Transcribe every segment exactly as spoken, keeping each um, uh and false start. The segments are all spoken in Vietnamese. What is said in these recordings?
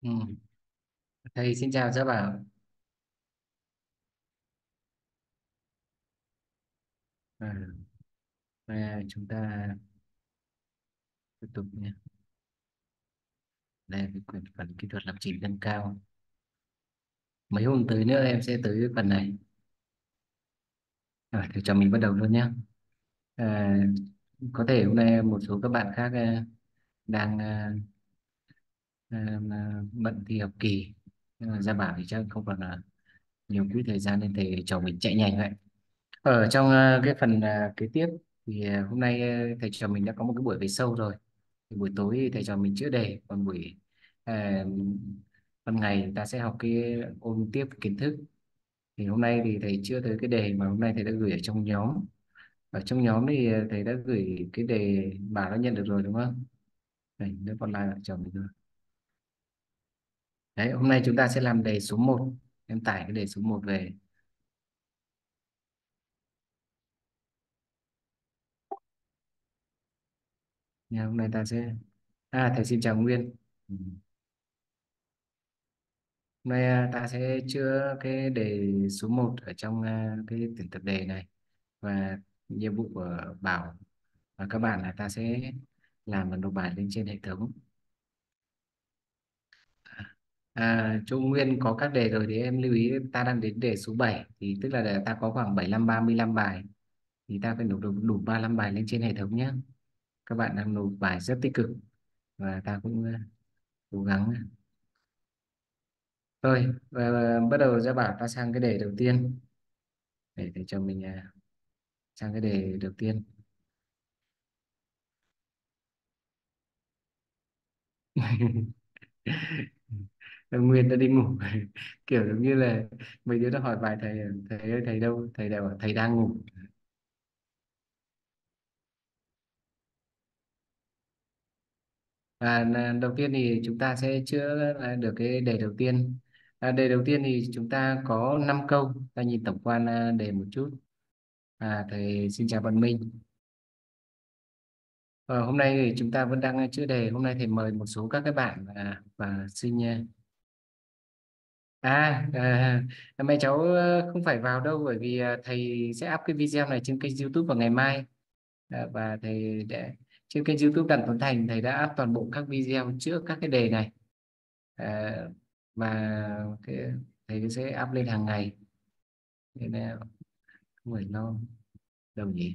Ừ. Thầy xin chào Gia Bảo. À, à, chúng ta tiếp tục nhé. Đây cái quyển phần kỹ thuật lập trình nâng cao. Mấy hôm tới nữa em sẽ tới cái phần này. À, thì cho mình bắt đầu luôn nhé. À, có thể hôm nay một số các bạn khác à, đang à, à, à, bận thi học kỳ. Nhưng mà Gia Bảo thì chắc không còn là nhiều quỹ thời gian nên thầy cho mình chạy nhanh vậy. Ở trong à, cái phần à, kế tiếp thì à, hôm nay à, thầy trò mình đã có một cái buổi về sâu rồi. Thì buổi tối thì thầy trò mình chữa đề, còn buổi à, ban ngày ta sẽ học cái ôn tiếp kiến thức. Thì hôm nay thì thầy chưa tới cái đề mà hôm nay thầy đã gửi ở trong nhóm. Ở trong nhóm thì à, thầy đã gửi cái đề bà đã nhận được rồi đúng không? Đây, đứa còn lại ở chồng mình rồi. Đấy, hôm nay chúng ta sẽ làm đề số một. Em tải cái đề số một về nha. Hôm nay ta sẽ à thầy xin chào Nguyên. Ừ. Hôm nay à, ta sẽ chữa cái đề số một ở trong à, cái tuyển tập đề này, và nhiệm vụ của Bảo và các bạn là ta sẽ làm và nộp bài lên trên hệ thống. À, Trung Nguyên có các đề rồi thì em lưu ý ta đang đến đề số bảy, thì tức là ta có khoảng bảy mươi lăm ba mươi lăm bài, thì ta phải nộp được đủ ba mươi lăm bài lên trên hệ thống nhé. Các bạn đang nộp bài rất tích cực và ta cũng ờ, cố gắng thôi. Và bắt đầu ra bảo ta sang cái đề đầu tiên để để cho mình à, sang cái đề đầu tiên. Nguyên đã đi ngủ. Kiểu giống như là mấy đứa nó hỏi bài thầy, thầy ơi thầy đâu, thầy đều bảo thầy đang ngủ. À, là đầu tiên thì chúng ta sẽ chữa lại được cái đề đầu tiên. À, đề đầu tiên thì chúng ta có năm câu, ta nhìn tổng quan à, đề một chút. À, thầy xin chào Văn Minh. Ờ, hôm nay thì chúng ta vẫn đang chữa đề. Hôm nay thầy mời một số các cái bạn à, và xin à, à, à mẹ cháu ờ, không phải vào đâu, bởi vì à, thầy sẽ up cái video này trên kênh YouTube vào ngày mai. À, và thầy để trên kênh YouTube Đặng Tuấn Thành thầy đã up toàn bộ các video trước các cái đề này. à, và cái, thầy sẽ up lên hàng ngày nên là không phải lo đâu nhỉ.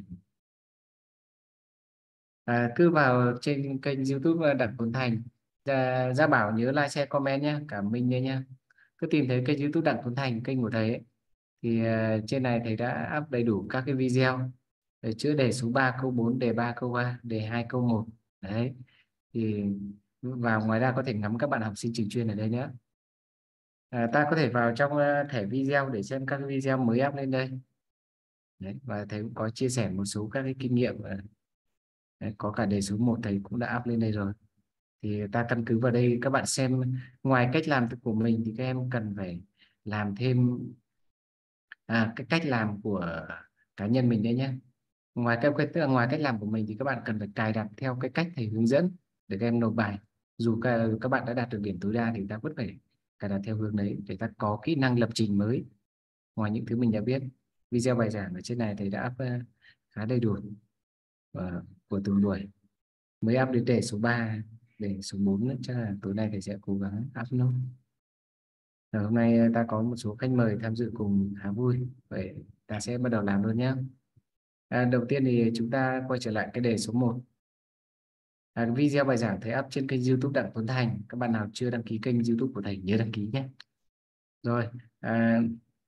À, cứ vào trên kênh YouTube Đặng Tuấn Thành, ra, ra bảo nhớ like share comment nhé, cảm minh nhé nhé. Cứ tìm thấy kênh YouTube Đặng Tuấn Thành, kênh của thầy ấy, thì à, trên này thầy đã up đầy đủ các cái video để chữa đề số ba câu bốn, đề ba câu ba, đề hai câu một. Đấy, thì vào ngoài ra có thể ngắm các bạn học sinh trường chuyên ở đây nữa. À, ta có thể vào trong à, thẻ video để xem các cái video mới up lên đây. Đấy, và thầy cũng có chia sẻ một số các cái kinh nghiệm. à, Đấy, có cả đề số một thầy cũng đã up lên đây rồi, thì ta căn cứ vào đây các bạn xem. Ngoài cách làm của mình thì các em cần phải làm thêm à, cái cách làm của cá nhân mình đấy nhé. Ngoài cái tức là ngoài cách làm của mình thì các bạn cần phải cài đặt theo cái cách thầy hướng dẫn để các em nộp bài. Dù các, các bạn đã đạt được điểm tối đa thì ta vẫn phải cài đặt theo hướng đấy để ta có kỹ năng lập trình mới, ngoài những thứ mình đã biết. Video bài giảng ở trên này thầy đã up ờ, khá đầy đủ ờ, của từng buổi, mới up đến đề số ba, đề số bốn nữa chắc là tối nay thầy sẽ cố gắng up nốt. Rồi, hôm nay ờ, ta có một số khách mời tham dự cùng khá vui, vậy ta sẽ bắt đầu làm luôn nhé. À, đầu tiên thì chúng ta quay trở lại cái đề số một. À, video bài giảng thầy up trên kênh YouTube Đặng Tuấn Thành. Các bạn nào chưa đăng ký kênh YouTube của thầy nhớ đăng ký nhé. Rồi, à,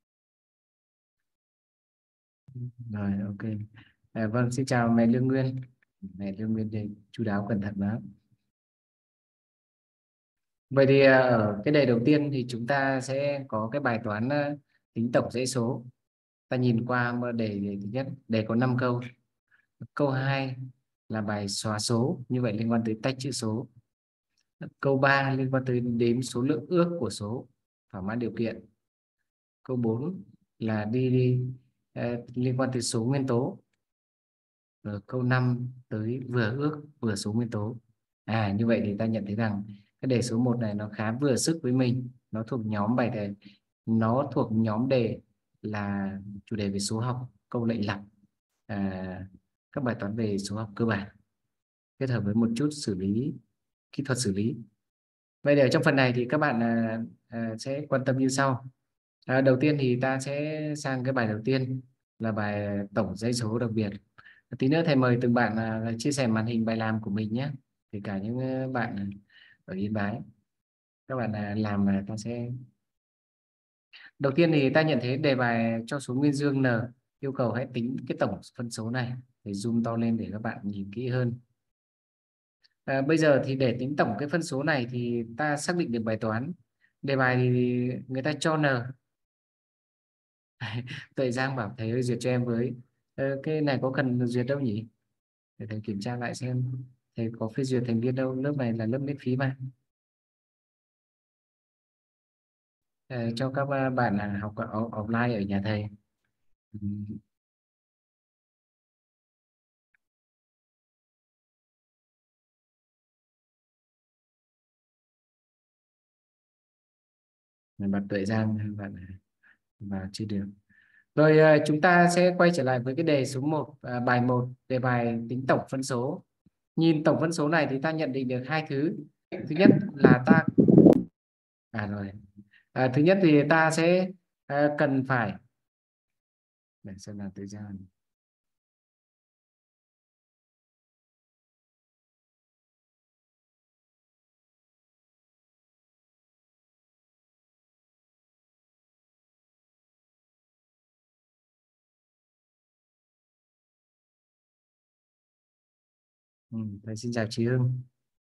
rồi ok. À, vâng, xin chào mẹ Lương Nguyên. Mẹ Lương Nguyên thì chu đáo cẩn thận lắm. Vậy thì à, ở cái đề đầu tiên thì chúng ta sẽ có cái bài toán à, tính tổng dãy số. Ta nhìn qua mà đề, đề thứ nhất, đề có năm câu. Câu hai là bài xóa số, như vậy liên quan tới tách chữ số. Câu ba liên quan tới đếm số lượng ước của số, thỏa mãn điều kiện. Câu bốn là đi, đi ờ, liên quan tới số nguyên tố. Rồi câu năm tới vừa ước vừa số nguyên tố. À, như vậy thì ta nhận thấy rằng cái đề số một này nó khá vừa sức với mình, nó thuộc nhóm bài đề, nó thuộc nhóm đề là chủ đề về số học, câu lệnh lặp, à, các bài toán về số học cơ bản kết hợp với một chút xử lý, kỹ thuật xử lý. Vậy để trong phần này thì các bạn à, à, sẽ quan tâm như sau. À, đầu tiên thì ta sẽ sang cái bài đầu tiên là bài tổng dãy số đặc biệt. Tí nữa thầy mời từng bạn à, chia sẻ màn hình bài làm của mình nhé. Thì cả những à, bạn ở Yên Bái, các bạn à, làm mà ta sẽ. Đầu tiên thì ta nhận thấy đề bài cho số nguyên dương n, yêu cầu hãy tính cái tổng phân số này. Để zoom to lên để các bạn nhìn kỹ hơn. À, bây giờ thì để tính tổng cái phân số này thì ta xác định được bài toán. Đề bài thì người ta cho n. Tuệ Giang bảo thầy ơi duyệt cho em với. Ờ, cái này có cần duyệt đâu nhỉ? Để thầy kiểm tra lại xem thầy có phê duyệt thành viên đâu. Lớp này là lớp miễn phí mà. Ờ, cho các bạn là học ở- offline ở nhà thầy. Ừ, bạn Tuệ Giang bạn vào chưa được. Rồi à, chúng ta sẽ quay trở lại với cái đề số một, à, bài một, đề bài tính tổng phân số. Nhìn tổng phân số này thì ta nhận định được hai thứ. Thứ nhất là ta à rồi à, thứ nhất thì ta sẽ à, cần phải để xem là thời gian. Ừ, thầy xin chào chị Hương.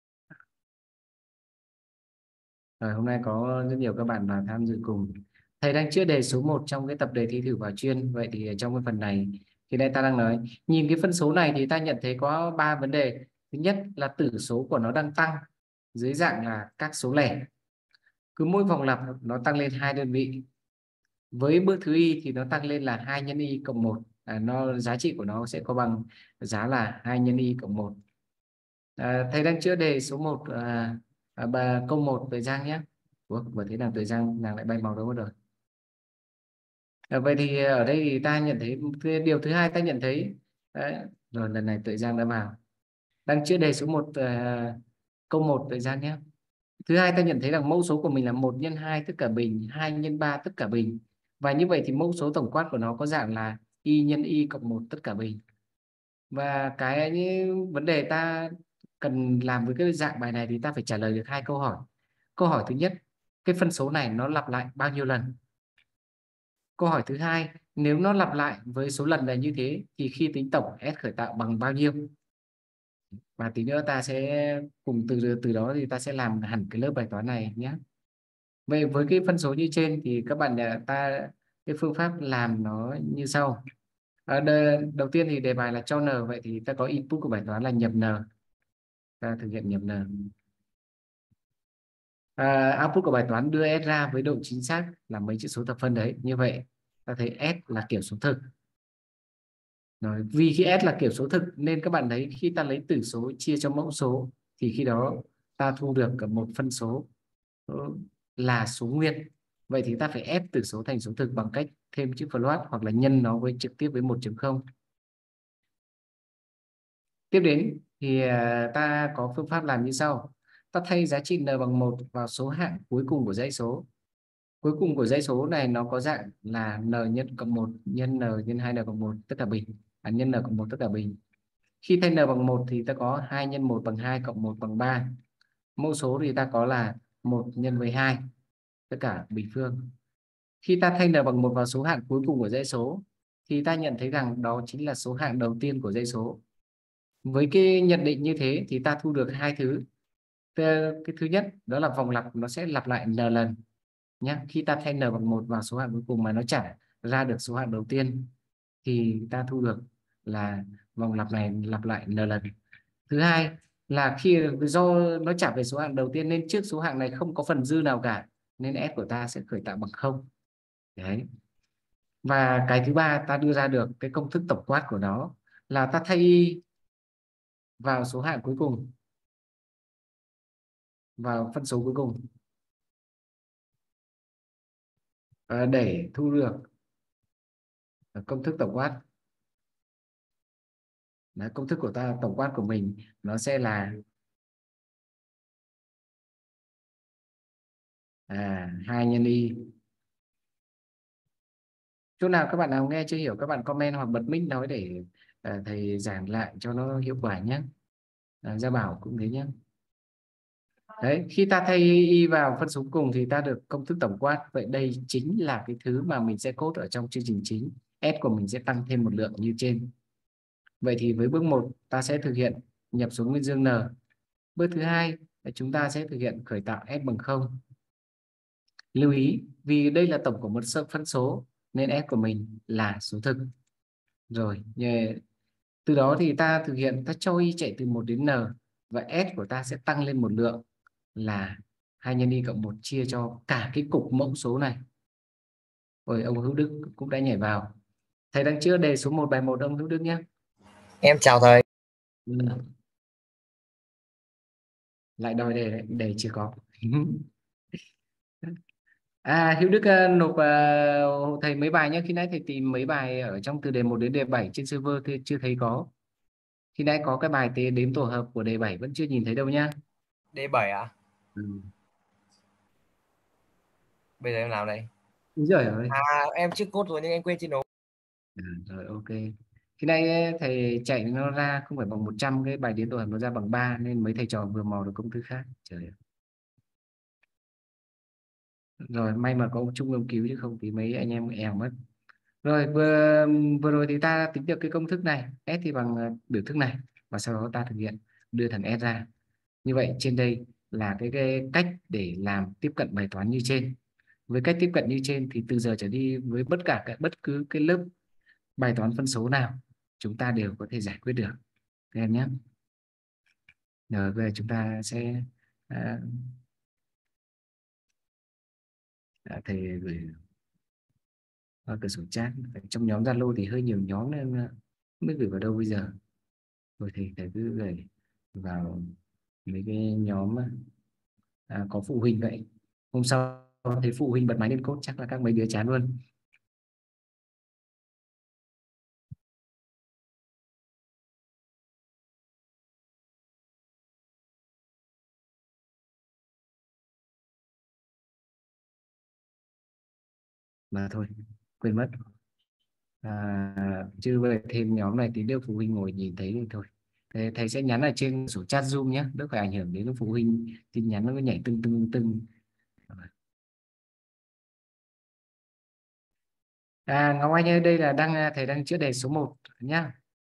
Rồi, hôm nay có rất nhiều các bạn vào tham dự cùng. Thầy đang chữa đề số một trong cái tập đề thi thử vào chuyên. Vậy thì trong cái phần này thì đây ta đang nói, nhìn cái phân số này thì ta nhận thấy có ba vấn đề. Thứ nhất là tử số của nó đang tăng dưới dạng là các số lẻ. Cứ mỗi vòng lặp nó tăng lên hai đơn vị. Với bước thứ y thì nó tăng lên là hai nhân y cộng một. À, nó giá trị của nó sẽ có bằng giá là hai nhân y cộng một. À, thầy đang chữa đề số một, à, à, bà câu một thời gian nhé. Ủa, vừa thế nào thời gian nàng lại bay màu đâu mất rồi. À, vậy thì ở đây thì ta nhận thấy cái điều thứ hai ta nhận thấy đấy, rồi lần này thời gian đã vào. Đang chữa đề số một, à, câu một thời gian nhé. Thứ hai ta nhận thấy rằng mẫu số của mình là một nhân hai tất cả bình, hai nhân ba tất cả bình. Và như vậy thì mẫu số tổng quát của nó có dạng là y nhân y cộng một tất cả bình. Và cái vấn đề ta cần làm với cái dạng bài này thì ta phải trả lời được hai câu hỏi. Câu hỏi thứ nhất, cái phân số này nó lặp lại bao nhiêu lần? Câu hỏi thứ hai, nếu nó lặp lại với số lần là như thế thì khi tính tổng S khởi tạo bằng bao nhiêu? Và tí nữa ta sẽ cùng từ từ đó thì ta sẽ làm hẳn cái lớp bài toán này nhé. Vậy với cái phân số như trên thì các bạn à, ta cái phương pháp làm nó như sau. À, đờ, đầu tiên thì đề bài là cho n, vậy thì ta có input của bài toán là nhập n. Ta thực hiện nhập n. À, output của bài toán đưa S ra với độ chính xác là mấy chữ số thập phân đấy. Như vậy ta thấy S là kiểu số thực. Rồi, vì khi S là kiểu số thực nên các bạn thấy khi ta lấy tử số chia cho mẫu số thì khi đó ta thu được một phân số là số nguyên. Vậy thì ta phải ép tử số thành số thực bằng cách thêm chữ float hoặc là nhân nó với trực tiếp với một chấm không. Tiếp đến thì à, ta có phương pháp làm như sau. Ta thay giá trị n bằng một vào số hạng cuối cùng của dãy số. Cuối cùng của dãy số này nó có dạng là n nhân cộng một nhân n nhân hai n cộng một tất cả bình. À, nhân n cộng một tất cả bình. Khi thay n bằng một thì ta có hai nhân một bằng hai cộng một bằng ba. Mẫu số thì ta có là một nhân với hai tất cả bình phương. Khi ta thay n bằng một vào số hạng cuối cùng của dãy số thì ta nhận thấy rằng đó chính là số hạng đầu tiên của dãy số. Với cái nhận định như thế thì ta thu được hai thứ. Cái thứ nhất đó là vòng lặp nó sẽ lặp lại n lần nhé. Khi ta thay n bằng một vào số hạng cuối cùng mà nó trả ra được số hạng đầu tiên thì ta thu được là vòng lặp này lặp lại n lần. Thứ hai là khi do nó trả về số hạng đầu tiên nên trước số hạng này không có phần dư nào cả nên S của ta sẽ khởi tạo bằng không. Đấy. Và cái thứ ba ta đưa ra được cái công thức tổng quát của nó là ta thay y vào số hạng cuối cùng vào phân số cuối cùng à, để thu được công thức tổng quát. Đấy, công thức của ta tổng quát của mình nó sẽ là à, hai nhân y. Chỗ nào các bạn nào nghe chưa hiểu các bạn comment hoặc bật mic nói để à, thầy giảng lại cho nó hiệu quả nhé. À, Gia Bảo cũng thế nhé. Đấy, khi ta thay y vào phân số cùng thì ta được công thức tổng quát. Vậy đây chính là cái thứ mà mình sẽ code ở trong chương trình chính. S của mình sẽ tăng thêm một lượng như trên. Vậy thì với bước một ta sẽ thực hiện nhập số nguyên dương N. Bước thứ hai là chúng ta sẽ thực hiện khởi tạo S bằng không. Lưu ý vì đây là tổng của một phân số nên S của mình là số thực. Rồi, từ đó thì ta thực hiện ta cho y chạy từ một đến n và S của ta sẽ tăng lên một lượng là hai nhân y cộng một chia cho cả cái cục mẫu số này. Ôi, ông Hữu Đức cũng đã nhảy vào. Thầy đang chữa đề số một bài một ông Hữu Đức nhé. Em chào thầy. Ừ. Lại đòi đề đề chưa có. À, Hữu Đức uh, nộp uh, thầy mấy bài nhé. Khi nãy thầy tìm mấy bài ở trong từ đề một đến đề bảy trên server thì chưa thấy có. Khi nãy có cái bài tế đếm tổ hợp của đề bảy vẫn chưa nhìn thấy đâu nhá. D bảy à? Ừ. Bây giờ em làm đây. Rồi ơi. À, em chưa code rồi nhưng em quên trên nộp. À, rồi ok. Khi nay thầy chạy nó ra không phải bằng một trăm, cái bài điền tổ hợp nó ra bằng ba nên mấy thầy trò vừa mò được công thức khác. Trời ơi. Rồi may mà có ông Trung ông cứu chứ không thì mấy anh em èo mất. Rồi vừa vừa rồi thì ta tính được cái công thức này, S thì bằng ờ, biểu thức này và sau đó ta thực hiện đưa thằng S ra. Như vậy trên đây là cái, cái cách để làm tiếp cận bài toán như trên. Với cách tiếp cận như trên thì từ giờ trở đi với bất cả cái, bất cứ cái lớp bài toán phân số nào chúng ta đều có thể giải quyết được các em nhé. Rồi bây giờ chúng ta sẽ à, à, thầy gửi vào cửa sổ chat. Trong nhóm Zalo thì hơi nhiều nhóm nên à, không biết gửi vào đâu bây giờ. Rồi thì thầy cứ gửi vào mấy cái nhóm à, có phụ huynh vậy. Hôm sau thấy phụ huynh bật máy lên code chắc là các mấy đứa chán luôn. Mà thôi quên mất. À, chứ về thêm nhóm này tí nữa phụ huynh ngồi nhìn thấy thì thôi. Thế thầy sẽ nhắn ở trên sổ chat Zoom nhé, đỡ phải ảnh hưởng đến phụ huynh tin nhắn nó cứ nhảy tưng tưng tưng. À, Ngọc Anh ơi, đây là đang thầy đang chữa đề số một nhá.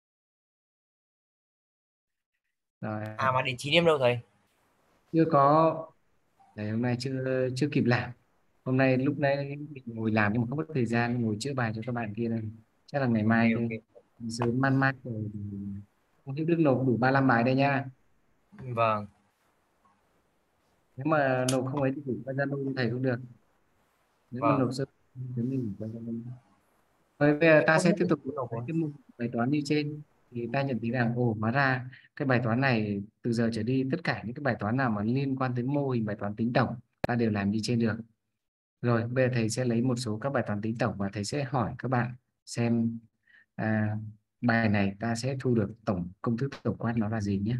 Rồi, À mà đến chín em đâu thầy? chưa có. Đấy, hôm nay chưa chưa kịp làm. Hôm nay lúc nãy mình ngồi làm nhưng mà không có thời gian ngồi chữa bài cho các bạn kia nên chắc là ngày Ok mai thôi. ok. Sớm man mát rồi thì không biết Đức nộp đủ ba lăm bài đây nha. Vâng. Nếu mà nộp không ấy thì gửi qua Zalo cho thầy cũng được. Nếu mà Vâng. nộp sơ thì mình gửi qua Zalo. Rồi bây giờ Em ta không sẽ biết tiếp được tục nộp với rồi. cái mục bài toán như trên thì ta nhận thấy rằng ồ hóa ra cái bài toán này từ giờ trở đi tất cả những cái bài toán nào mà liên quan đến mô hình bài toán tính tổng ta đều làm như trên được. Rồi bây giờ thầy sẽ lấy một số các bài toán tính tổng và thầy sẽ hỏi các bạn xem à, bài này ta sẽ thu được tổng công thức tổng quát nó là gì nhé.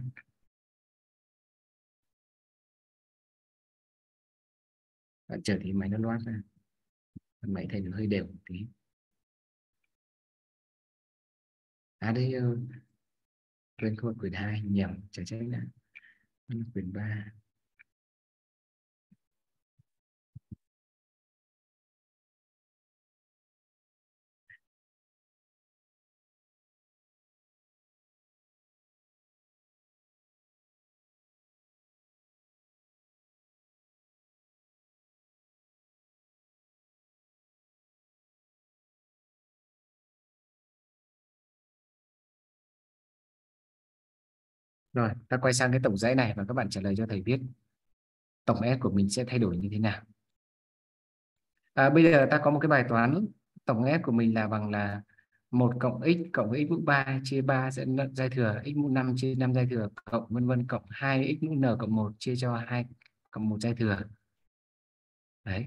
Bạn chờ thì máy nó loát ra, máy thầy nó hơi đều một tí. À đây uh, quên không phải quyển hai nhầm chả trách đã quyển ba. Rồi ta quay sang cái tổng dãy này và các bạn trả lời cho thầy biết tổng S của mình sẽ thay đổi như thế nào. À, bây giờ ta có một cái bài toán tổng S của mình là bằng là một cộng x cộng với x mũ ba chia ba sẽ giai thừa x mũ năm chia năm giai thừa cộng vân vân cộng hai x mũ n cộng một chia cho hai cộng một giai thừa. Đấy.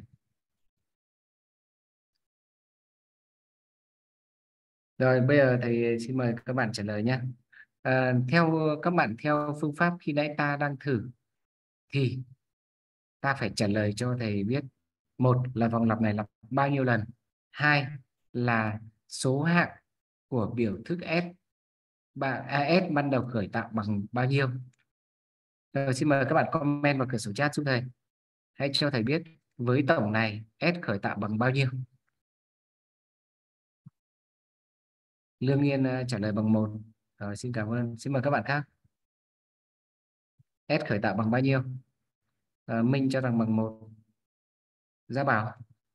Rồi bây giờ thầy xin mời các bạn trả lời nhé. À, theo các bạn, theo phương pháp khi nãy ta đang thử thì ta phải trả lời cho thầy biết, một là vòng lặp này lặp bao nhiêu lần, hai là số hạng của biểu thức S ba a S ban đầu khởi tạo bằng bao nhiêu. Rồi, xin mời các bạn comment vào cửa sổ chat giúp thầy. Hãy cho thầy biết với tổng này S khởi tạo bằng bao nhiêu. Lương Yên uh, trả lời bằng một. Rồi, xin cảm ơn. Xin mời các bạn khác. S khởi tạo bằng bao nhiêu? Uh, Minh cho rằng bằng một. Gia Bảo,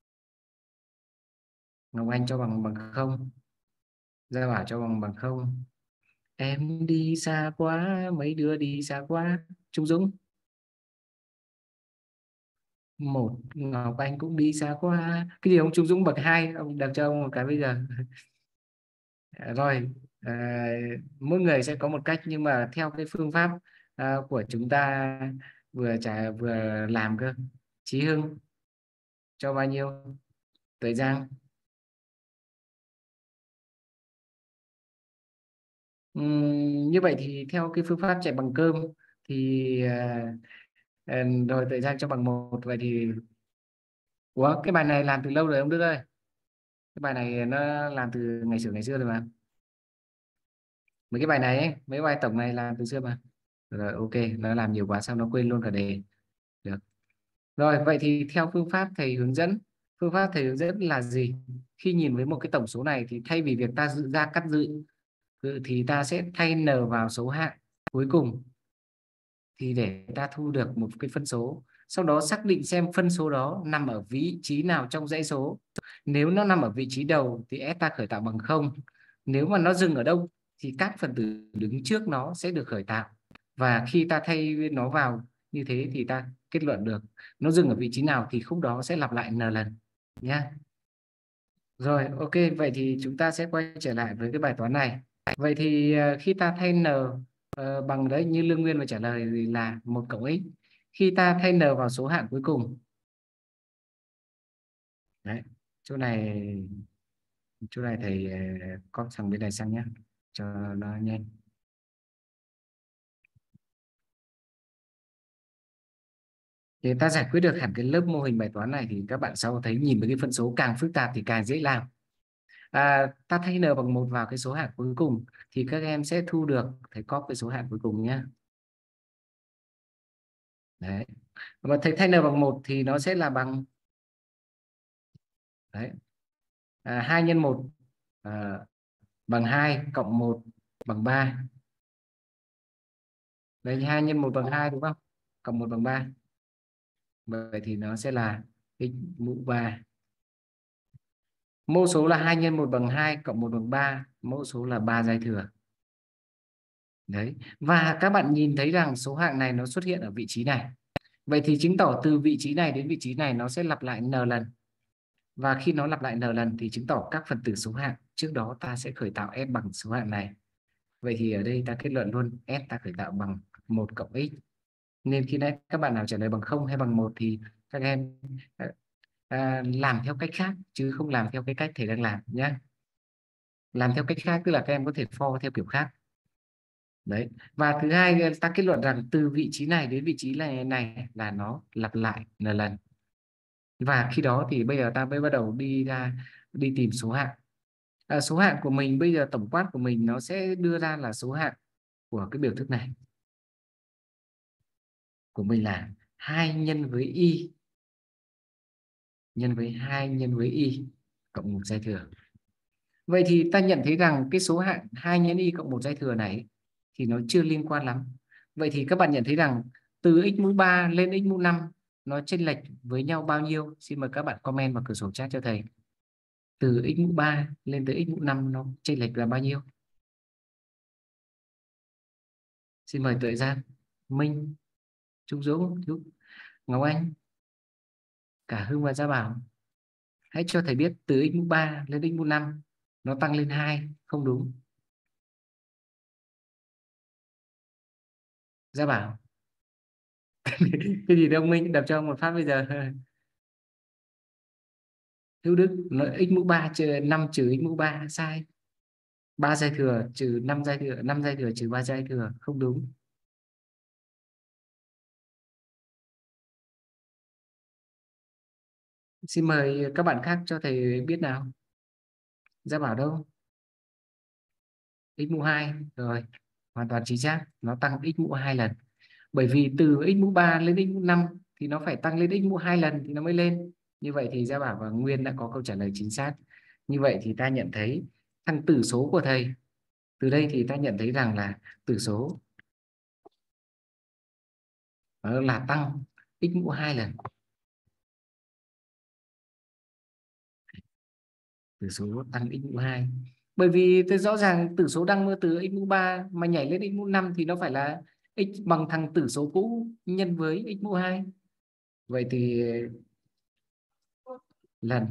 Ngọc Anh cho bằng bằng không. Gia Bảo cho bằng bằng không. Em đi xa quá, mấy đứa đi xa quá. Trung Dũng, một. Ngọc Anh cũng đi xa quá. Cái gì ông Trung Dũng bậc hai, ông đặt cho ông một cái bây giờ. Rồi, à, mỗi người sẽ có một cách, nhưng mà theo cái phương pháp à, của chúng ta vừa trả vừa làm cơ. Chí Hưng cho bao nhiêu? Thời Giang. Ừm, như vậy thì theo cái phương pháp chạy bằng cơm thì à, à, rồi Thời Giang cho bằng một. Vậy thì ủa, cái bài này làm từ lâu rồi ông Đức ơi. Cái bài này nó làm từ ngày xưa ngày xưa rồi mà. Mấy cái bài này ấy, mấy bài tổng này làm từ xưa mà. Rồi, ok, nó làm nhiều quá sao nó quên luôn cả đề. Được. Rồi, vậy thì theo phương pháp thầy hướng dẫn, phương pháp thầy hướng dẫn là gì? Khi nhìn với một cái tổng số này thì thay vì việc ta dự ra cắt dự dự thì ta sẽ thay n vào số hạng cuối cùng, thì để ta thu được một cái phân số. Sau đó xác định xem phân số đó nằm ở vị trí nào trong dãy số. Nếu nó nằm ở vị trí đầu thì S ta khởi tạo bằng không. Nếu mà nó dừng ở đâu thì các phần tử đứng trước nó sẽ được khởi tạo. Và khi ta thay nó vào như thế thì ta kết luận được nó dừng ở vị trí nào thì khúc đó sẽ lặp lại n lần nhé. Rồi, ok, vậy thì chúng ta sẽ quay trở lại với cái bài toán này. Vậy thì ờ, khi ta thay n ờ, bằng đấy như Lương Nguyên vừa trả lời thì là một cộng x. Khi ta thay n vào số hạng cuối cùng. Đấy, chỗ này chỗ này thầy ờ, có sang bên này sang nhé cho nó nhanh. Thì ta giải quyết được hẳn cái lớp mô hình bài toán này thì các bạn sau thấy nhìn với cái phân số càng phức tạp thì càng dễ làm. À, ta thay n bằng một vào cái số hạng cuối cùng thì các em sẽ thu được, thầy copy cái số hạng cuối cùng nhé. Đấy. Và thầy thay n bằng một thì nó sẽ là bằng đấy. À, hai nhân một à, bằng hai, cộng một bằng ba. Đây, hai nhân một bằng hai đúng không? Cộng một bằng ba. Vậy thì nó sẽ là x mũ ba. Mẫu số là hai nhân một bằng hai, cộng một bằng ba. Mẫu số là ba giai thừa. Đấy. Và các bạn nhìn thấy rằng số hạng này nó xuất hiện ở vị trí này. Vậy thì chứng tỏ từ vị trí này đến vị trí này nó sẽ lặp lại n lần. Và khi nó lặp lại n lần thì chứng tỏ các phần tử số hạng trước đó ta sẽ khởi tạo S bằng số hạng này. Vậy thì ở đây ta kết luận luôn S ta khởi tạo bằng một cộng x. Nên khi nãy các bạn nào trả lời bằng không hay bằng một thì các em à, à, làm theo cách khác chứ không làm theo cái cách thầy đang làm nhé. Làm theo cách khác tức là các em có thể for theo kiểu khác. Đấy. Và thứ hai ta kết luận rằng từ vị trí này đến vị trí này này là nó lặp lại n lần. Và khi đó thì bây giờ ta mới bắt đầu đi ra đi tìm số hạng. À, số hạng của mình bây giờ tổng quát của mình nó sẽ đưa ra là số hạng của cái biểu thức này của mình là hai nhân với y nhân với hai nhân với y cộng một giai thừa. Vậy thì ta nhận thấy rằng cái số hạng hai nhân y cộng một giai thừa này thì nó chưa liên quan lắm. Vậy thì các bạn nhận thấy rằng từ x mũ ba lên x mũ năm nó chênh lệch với nhau bao nhiêu? Xin mời các bạn comment vào cửa sổ chat cho thầy. Từ x mũ ba lên tới x mũ năm nó chênh lệch là bao nhiêu? Xin mời Tuệ Giang, Minh, Trung Dũng, Ngọc Anh, cả Hưng và Gia Bảo. Hãy cho thầy biết từ x mũ ba lên x mũ năm nó tăng lên hai, không đúng. Gia Bảo, Cái gì đâu Minh, đập cho ông một phát bây giờ. Hữu Đức nó x mũ ba trừ năm trừ x mũ ba, sai. Ba giai thừa trừ năm giai thừa, năm giai thừa trừ ba giai thừa, không đúng. Xin mời các bạn khác cho thầy biết nào. Gia Bảo đâu? X mũ hai rồi, hoàn toàn chính xác, nó tăng x mũ hai lần. Bởi vì từ x mũ ba lên x mũ năm thì nó phải tăng lên x mũ hai lần thì nó mới lên. Như vậy thì Gia Bảo và Nguyên đã có câu trả lời chính xác. Như vậy thì ta nhận thấy thằng tử số của thầy, từ đây thì ta nhận thấy rằng là tử số nó là tăng x mũ hai lần. Tử số tăng x mũ hai, bởi vì tôi rõ ràng tử số đang mơ từ x mũ ba mà nhảy lên x mũ năm thì nó phải là x bằng thằng tử số cũ nhân với x mũ hai. Vậy thì lần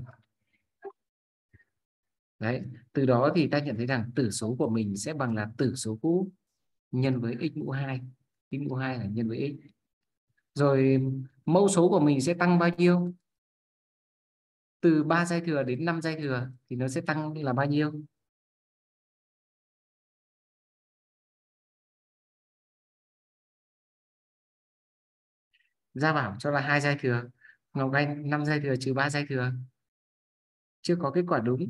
đấy, từ đó thì ta nhận thấy rằng tử số của mình sẽ bằng là tử số cũ nhân với x mũ hai. X mũ hai là nhân với x. Rồi mẫu số của mình sẽ tăng bao nhiêu? Từ ba giai thừa đến năm giai thừa thì nó sẽ tăng là bao nhiêu? Gia Bảo cho là hai giai thừa, Ngọc Anh năm giai thừa trừ ba giai thừa. Chưa có kết quả đúng.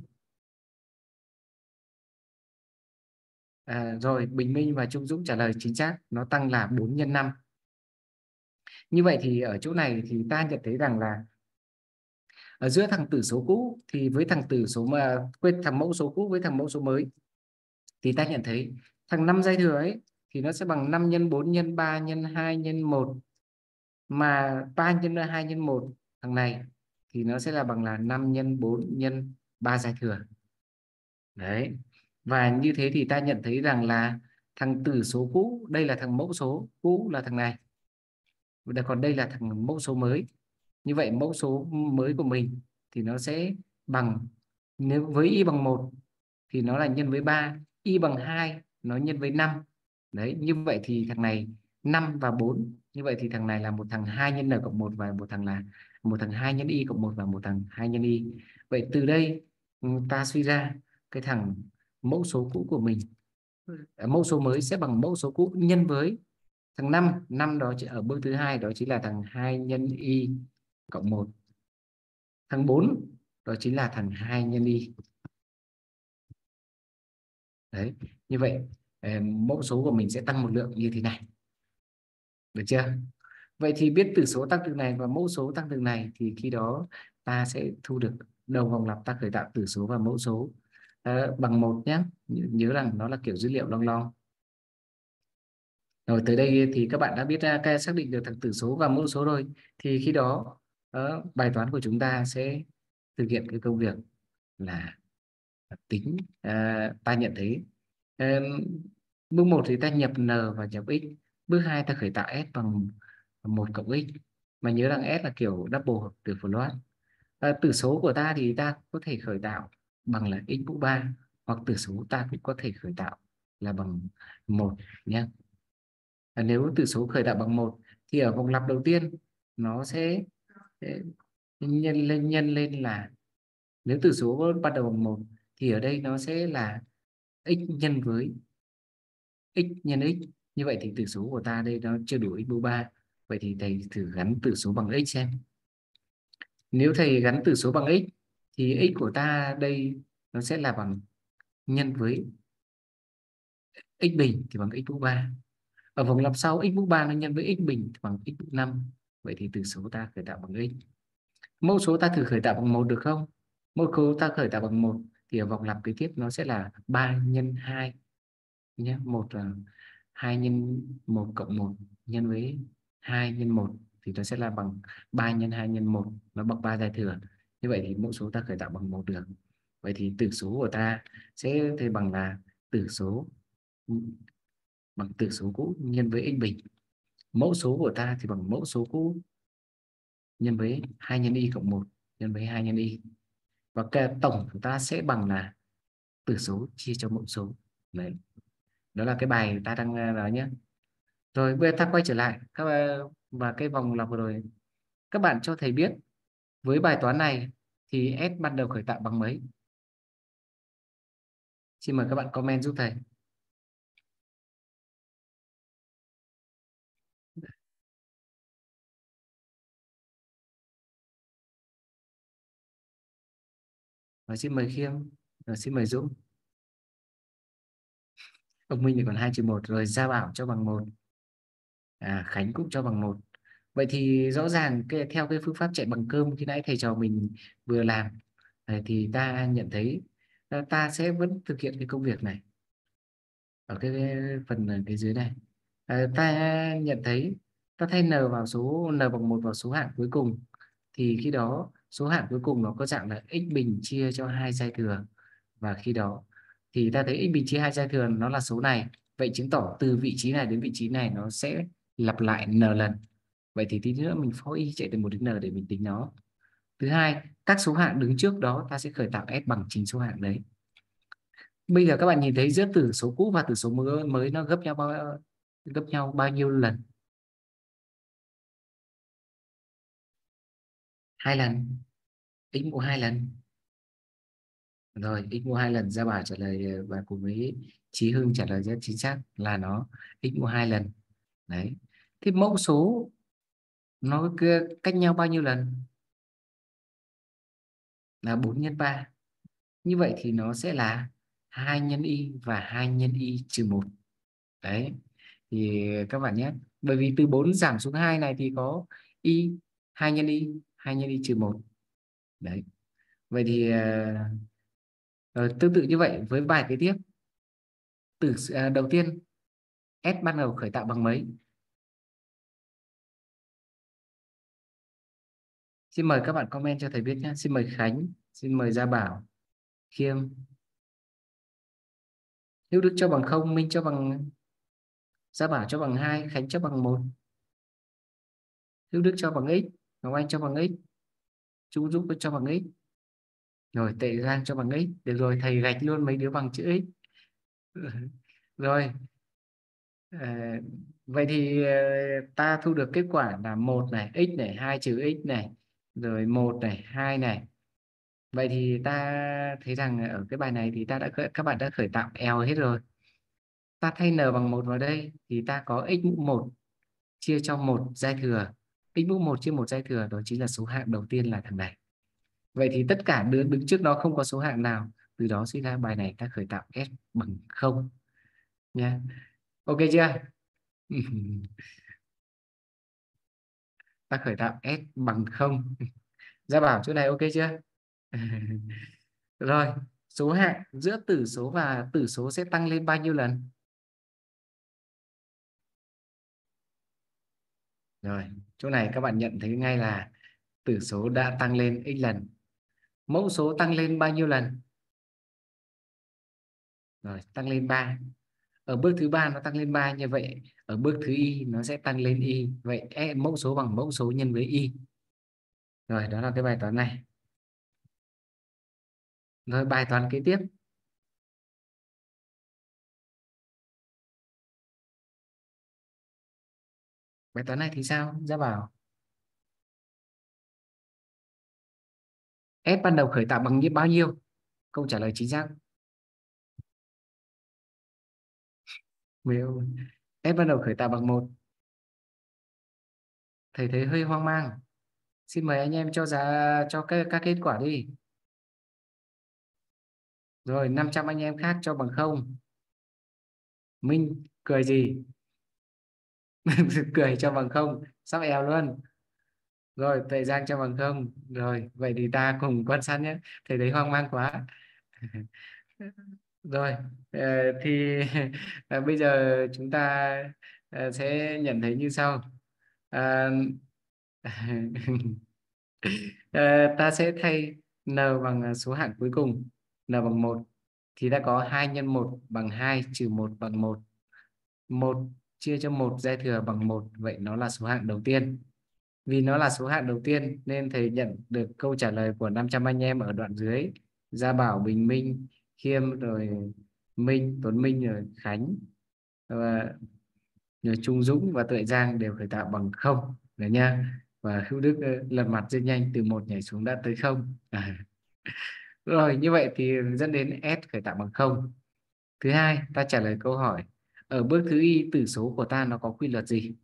À, rồi Bình Minh và Trung Dũng trả lời chính xác, nó tăng là bốn nhân năm. Như vậy thì ở chỗ này thì ta nhận thấy rằng là ở giữa thằng tử số cũ thì với thằng tử số mà quên thằng mẫu số cũ với thằng mẫu số mới thì ta nhận thấy thằng năm giai thừa ấy thì nó sẽ bằng năm nhân bốn nhân ba nhân hai nhân một, mà ba nhân hai nhân một thằng này thì nó sẽ là bằng là năm nhân bốn nhân ba giai thừa. Đấy. Và như thế thì ta nhận thấy rằng là thằng tử số cũ, đây là thằng mẫu số cũ là thằng này. Và còn đây là thằng mẫu số mới. Như vậy mẫu số mới của mình thì nó sẽ bằng, nếu với y bằng một thì nó là nhân với ba, y bằng hai nó nhân với năm. Đấy, như vậy thì thằng này năm và bốn. Như vậy thì thằng này là một thằng hai nhân n cộng một và một thằng là một thằng hai nhân y cộng một và một thằng hai nhân y. Vậy từ đây ta suy ra cái thằng mẫu số cũ của mình, mẫu số mới sẽ bằng mẫu số cũ nhân với thằng năm. Năm đó chỉ ở bước thứ hai, đó chính là thằng hai nhân y cộng một. Thằng bốn đó chính là thằng hai nhân y. Đấy, như vậy mẫu số của mình sẽ tăng một lượng như thế này, được chưa? Vậy thì biết tử số tăng từ này và mẫu số tăng từ này thì khi đó ta sẽ thu được đầu vòng lặp, ta khởi tạo tử số và mẫu số à, bằng một nhé. Nhớ rằng nó là kiểu dữ liệu long long. Rồi tới đây thì các bạn đã biết ra cái xác định được thằng tử số và mẫu số rồi, thì khi đó ờ, bài toán của chúng ta sẽ thực hiện cái công việc là tính. À, ta nhận thấy à, bước một thì ta nhập n và nhập x. Bước hai ta khởi tạo s bằng một cộng x, mà nhớ rằng s là kiểu double từ float. À, tử số của ta thì ta có thể khởi tạo bằng là x mũ ba, hoặc tử số ta cũng có thể khởi tạo là bằng một nhé. À, nếu tử số khởi tạo bằng một thì ở vòng lặp đầu tiên nó sẽ, sẽ nhân lên nhân lên là, nếu tử số bắt đầu bằng một thì ở đây nó sẽ là x nhân với x nhân x. Như vậy thì tử số của ta đây nó chưa đủ x mũ ba. Vậy thì thầy thử gắn tử số bằng x xem. Nếu thầy gắn tử số bằng x thì x của ta đây nó sẽ là bằng nhân với x bình thì bằng x mũ ba. Ở vòng lặp sau x mũ ba nó nhân với x bình thì bằng x mũ năm. Vậy thì tử số ta khởi tạo bằng x. Mẫu số ta thử khởi tạo bằng một được không? Mẫu số ta khởi tạo bằng một thì ở vòng lặp kế tiếp nó sẽ là ba nhân hai nhé. Một là hai nhân một cộng một nhân với hai nhân một thì nó sẽ là bằng ba nhân hai nhân một, nó bằng ba giai thừa. Như vậy thì mẫu số ta khởi tạo bằng một được. Vậy thì tử số của ta sẽ thay bằng là tử số bằng tử số cũ nhân với x bình. Mẫu số của ta thì bằng mẫu số cũ nhân với hai nhân y cộng một nhân với hai nhân y. Và cái tổng của ta sẽ bằng là tử số chia cho mẫu số. Đấy, đó là cái bài ta đang nói nhé. Rồi bây giờ ta quay trở lại các và cái vòng lặp vừa rồi. Các bạn cho thầy biết với bài toán này thì S ban đầu khởi tạo bằng mấy? Xin mời các bạn comment giúp thầy. Và xin mời Khiêm, và xin mời Dũng. Ông Minh thì còn hai trừ một rồi, Gia Bảo cho bằng một, à, Khánh cũng cho bằng một. Vậy thì rõ ràng cái, theo cái phương pháp chạy bằng cơm khi nãy thầy trò mình vừa làm, à, thì ta nhận thấy à, ta sẽ vẫn thực hiện cái công việc này ở cái, cái phần ở cái dưới này. À, ta nhận thấy ta thay n vào số n bằng một vào số hạng cuối cùng, thì khi đó số hạng cuối cùng nó có dạng là x bình chia cho hai giai thừa, và khi đó thì ta thấy x bình chia hai giai thừa nó là số này. Vậy chứng tỏ từ vị trí này đến vị trí này nó sẽ lặp lại n lần. Vậy thì tí nữa mình for y chạy từ một đến n để mình tính nó. Thứ hai, các số hạng đứng trước đó ta sẽ khởi tạo S bằng chính số hạng đấy. Bây giờ các bạn nhìn thấy giữa tử số cũ và tử số mới, mới nó gấp nhau bao gấp nhau bao nhiêu lần? Hai lần. X mũ hai lần. Rồi x mũ hai lần, Gia Bảo trả lời và cùng với Chí Hưng trả lời rất chính xác là nó x mũ hai lần. Đấy. Thế mẫu số nó cách nhau bao nhiêu lần? Là bốn nhân ba. Như vậy thì nó sẽ là hai nhân y và hai nhân y trừ một. Đấy. Thì các bạn nhé, bởi vì từ bốn giảm xuống hai này thì có y, hai nhân y, hai nhân y trừ một. Đấy. Vậy thì uh, tương tự như vậy với bài kế tiếp. Từ uh, đầu tiên S ban đầu khởi tạo bằng mấy? Xin mời các bạn comment cho thầy biết nhé. Xin mời Khánh, xin mời Gia Bảo, Khiêm. Hữu Đức cho bằng không, Minh cho bằng, Gia Bảo cho bằng hai, Khánh cho bằng một, Hữu Đức cho bằng x, Ngọc Anh cho bằng x, Trung Dũng cho bằng x, rồi Tệ Giang cho bằng x. Được rồi, thầy gạch luôn mấy đứa bằng chữ x. Rồi. Ờ, vậy thì ờ, ta thu được kết quả là một này, x này, hai trừ x này, rồi một này, hai này. Vậy thì ta thấy rằng ở cái bài này thì ta đã các bạn đã khởi tạo L hết rồi. Ta thay n bằng một vào đây thì ta có x mũ một chia cho một giai thừa. X mũ một chia một giai thừa đó chính là số hạng đầu tiên là thằng này. Vậy thì tất cả đứa đứng trước nó không có số hạng nào, từ đó suy ra bài này ta khởi tạo S bằng không nha. Ok chưa? Ta khởi tạo S bằng không. Gia Bảo chỗ này ok chưa? Rồi, số hạng giữa tử số và tử số sẽ tăng lên bao nhiêu lần? Rồi, chỗ này các bạn nhận thấy ngay là tử số đã tăng lên x lần. Mẫu số tăng lên bao nhiêu lần? Rồi, tăng lên ba. Ở bước thứ ba nó tăng lên ba, như vậy ở bước thứ y nó sẽ tăng lên y. Vậy e, mẫu số bằng mẫu số nhân với y. Rồi, đó là cái bài toán này. Rồi, bài toán kế tiếp. Bài toán này thì sao? Gia Bảo. S ban đầu khởi tạo bằng bao nhiêu? Câu trả lời chính xác. S ban đầu khởi tạo bằng một. Thầy thấy hơi hoang mang. Xin mời anh em cho giá cho các, các kết quả đi. Rồi, năm trăm anh em khác cho bằng không. Minh cười gì? Cười cho bằng không, sắp eo luôn. Rồi, Tuệ Giang cho bằng không. Rồi, vậy thì ta cùng quan sát nhé. Thầy thấy hoang mang quá. Rồi, ờ, thì ờ, bây giờ chúng ta ờ, sẽ nhận thấy như sau. Ờ, ờ, ta sẽ thay n bằng số hạng cuối cùng, n bằng một, thì ta có hai nhân một bằng hai trừ một bằng một. một chia cho một giai thừa bằng một, vậy nó là số hạng đầu tiên. Vì nó là số hạng đầu tiên nên thầy nhận được câu trả lời của năm trăm anh em ở đoạn dưới. Gia Bảo, Bình Minh, Khiêm, rồi Minh, Tuấn Minh, rồi Khánh, và rồi Trung Dũng và Tuệ Giang đều khởi tạo bằng không. Đấy nha. Và Hữu Đức ờ, lật mặt rất nhanh, từ một nhảy xuống đã tới không. À. Rồi như vậy thì dẫn đến S khởi tạo bằng không. Thứ hai, ta trả lời câu hỏi ở bước thứ y tử số của ta nó có quy luật gì?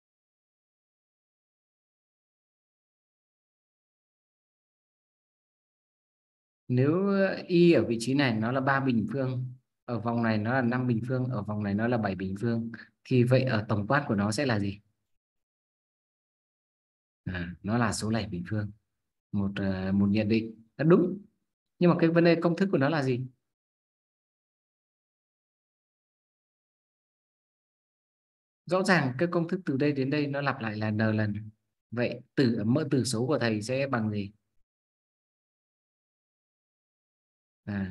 Nếu y ở vị trí này nó là ba bình phương, ở vòng này nó là năm bình phương, ở vòng này nó là bảy bình phương, thì vậy ở tổng quát của nó sẽ là gì? À, nó là số lẻ bình phương. Một ờ, một nhận định là đúng. Nhưng mà cái vấn đề công thức của nó là gì? Rõ ràng cái công thức từ đây đến đây nó lặp lại là n lần. Vậy tử mỡ tử số của thầy sẽ bằng gì? À,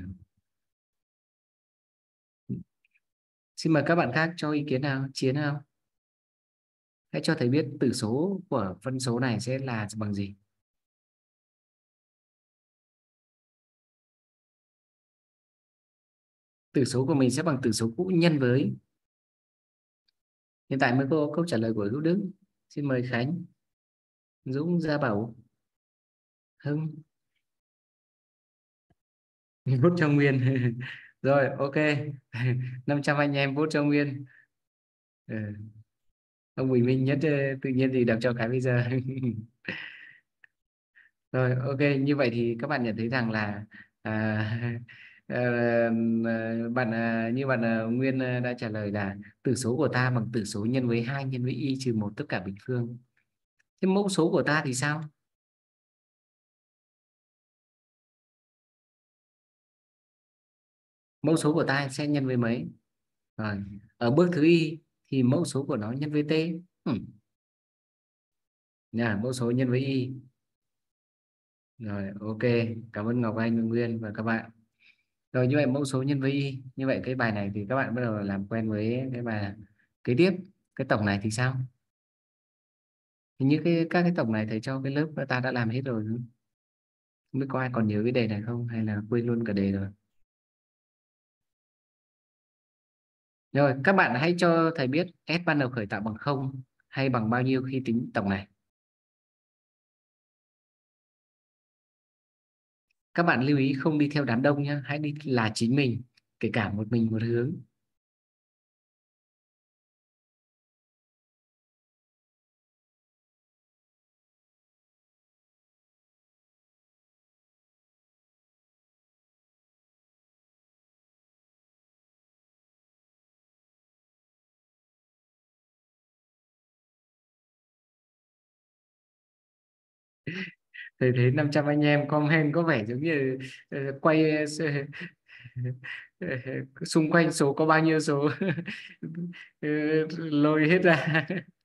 xin mời các bạn khác cho ý kiến nào, Chiến nào. Hãy cho thầy biết tử số của phân số này sẽ là bằng gì? Tử số của mình sẽ bằng tử số cũ nhân với, hiện tại mới có câu trả lời của Hữu Đức. Xin mời Khánh, Dũng, Gia Bảo, Hưng. Vote cho Nguyên. Rồi, ok. năm trăm anh em vote cho Nguyên. Ừ. Ông Bình Minh nhất, ờ, tự nhiên thì đọc cho cái bây giờ. Rồi, ok, như vậy thì các bạn nhận thấy rằng là à, ờ, ờ, bạn à, như bạn à, Nguyên à, đã trả lời là tử số của ta bằng tử số nhân với hai nhân với y trừ một tất cả bình phương. Thế mẫu số của ta thì sao? Mẫu số của ta sẽ nhân với mấy? Rồi, ở bước thứ y thì mẫu số của nó nhân với t. Ừ. Nha, mẫu số nhân với y. Rồi, ok, cảm ơn Ngọc Anh, Nguyên và các bạn. Rồi như vậy mẫu số nhân với y. Như vậy cái bài này thì các bạn bắt đầu làm quen với cái bài kế tiếp. Cái tổng này thì sao? Hình như cái các cái tổng này thầy cho cái lớp ta đã làm hết rồi. Không biết có ai còn nhớ cái đề này không hay là quên luôn cả đề rồi. Rồi các bạn hãy cho thầy biết S ban đầu khởi tạo bằng không hay bằng bao nhiêu khi tính tổng này. Các bạn lưu ý không đi theo đám đông nhé, hãy đi là chính mình, kể cả một mình một hướng. Thầy thấy năm trăm anh em comment có vẻ giống như ờ, quay ờ, xung quanh số có bao nhiêu số. Ờ, lôi hết ra.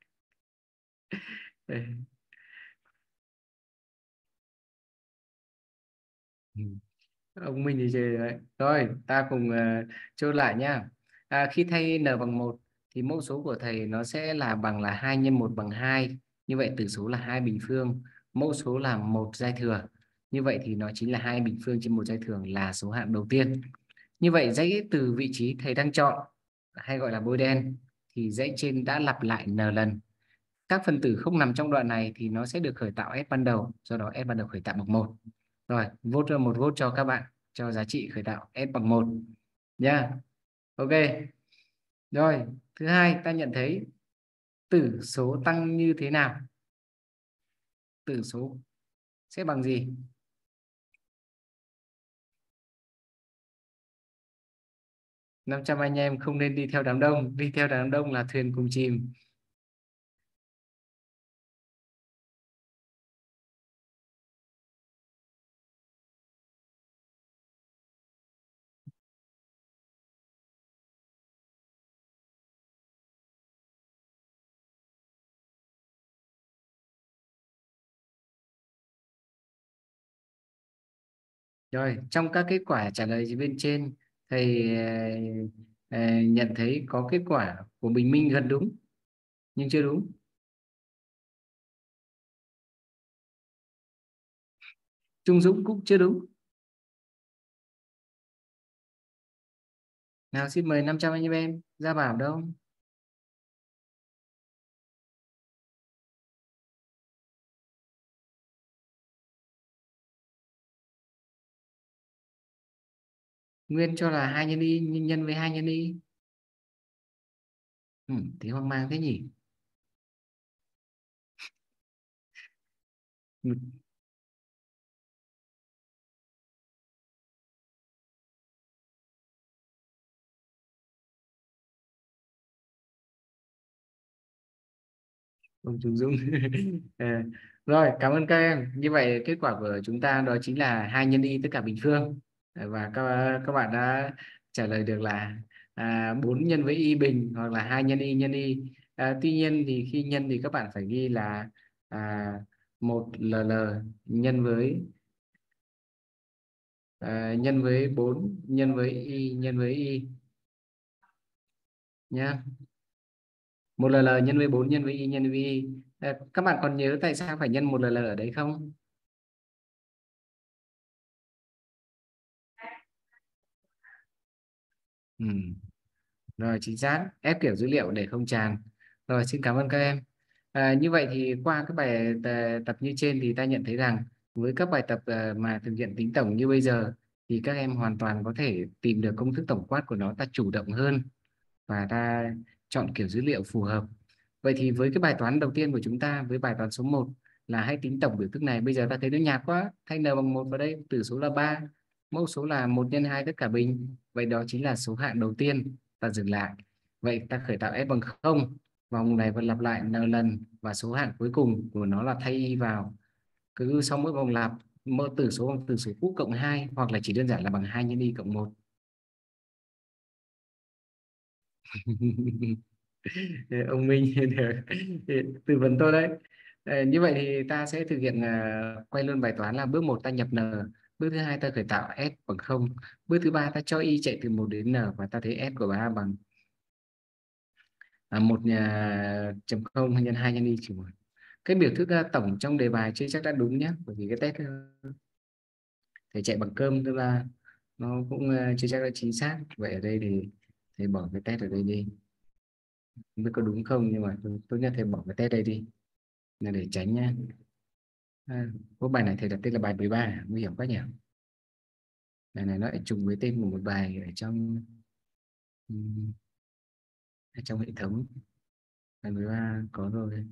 Ừ. Ông Minh thì chê đấy. Rồi ta cùng uh, chốt lại nhá. À, khi thay n bằng một thì mẫu số của thầy nó sẽ là bằng là hai nhân một bằng hai. Như vậy tử số là hai bình phương, mẫu số là một giai thừa. Như vậy thì nó chính là hai bình phương trên một giai thừa, là số hạng đầu tiên. Như vậy dãy từ vị trí thầy đang chọn hay gọi là bôi đen thì dãy trên đã lặp lại n lần. Các phần tử không nằm trong đoạn này thì nó sẽ được khởi tạo S ban đầu, do đó S ban đầu khởi tạo bằng một. Rồi, vote một vote cho các bạn cho giá trị khởi tạo S bằng một nha. Ok. Rồi, thứ hai ta nhận thấy tử số tăng như thế nào? Tử số sẽ bằng gì? năm trăm anh em không nên đi theo đám đông, đi theo đám đông là thuyền cùng chìm. Rồi, trong các kết quả trả lời bên trên, thầy ờ, ờ, nhận thấy có kết quả của Bình Minh gần đúng, nhưng chưa đúng. Trung Dũng cũng chưa đúng. Nào xin mời năm trăm anh em, Gia Bảo đâu? Nguyên cho là hai nhân y nhân nhân với hai nhân y. Ừ, thế hoang mang thế nhỉ. Ừ, ông Trung Dũng. Ờ, rồi cảm ơn các em, như vậy kết quả của chúng ta đó chính là hai nhân y tất cả bình phương. Ờ, và các các bạn đã trả lời được là à, bốn nhân với y bình hoặc là hai nhân y nhân y. À, tuy nhiên thì khi nhân thì các bạn phải ghi là à, một ll nhân với à, nhân với bốn nhân với y nhân với y nhá. Một ll nhân với bốn nhân với y nhân với y. À, các bạn còn nhớ tại sao phải nhân một ll ở đấy không? Ừ. Rồi chính xác, ép kiểu dữ liệu để không tràn. Rồi xin cảm ơn các em. À, như vậy thì qua các bài tà- tập như trên thì ta nhận thấy rằng với các bài tập à, mà thực hiện tính tổng như bây giờ thì các em hoàn toàn có thể tìm được công thức tổng quát của nó, ta chủ động hơn và ta chọn kiểu dữ liệu phù hợp. Vậy thì với cái bài toán đầu tiên của chúng ta, với bài toán số một là hãy tính tổng biểu thức này, bây giờ ta thấy nó nhạt quá, thay n bằng một vào đây, tử số là ba, mẫu số là một nhân hai tất cả bình, vậy đó chính là số hạng đầu tiên, ta dừng lại. Vậy ta khởi tạo f bằng không, vòng này vẫn lặp lại n lần và số hạng cuối cùng của nó là thay y vào. Cứ sau mỗi vòng lặp, mẫu tử số bằng tử số cũ cộng hai hoặc là chỉ đơn giản là bằng hai nhân y cộng một. Ông Minh được tư vấn tôi đấy. Ờ, như vậy thì ta sẽ thực hiện à, quay luôn bài toán là bước một ta nhập n, bước thứ hai ta khởi tạo s bằng không, bước thứ ba ta cho y chạy từ một đến n và ta thấy s của ba bằng à, một nhà chấm không nhân hai nhân y trừ một. Cái biểu thức à, tổng trong đề bài chưa chắc đã đúng nhé, bởi vì cái test ờ, thầy chạy bằng cơm tức là nó cũng à, chưa chắc đã chính xác. Vậy ở đây thì thầy bỏ cái test ở đây đi, không biết có đúng không nhưng mà tốt nhất thầy bỏ cái test đây đi là để tránh nhé. À, có bài này thầy đặt tên là bài mười ba, nguy hiểm quá nhỉ. Bài này nó lại trùng với tên của một bài ở trong ừm, ở trong hệ thống. Bài mười ba có rồi.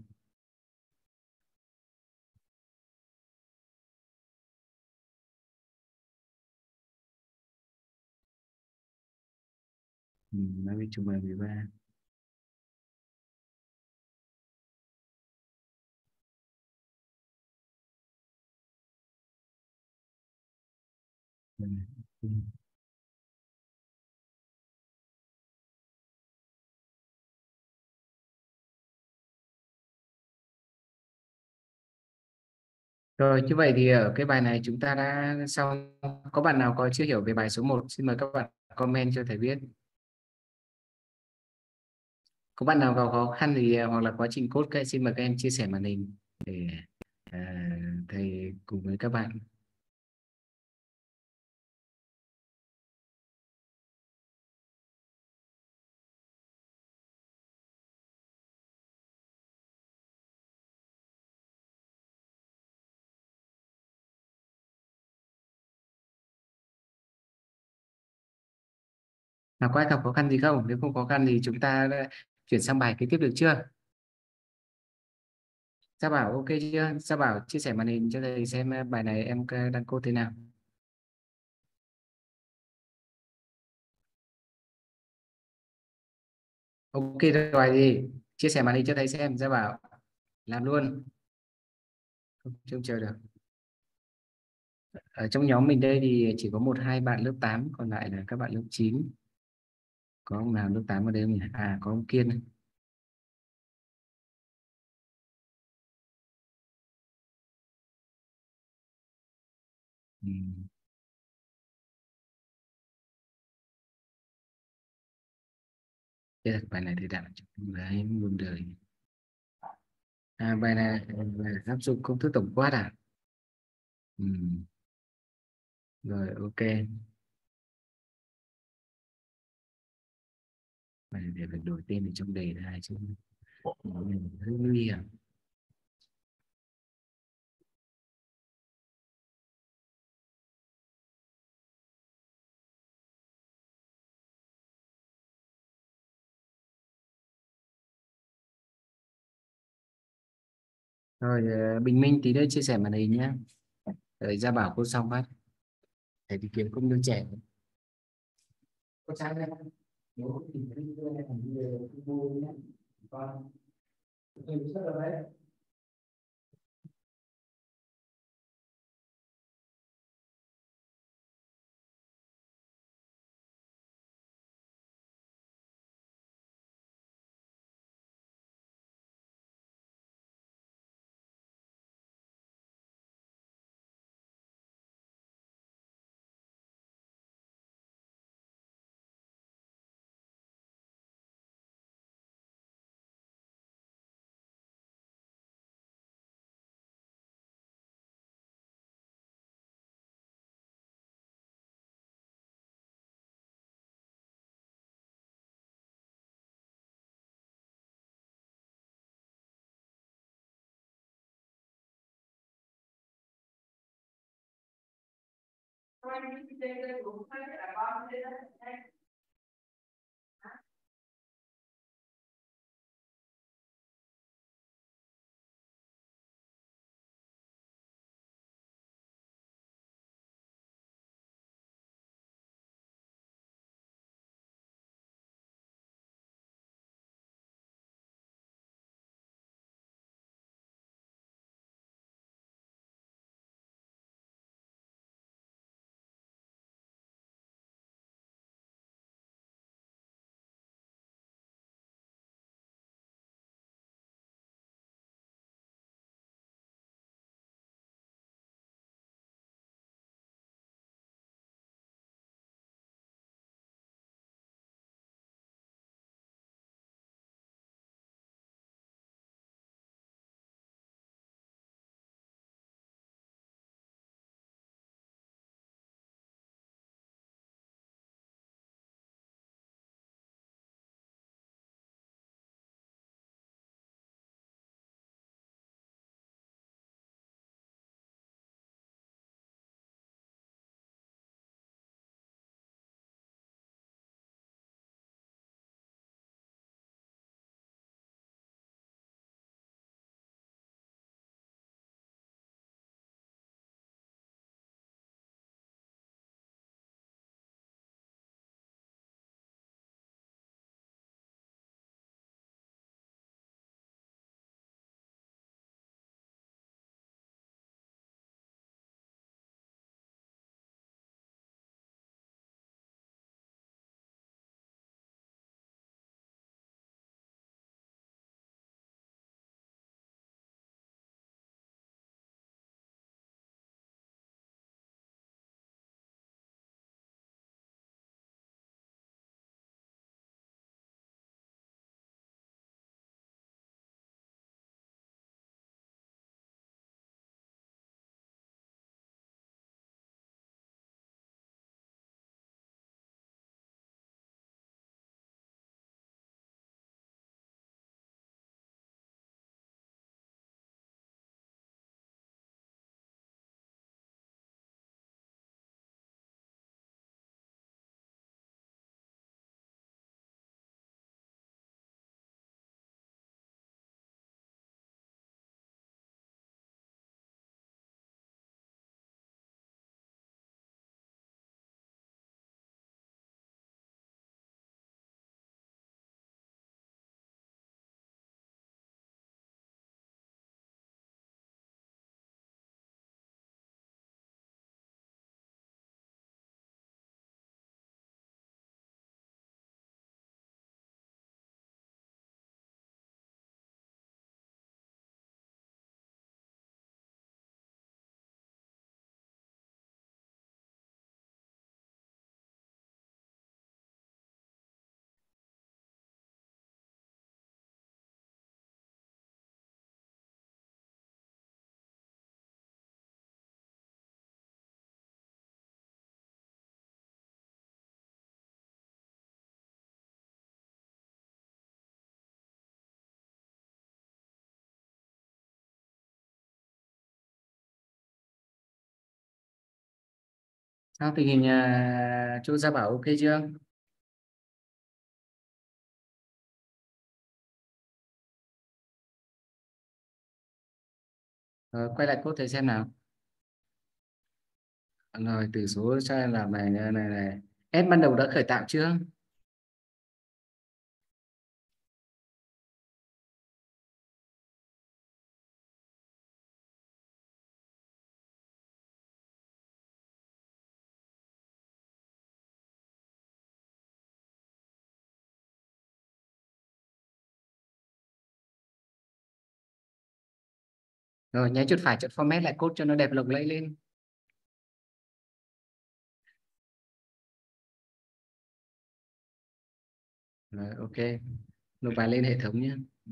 Ừ, nó bị trùng bài mười ba. Ừ. Ừ. Rồi như vậy thì ở cái bài này chúng ta đã xong. Có bạn nào có chưa hiểu về bài số một, xin mời các bạn comment cho thầy biết. Có bạn nào có khó khăn thì hoặc là quá trình code cái xin mời các em chia sẻ màn hình để à, thầy cùng với các bạn. Nào có ai gặp khó khăn gì không? Nếu không khó khăn thì chúng ta đã chuyển sang bài kế tiếp được chưa? Gia Bảo ok chưa? Gia Bảo chia sẻ màn hình cho thầy xem ờ, bài này em ờ, đang code thế nào. Ok rồi gì? Chia sẻ màn hình cho thầy xem. Gia Bảo làm luôn. Không trông chờ được. Ở trong nhóm mình đây thì chỉ có một hai bạn lớp tám, còn lại là các bạn lớp chín. Có ông nào lớp tám ở đây không nhỉ? À có ông Kiên. Ừ. Thế là bài này thầy đạo đấy buồn đời. À bài này là áp dụng công thức tổng quát à? Ừ. Rồi ok. Bài này để phải đổi tên ở trong đề ra chứ. Nó hơi nguy hiểm. Rồi ờ, Bình Minh tí nữa chia sẻ màn hình nhé. Đợi Gia Bảo cô xong phát. Để đi kiếm công nhân trẻ. Có sao đây? Nếu thì cái này thành nhiều vui nhé. Con. Tôi rất là đấy. Sao tình hình à, chỗ Gia Bảo ok chưa? Rồi, quay lại code thầy xem nào. Rồi từ số cho em làm này này này, này. S ban đầu đã khởi tạo chưa? Rồi nháy chuột phải chọn format lại code cho nó đẹp lộng lẫy lên. Rồi ok, nộp bài lên hệ thống nhé. Ừ.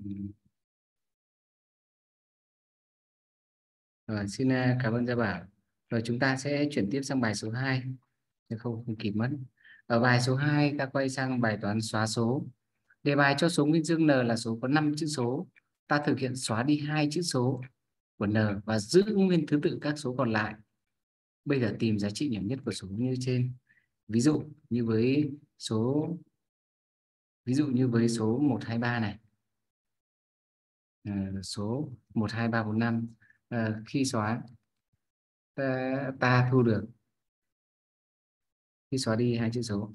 Rồi xin à, cảm ơn Gia Bảo. Rồi chúng ta sẽ chuyển tiếp sang bài số hai, chứ không không kịp mất. Ở bài số hai ta quay sang bài toán xóa số. Đề bài cho số nguyên dương n là số có năm chữ số. Ta thực hiện xóa đi hai chữ số của n và giữ nguyên thứ tự các số còn lại. Bây giờ tìm giá trị nhỏ nhất của số như trên. Ví dụ như với số ví dụ như với số một hai ba này. À, số một hai ba bốn năm, à, khi xóa ta, ta thu được khi xóa đi hai chữ số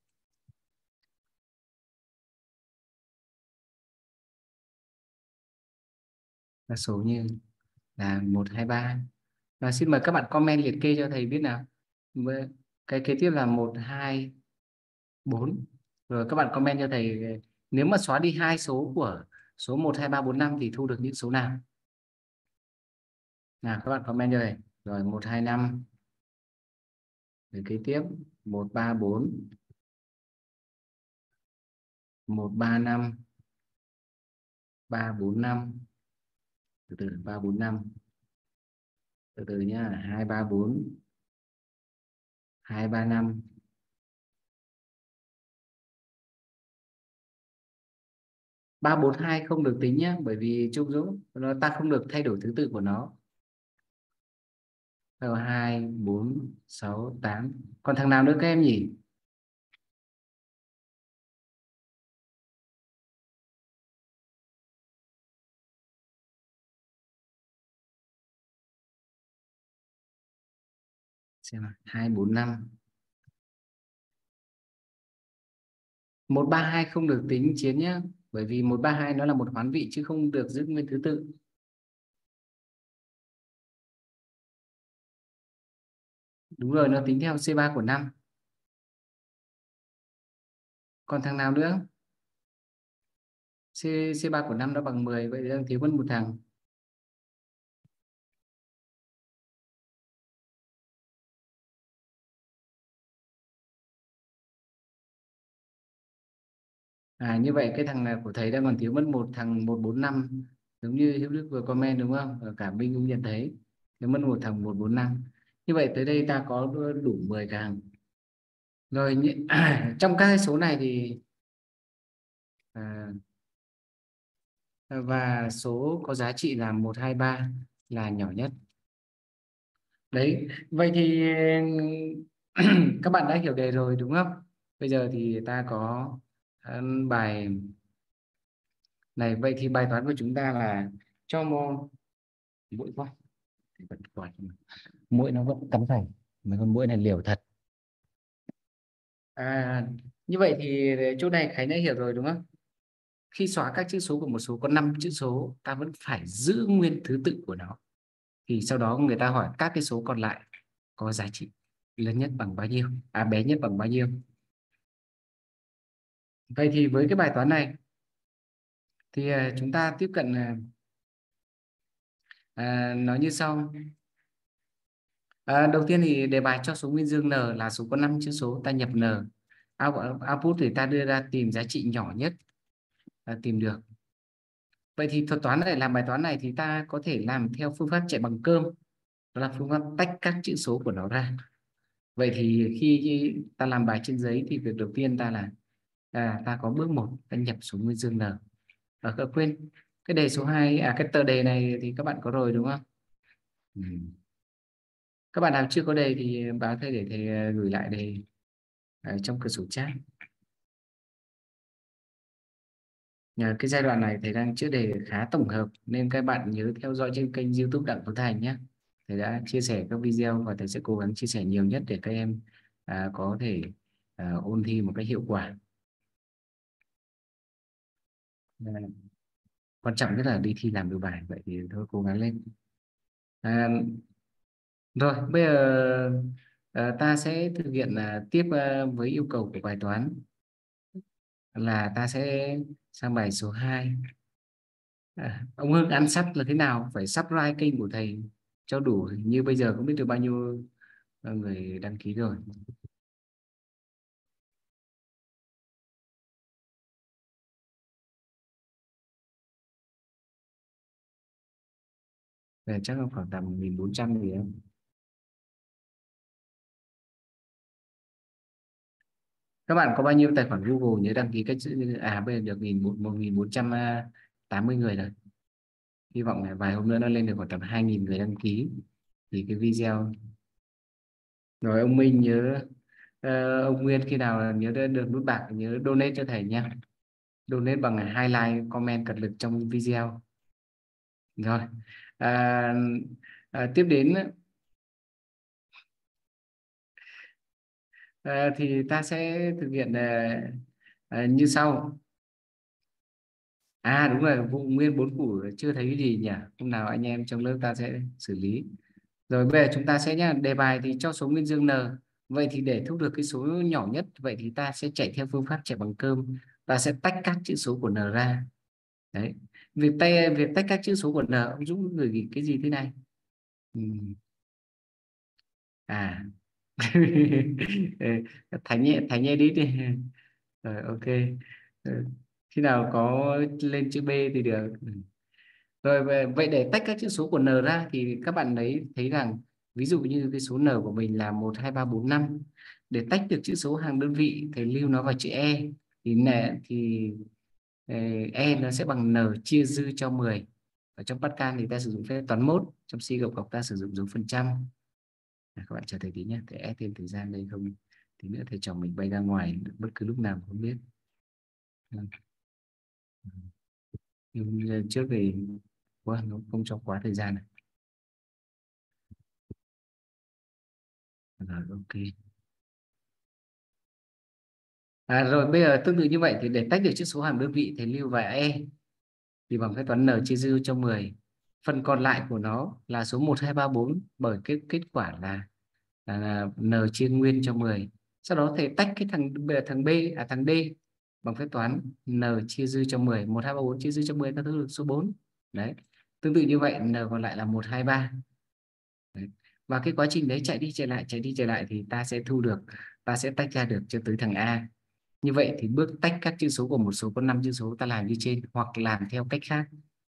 là số như là một hai ba. Và xin mời các bạn comment liệt kê cho thầy biết nào. Với cái kế tiếp là một hai bốn. Rồi các bạn comment cho thầy nếu mà xóa đi hai số của số một hai ba bốn năm thì thu được những số nào. Nào các bạn comment cho thầy. Rồi một hai năm. Rồi kế tiếp một ba bốn, một ba năm, ba bốn năm. Từ từ ba bốn năm. Từ từ nhá, hai ba bốn, hai ba năm. Ba bốn hai không được tính nhé, bởi vì Trung Dũng nó ta không được thay đổi thứ tự của nó. Rồi hai bốn sáu tám. Còn thằng nào nữa các em nhỉ? Xem nào, hai bốn năm. Một ba hai không được tính Chiến nhé, bởi vì một ba hai nó là một hoán vị chứ không được giữ nguyên thứ tự. Đúng rồi, nó tính theo C ba của năm. Còn thằng nào nữa? C C ba của năm nó bằng mười, vậy đang thiếu mất một thằng. À như vậy cái thằng này của thầy đang còn thiếu mất một thằng một bốn năm, giống như Hữu Đức vừa comment đúng không? Và cả Minh cũng nhận thấy thiếu mất một thằng một bốn năm. Như vậy tới đây ta có đủ mười cái hàng. Rồi nhị- trong các số này thì à, và số có giá trị là một hai ba là nhỏ nhất. Đấy, vậy thì các bạn đã hiểu đề rồi đúng không? Bây giờ thì ta có à, bài này. Vậy thì bài toán của chúng ta là cho mol mũi quá thì vẫn còn mũi nó vẫn cắm thành mấy con mũi này liều thật. À, như vậy thì chỗ này Khánh đã hiểu rồi đúng không? Khi xóa các chữ số của một số có năm chữ số, ta vẫn phải giữ nguyên thứ tự của nó. Thì sau đó người ta hỏi các cái số còn lại có giá trị lớn nhất bằng bao nhiêu, à bé nhất bằng bao nhiêu. Vậy thì với cái bài toán này thì à, chúng ta tiếp cận à, à, nó như sau. À, đầu tiên thì đề bài cho số nguyên dương n là số có năm chữ số, ta nhập n. Out- output thì ta đưa ra tìm giá trị nhỏ nhất là tìm được. Vậy thì thuật toán này, làm bài toán này thì ta có thể làm theo phương pháp chạy bằng cơm, đó là phương pháp tách các chữ số của nó ra. Vậy thì khi ta làm bài trên giấy thì việc đầu tiên ta là à, ta có bước một, ta nhập số nguyên dương n. À, các quên cái đề số hai, à cái tờ đề này thì các bạn có rồi đúng không? Ừ. Các bạn nào chưa có đề thì báo thầy để thầy ờ, gửi lại đề ở trong cửa sổ chat. Nhờ cái giai đoạn này thầy đang chữa đề khá tổng hợp nên các bạn nhớ theo dõi trên kênh YouTube Đặng Tuấn Thành nhé. Thầy đã chia sẻ các video và thầy sẽ cố gắng chia sẻ nhiều nhất để các em à, có thể à, ôn thi một cách hiệu quả. À, quan trọng nhất là đi thi làm được bài, vậy thì thôi cố gắng lên. À, rồi bây giờ à, ta sẽ thực hiện à, tiếp à, với yêu cầu của bài toán là ta sẽ sang bài số hai. À, ông Hưng ăn sắp là thế nào? Phải subscribe kênh của thầy cho đủ, như bây giờ không biết được bao nhiêu người đăng ký rồi. Về chắc là khoảng tầm một nghìn bốn trăm gì đó. Các bạn có bao nhiêu tài khoản Google nhớ đăng ký cách chữ, à bây giờ được nghìn một nghìn bốn trăm tám mươi người rồi. Hy vọng là vài hôm nữa nó lên được khoảng tầm hai nghìn người đăng ký thì cái video. Rồi ông Minh nhớ, ờ, ông Nguyên khi nào nhớ được nút bạc nhớ donate cho thầy nhé. Donate bằng hai like comment cật lực trong video. Rồi à, à, tiếp đến à, thì ta sẽ thực hiện à, à, như sau. À đúng rồi, vụ nguyên bốn củ chưa thấy cái gì nhỉ, hôm nào anh em trong lớp ta sẽ xử lý. Rồi bây giờ chúng ta sẽ nhá, đề bài thì cho số nguyên dương n, vậy thì để thu được cái số nhỏ nhất, vậy thì ta sẽ chạy theo phương pháp chạy bằng cơm, ta sẽ tách các chữ số của n ra. Đấy, việc tay việc tách các chữ số của n, ông Dũng gửi cái gì thế này? Ừ. À Thành nhẹ Thành nhẹ đi đi. Rồi ok. Ừ. Khi nào có lên chữ B thì được. Ừ. Rồi vậy để tách các chữ số của n ra thì các bạn đấy thấy rằng ví dụ như cái số n của mình là một hai ba bốn năm, để tách được chữ số hàng đơn vị thì lưu nó vào chữ e, thì nè thì ờ, e nó sẽ bằng n chia dư cho mười. Ở trong Pascal thì ta sử dụng phép toán mốt, trong C cộng cộng ta sử dụng dấu phần trăm. À, các bạn chờ thầy tí nhé, thầy ép thêm thời gian đây không tí nữa thầy chồng mình bay ra ngoài bất cứ lúc nào không biết. Ừ. Nhưng trước thì quá nó không cho quá thời gian này. Rồi ok. À, rồi bây giờ tương tự như vậy thì để tách được chữ số hàm đơn vị thì lưu vào e thì bằng phép toán n chia dư cho mười. Phần còn lại của nó là số một hai ba bốn bởi cái kết quả là, là, là n chia nguyên cho mười. Sau đó thầy tách cái thằng thằng B à thằng D bằng phép toán n chia dư cho mười, một hai ba bốn chia dư cho mười ta thu được số bốn. Đấy. Tương tự như vậy n còn lại là một hai ba. Đấy. Và cái quá trình đấy chạy đi chạy lại chạy đi chạy lại thì ta sẽ thu được, ta sẽ tách ra được cho tới thằng A. Như vậy thì bước tách các chữ số của một số có năm chữ số ta làm như trên hoặc làm theo cách khác.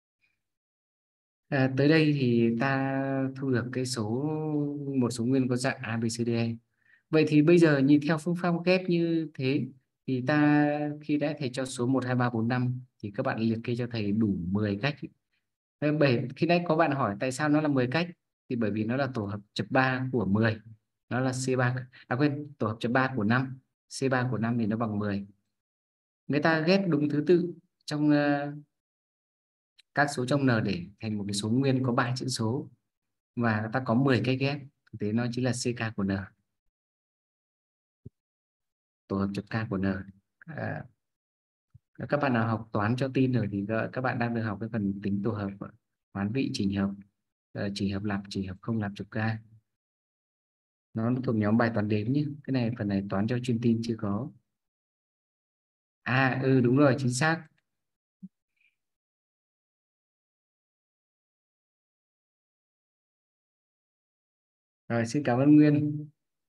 À, tới đây thì ta thu được cái số một số nguyên có dạng A, B, C, D, E. Vậy thì bây giờ nhìn theo phương pháp ghép như thế thì ta khi đã thầy cho số một hai ba bốn năm thì các bạn liệt kê cho thầy đủ mười cách. Bảy khi nãy có bạn hỏi tại sao nó là mười cách thì bởi vì nó là tổ hợp chập ba của mười, nó là C ba, à quên, tổ hợp chập ba của năm, C ba của năm thì nó bằng mười. Người ta ghép đúng thứ tự trong uh, các số trong n để thành một cái số nguyên có ba chữ số và ta có mười cách ghép, thực tế nó chính là C K của n, tổ hợp chập K của n. À, các bạn nào học toán cho tin rồi thì các bạn đang được học cái phần tính tổ hợp, hoán vị, chỉnh hợp, uh, chỉnh hợp lặp, chỉnh hợp không lặp chập K. Nó thuộc nhóm bài toán đếm nhé, cái này phần này toán cho chuyên tin chưa có. À ừ đúng rồi, chính xác. Rồi xin cảm ơn Nguyên.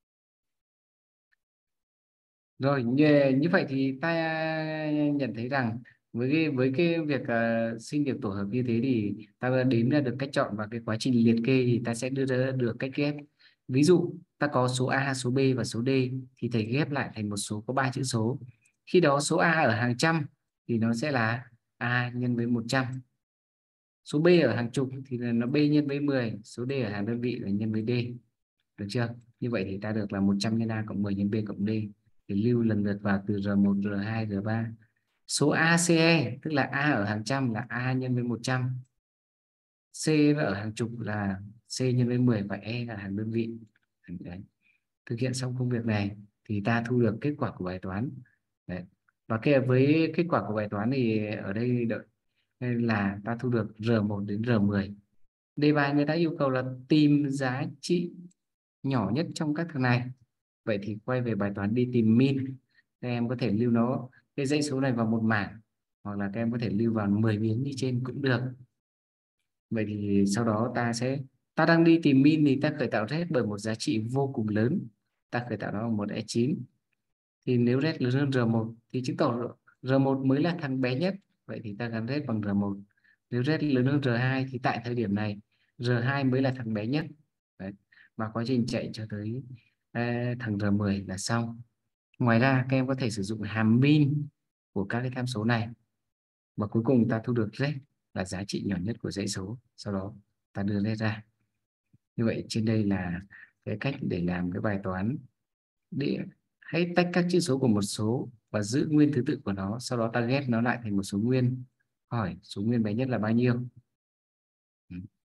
Rồi như, như vậy thì ta nhận thấy rằng với cái với cái việc uh, sinh được tổ hợp như thế thì ta đếm ra được cách chọn, và cái quá trình liệt kê thì ta sẽ đưa ra được cách ghép. Ví dụ ta có số A, số B và số D thì thầy ghép lại thành một số có ba chữ số. Khi đó số A ở hàng trăm thì nó sẽ là A nhân với một trăm. Số B ở hàng chục thì là nó B nhân với mười, số D ở hàng đơn vị là nhân với D. Được chưa? Như vậy thì ta được là một trăm nhân A cộng mười nhân B cộng D, thì lưu lần lượt vào từ R một, R hai, R ba. số a xê e, tức là A ở hàng trăm là A nhân với một trăm, C ở hàng chục là C nhân với mười và E là hàng đơn vị. Đấy. Thực hiện xong công việc này thì ta thu được kết quả của bài toán. Đấy. Và cái với kết quả của bài toán thì ở đây đợi là ta thu được R một đến R mười. Đề bài người ta yêu cầu là tìm giá trị nhỏ nhất trong các thằng này. Vậy thì quay về bài toán đi tìm min. Các em có thể lưu nó cái dãy số này vào một mảng, hoặc là các em có thể lưu vào mười biến như trên cũng được. Vậy thì sau đó ta sẽ ta đang đi tìm min thì ta khởi tạo Z bởi một giá trị vô cùng lớn. Ta khởi tạo nó bằng một e chín. Thì nếu Z lớn hơn R một thì chứng tỏ R một mới là thằng bé nhất. Vậy thì ta gắn Z bằng R một. Nếu Z lớn hơn R hai thì tại thời điểm này R hai mới là thằng bé nhất. Đấy. Và quá trình chạy cho tới à, thằng R mười là xong. Ngoài ra các em có thể sử dụng hàm min của các cái tham số này. Và cuối cùng ta thu được Z là giá trị nhỏ nhất của dãy số. Sau đó ta đưa Z ra. Như vậy trên đây là cái cách để làm cái bài toán để hãy tách các chữ số của một số và giữ nguyên thứ tự của nó, sau đó ta ghép nó lại thành một số nguyên. Hỏi số nguyên bé nhất là bao nhiêu. Ừ.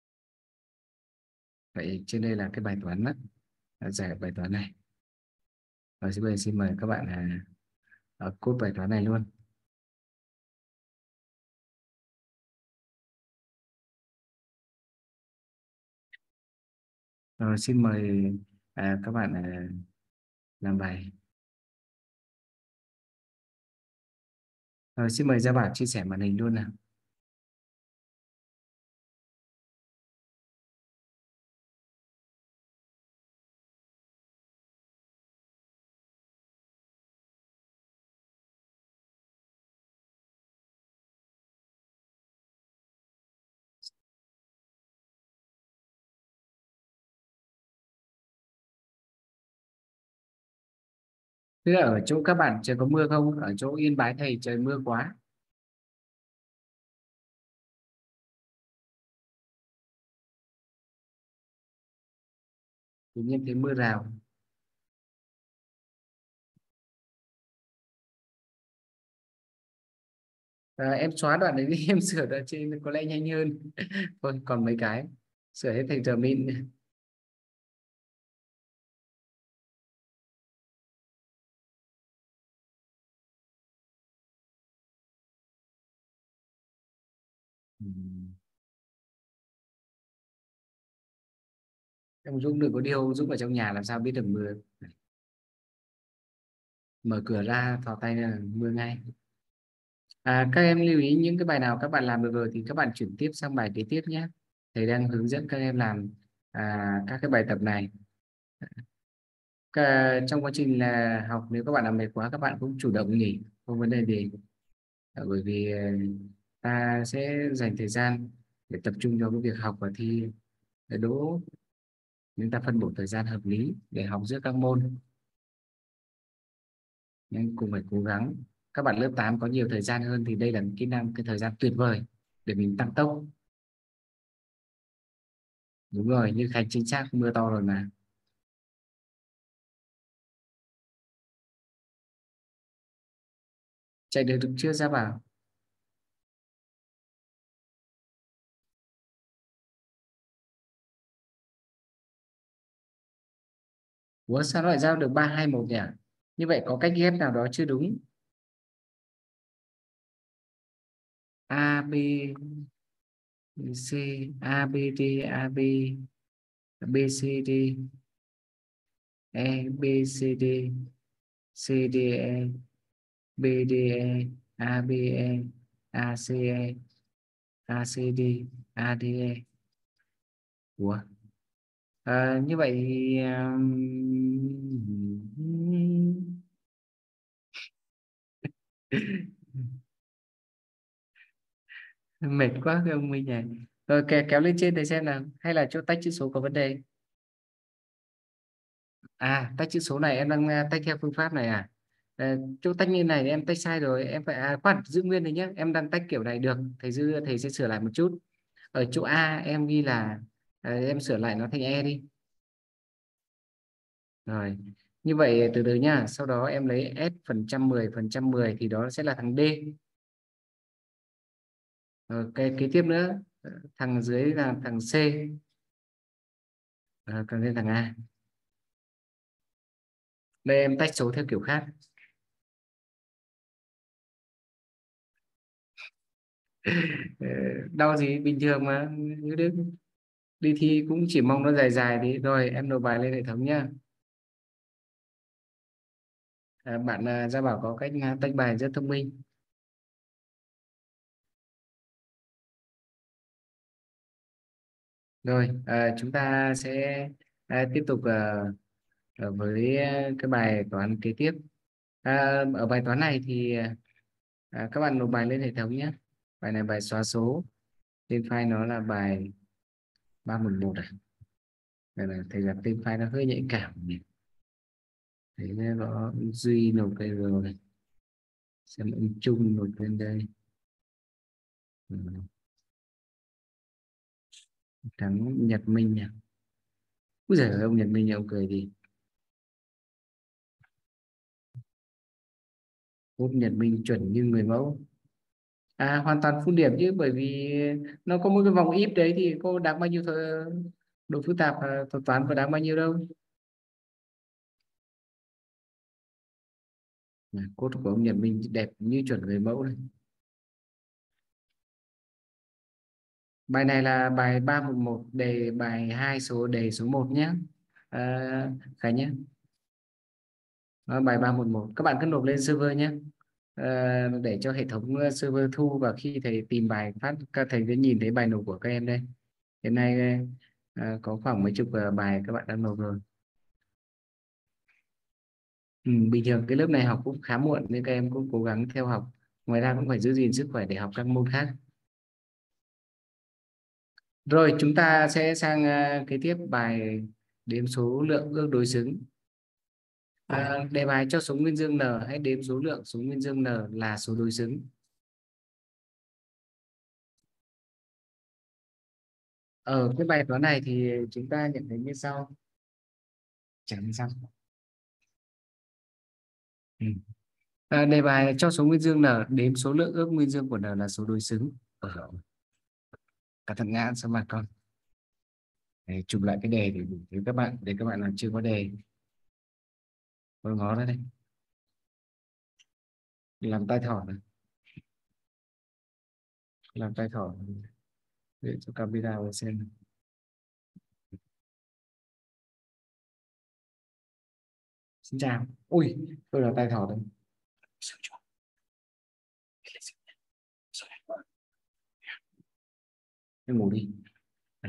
Vậy trên đây là cái bài toán đó, giải bài toán này. Và bây giờ xin mời các bạn là à, code bài toán này luôn. Rồi, xin mời à, các bạn à, làm bài. Rồi, xin mời Gia Bảo chia sẻ màn hình luôn nào. Thế là ở chỗ các bạn trời có mưa không? Ở chỗ Yên Bái thầy trời mưa quá. Tự nhiên thấy mưa rào. À, em xóa đoạn đấy đi, em sửa đoạn trên có lẽ nhanh hơn. Thôi còn mấy cái sửa hết thành giờ min. Ừ. Ông Dũng đừng có điêu, Dũng ở trong nhà làm sao biết được mưa. Mở cửa ra thò tay là mưa ngay. À, các em lưu ý những cái bài nào các bạn làm được rồi thì các bạn chuyển tiếp sang bài kế tiếp nhé. Thầy đang hướng dẫn các em làm à, các cái bài tập này. Cả, trong quá trình là học nếu các bạn làm mệt quá các bạn cũng chủ động nghỉ, không vấn đề gì. À, bởi vì ờ, ta sẽ dành thời gian để tập trung cho cái việc học và thi để đỗ. Chúng ta phân bổ thời gian hợp lý để học giữa các môn, nhưng cùng phải cố gắng. Các bạn lớp tám có nhiều thời gian hơn thì đây là kỹ năng cái thời gian tuyệt vời để mình tăng tốc. Đúng rồi, như Khánh chính xác, mưa to rồi mà. Chạy được được chưa Ra Bảo? Ủa sao nó lại giao được ba hai một nhỉ? Như vậy có cách ghép nào đó chưa đúng. A B C, A B D, A B, B C D, E B C D, C D E, B D E, A B E, A C E, A C D, A D E. Ủa? À, như vậy thì, um, mệt quá cái ông Minh này. Rồi kè, kéo lên trên để xem nào, hay là chỗ tách chữ số có vấn đề. À, tách chữ số này em đang à, tách theo phương pháp này à? Ờ, chỗ tách như này thì em tách sai rồi, em phải à, khoan giữ nguyên này nhé, em đang tách kiểu này được, thầy dư thầy sẽ sửa lại một chút. Ở chỗ A em ghi là à, em sửa lại nó thành E đi. Rồi, như vậy từ từ nhá, sau đó em lấy S phần trăm mười phần trăm mười thì đó sẽ là thằng D. Rồi, cái kế tiếp nữa, thằng dưới là thằng C, à, còn đây thằng A. Đây em tách số theo kiểu khác. Ờ, đau gì bình thường mà Như Đức, đi thi cũng chỉ mong nó dài dài thì rồi em nộp bài lên hệ thống nhá. À, bạn à, Gia Bảo có cách à, tách bài rất thông minh. Rồi à, chúng ta sẽ à, tiếp tục à, ở với à, cái bài toán kế tiếp. À, ở bài toán này thì à, các bạn nộp bài lên hệ thống nhé. Bài này bài xóa số, tên file nó là bài ba một một à. Đây là thầy gặp tên file nó hơi nhạy cảm nhỉ. Thế nên nó Duy nộp đây rồi, xem ông Trung nộp lên đây. Ừ. Thắng Nhật Minh à. Úi giời ơi, ông Nhật Minh ông cười gì. Út Nhật Minh chuẩn như người mẫu. À, hoàn toàn full điểm chứ, bởi vì nó có một cái vòng if đấy thì cô đáng bao nhiêu thôi, độ phức tạp à, thuật toán có đáng bao nhiêu đâu. À, cốt của ông Nhật Minh đẹp như chuẩn người mẫu này. Bài này là bài ba một một, đề bài hai số đề số một nhé. À, Khánh nhé. Đó, bài ba một một các bạn cứ nộp lên server nhé. À, để cho hệ thống ờ, server thu, và khi thầy tìm bài phát các thầy sẽ nhìn thấy bài nộp của các em đây. Hiện nay à, có khoảng mấy chục ờ, bài các bạn đang nộp rồi. Ừ, bình thường cái lớp này học cũng khá muộn nên các em cũng cố gắng theo học. Ngoài ra cũng phải giữ gìn sức khỏe để học các môn khác. Rồi chúng ta sẽ sang à, kế tiếp bài đếm số lượng ước đối xứng. À, đề bài cho số nguyên dương n, hãy đếm số lượng số nguyên dương n là số đối xứng. Ở cái bài toán này thì chúng ta nhận thấy như sau. Chẳng như sau. Ừ. À, đề bài cho số nguyên dương n, đếm số lượng ước nguyên dương của n là số đối xứng. Ở cả thằng ngã sao mà con. Để chụp lại cái đề để gửi tới các bạn, để các bạn nào chưa có đề tôi ngó ra đây, làm tay thỏ này. Làm tay thỏ để cho camera vào xem. Xin chào. Ui, tôi là tay thỏ đây. Em ngủ đi. À,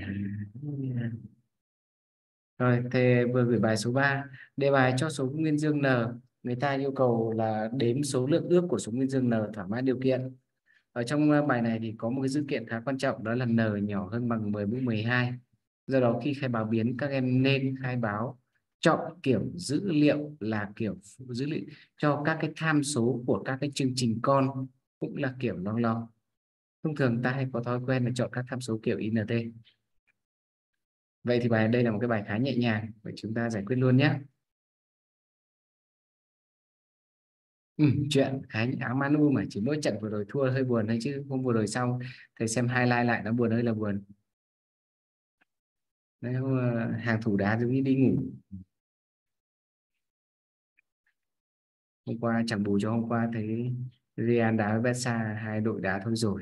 rồi thế vừa gửi bài số ba, đề bài cho số nguyên dương n, người ta yêu cầu là đếm số lượng ước của số nguyên dương n thỏa mãn điều kiện. Ở trong ờ, bài này thì có một cái dữ kiện khá quan trọng, đó là n nhỏ hơn bằng mười mũ mười hai. Do đó khi khai báo biến, các em nên khai báo chọn kiểu dữ liệu là kiểu dữ liệu cho các cái tham số của các cái chương trình con, cũng là kiểu long long. Thông thường ta hay có thói quen là chọn các tham số kiểu int. Vậy thì bài đây là một cái bài khá nhẹ nhàng, vậy chúng ta giải quyết luôn nhé. Ừ, chuyện khá áo Manu mà chỉ mỗi trận vừa rồi thua hơi buồn thôi, chứ hôm vừa rồi sau thầy xem highlight lại nó buồn ơi là buồn. Đấy, hôm, ờ, hàng thủ đá giống như đi ngủ. Hôm qua chẳng bù cho hôm qua thấy Real đá với Barca, hai đội đá thôi rồi,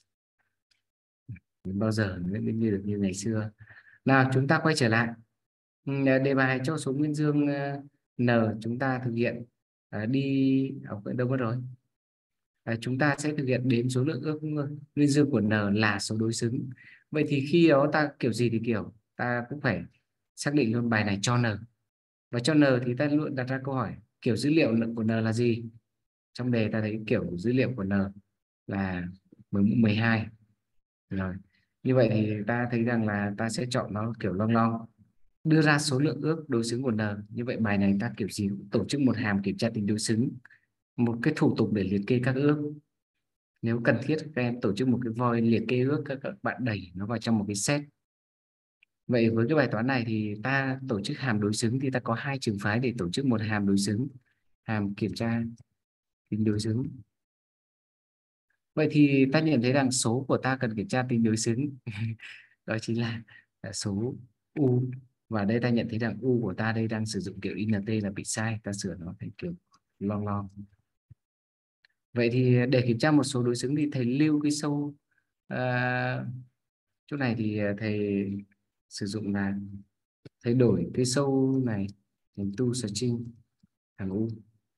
đến bao giờ nữa mới như được như ngày xưa. Nào chúng ta quay trở lại. Ừ, đề bài cho số nguyên dương ờ, n, chúng ta thực hiện ờ, đi ở đâu mất rồi. À, chúng ta sẽ thực hiện đếm số lượng ước nguyên dương của n là số đối xứng. Vậy thì khi đó ta kiểu gì thì kiểu ta cũng phải xác định luôn bài này cho n, và cho n thì ta luôn đặt ra câu hỏi kiểu dữ liệu của n là gì. Trong đề ta thấy kiểu dữ liệu của n là mười mười hai. Rồi như vậy thì ta thấy rằng là ta sẽ chọn nó kiểu long long, đưa ra số lượng ước đối xứng của n. Như vậy bài này ta kiểu gì cũng tổ chức một hàm kiểm tra tính đối xứng, một cái thủ tục để liệt kê các ước. Nếu cần thiết các em tổ chức một cái void liệt kê ước, các các bạn đẩy nó vào trong một cái set. Vậy với cái bài toán này thì ta tổ chức hàm đối xứng thì ta có hai trường phái để tổ chức một hàm đối xứng, hàm kiểm tra tính đối xứng. Vậy thì ta nhận thấy rằng số của ta cần kiểm tra tính đối xứng. Đó chính là, là số u. Và đây ta nhận thấy rằng u của ta đây đang sử dụng kiểu int là bị sai, ta sửa nó thành kiểu long long. Vậy thì để kiểm tra một số đối xứng thì thầy lưu cái sâu à, chỗ này thì thầy sử dụng là thầy đổi cái sâu này thành tu string hàng u.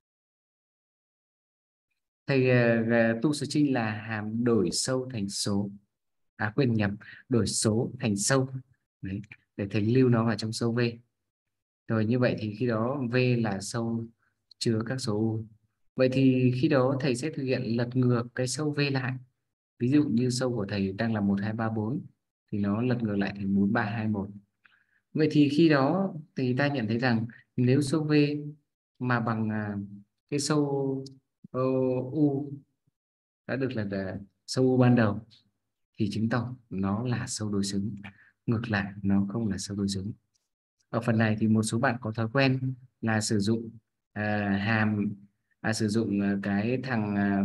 Thầy uh, tu string là hàm đổi sâu thành số, à quên nhầm, đổi số thành sâu. Đấy, để thầy lưu nó vào trong sâu v. Rồi như vậy thì khi đó v là sâu chứa các số u. Vậy thì khi đó thầy sẽ thực hiện lật ngược cái sâu v lại. Ví dụ như sâu của thầy đang là một hai ba bốn thì nó lật ngược lại thành bốn ba hai một. Vậy thì khi đó thì ta nhận thấy rằng nếu sâu v mà bằng à, cái sâu uh, u đã được là, là sâu u ban đầu thì chứng tỏ nó là sâu đối xứng. Ngược lại nó không là sâu đối xứng. Ở phần này thì một số bạn có thói quen là sử dụng à, hàm à, sử dụng à, cái thằng à,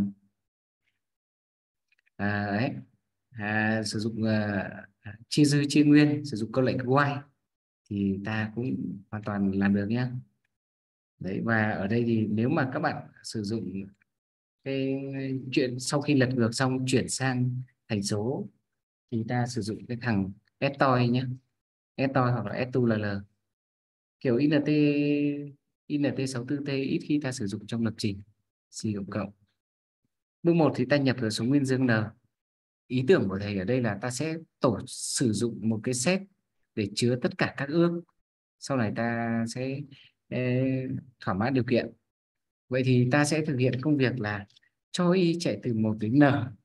à, ấy, à, sử dụng à, chia dư chia nguyên, sử dụng câu lệnh while thì ta cũng hoàn toàn làm được nhé. Đấy, và ở đây thì nếu mà các bạn sử dụng cái chuyện sau khi lật ngược xong chuyển sang thành số thì ta sử dụng cái thằng stoi nhé, stoi hoặc là ét hai ll. Kiểu int int sáu mươi tư t ít khi ta sử dụng trong lập trình C cộng cộng. Bước một thì ta nhập vào số nguyên dương n. Ý tưởng của thầy ở đây là ta sẽ tổ sử dụng một cái set để chứa tất cả các ước, sau này ta sẽ ê, thỏa mãn điều kiện. Vậy thì ta sẽ thực hiện công việc là cho y chạy từ một đến n.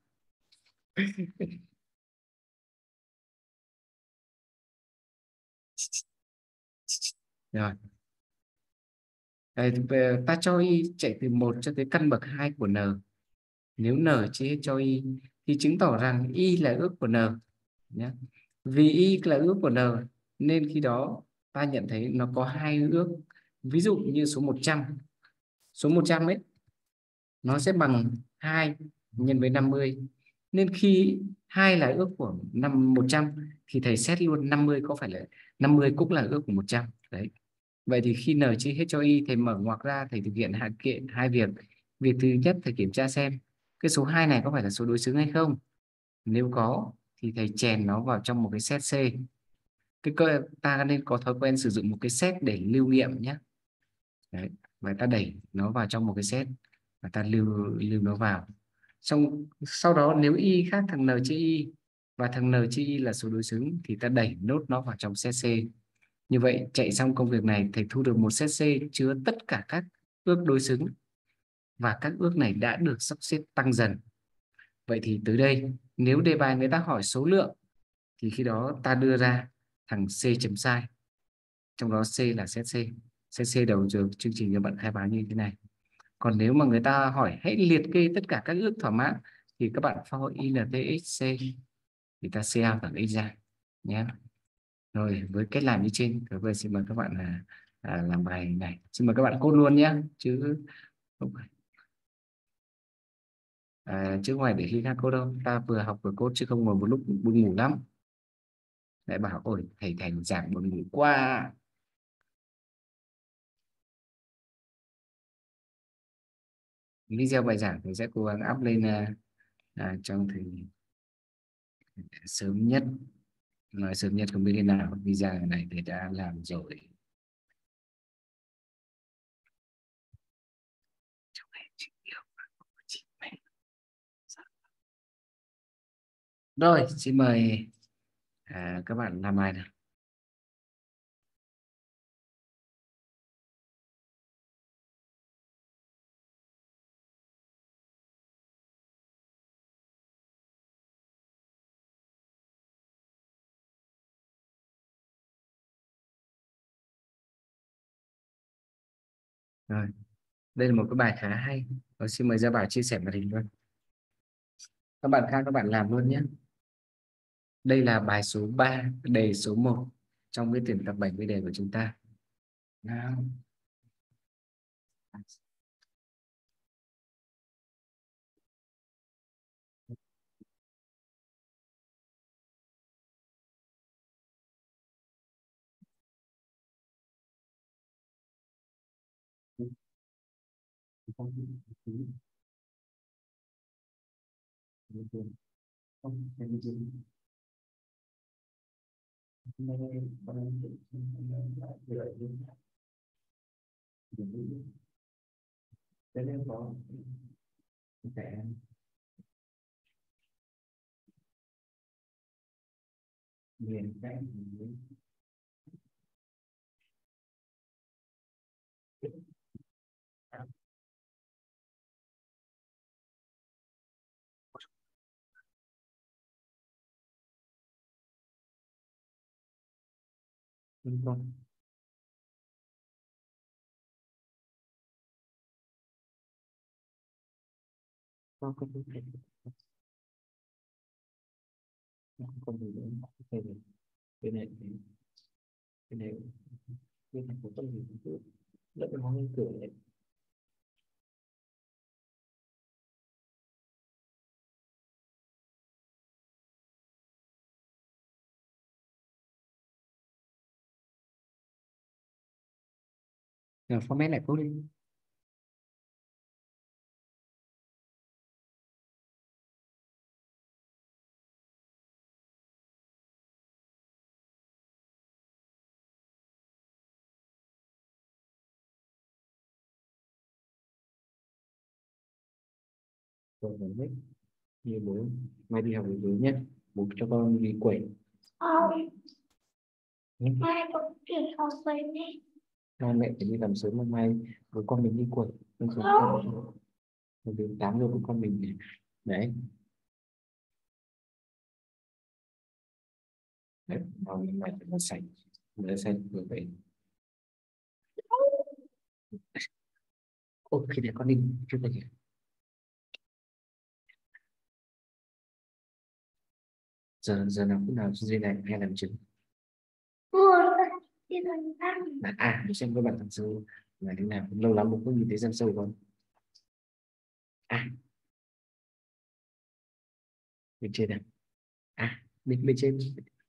Rồi đây, ta cho y chạy từ một cho tới căn bậc hai của n. Nếu n chia hết cho y thì chứng tỏ rằng y là ước của n nhé. Vì y là ước của n nên khi đó ta nhận thấy nó có hai ước. Ví dụ như số một trăm, số một trăm ấy nó sẽ bằng hai nhân với năm mươi. Nên khi hai là ước của năm một trăm thì thầy xét luôn năm mươi có phải là năm mươi cũng là ước của một trăm. Đấy. Vậy thì khi n chia hết cho y, thầy mở ngoặc ra, thầy thực hiện hai kiện hai việc. Việc thứ nhất, thầy kiểm tra xem cái số hai này có phải là số đối xứng hay không. Nếu có thì thầy chèn nó vào trong một cái set C. Cái cơ ta nên có thói quen sử dụng một cái set để lưu nghiệm nhé. Đấy. Và ta đẩy nó vào trong một cái set và ta lưu lưu nó vào. Xong sau đó nếu y khác thằng n chia y và thằng n chia y là số đối xứng thì ta đẩy nốt nó vào trong set C. Như vậy chạy xong công việc này, thầy thu được một set C chứa tất cả các ước đối xứng và các ước này đã được sắp xếp tăng dần. Vậy thì tới đây nếu đề bài người ta hỏi số lượng thì khi đó ta đưa ra thằng C chấm sai, trong đó C là set C. Set C đầu giờ chương trình cho bạn khai báo như thế này. Còn nếu mà người ta hỏi hãy liệt kê tất cả các ước thỏa mãn thì các bạn phao intxc thì ta C out thằng x ra nhé. Rồi với cách làm như trên, tôi xin mời các bạn là à, làm bài này. Xin mời các bạn code luôn nhé, chứ không phải à, chứ không phải để khi khác code đâu. Ta vừa học vừa code chứ không ngồi một lúc buồn ngủ lắm. Lại bảo ôi thầy Thành giảng buồn ngủ quá. Video bài giảng thì sẽ cố gắng up lên à, à, trong thời sớm nhất. Nói sớm nhất không biết thế nào, video này thì đã làm rồi. Rồi xin mời à, các bạn làm bài nào. Rồi đây là một cái bài khá hay. Rồi, xin mời Gia Bảo chia sẻ màn hình luôn. Các bạn khác các bạn làm luôn nhé. Đây là bài số ba, đề số một trong cái tuyển tập bảy mươi đề của chúng ta. Nào. không không không cái đấy có trẻ miền cái không không không không không không gì nữa cái này cái này cái này cái này cũng có gì nữa rất là ngon cửa đấy. Rồi format lại code đi. Rồi mình biết nhiều bố mai đi học buổi tối nhé, bố cho con đi quẩy Không, nhé. mai cũng chuyển học về đi. Mai mẹ phải đi làm sớm mà mai bố con mình đi quẩy không sớm không đến tám giờ bố con mình để đấy đấy vào mình mẹ phải nó sạch nó sạch rồi vậy. Ok để con đi trước đây. Giờ giờ nào lúc nào dưới này hay làm chứng Ủa, đi làm ăn. là à để xem các bạn thằng sâu là thế nào, lâu lắm cũng không nhìn thấy dân sâu không à bên trên này à bên bên trên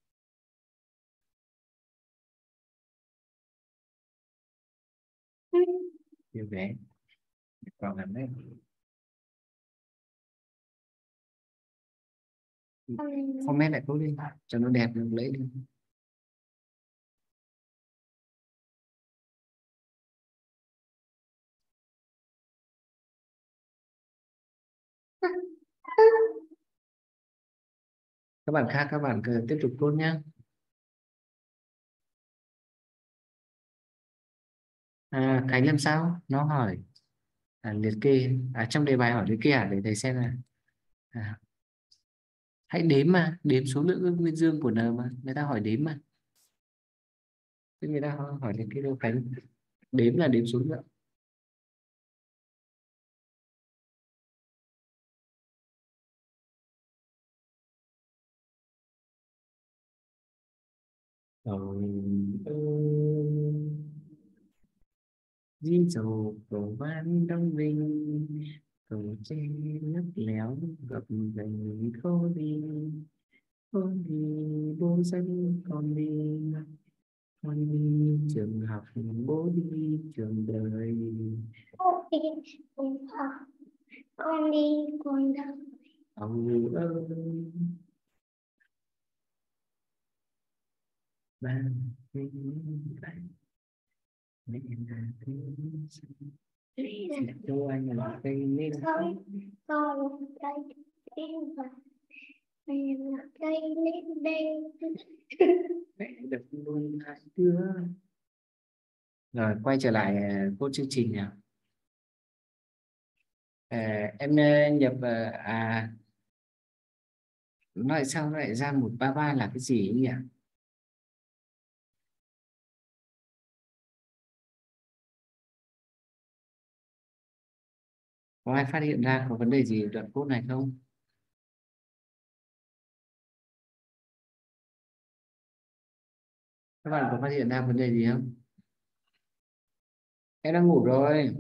Ừ. như vé còn làm đấy format lại tốt lên cho nó đẹp được lấy lên. Các bạn khác các bạn cứ tiếp tục code nhé. À, Khánh làm sao nó hỏi à, liệt kê à, trong đề bài hỏi liệt kê à để thầy xem nào à, hãy đếm mà đếm số lượng ước nguyên dương của n mà người ta hỏi đếm mà chứ người ta hỏi liệt kê đâu Khánh, đếm là đếm số lượng. Rồi di dầu cầu van đông vinh cầu tre nước léo gập gành khô đi khô đi bố dân con đi con đi trường học bố đi trường đời. Cô đi cùng học, con đi cùng đâu. Ông ơi ba mình phải mẹ là cái cho anh là cây nên Con, con cây lên và mẹ là cây lên đây. mẹ được luôn hai đứa. Rồi quay trở lại à, cô chương trình nào. À, em ờ, nhập ờ, à nói sao nó lại ra một ba ba là cái gì ấy nhỉ? Có ai phát hiện ra có vấn đề gì ở đoạn code này không? Các bạn có phát hiện ra vấn đề gì không? Em đang ngủ rồi.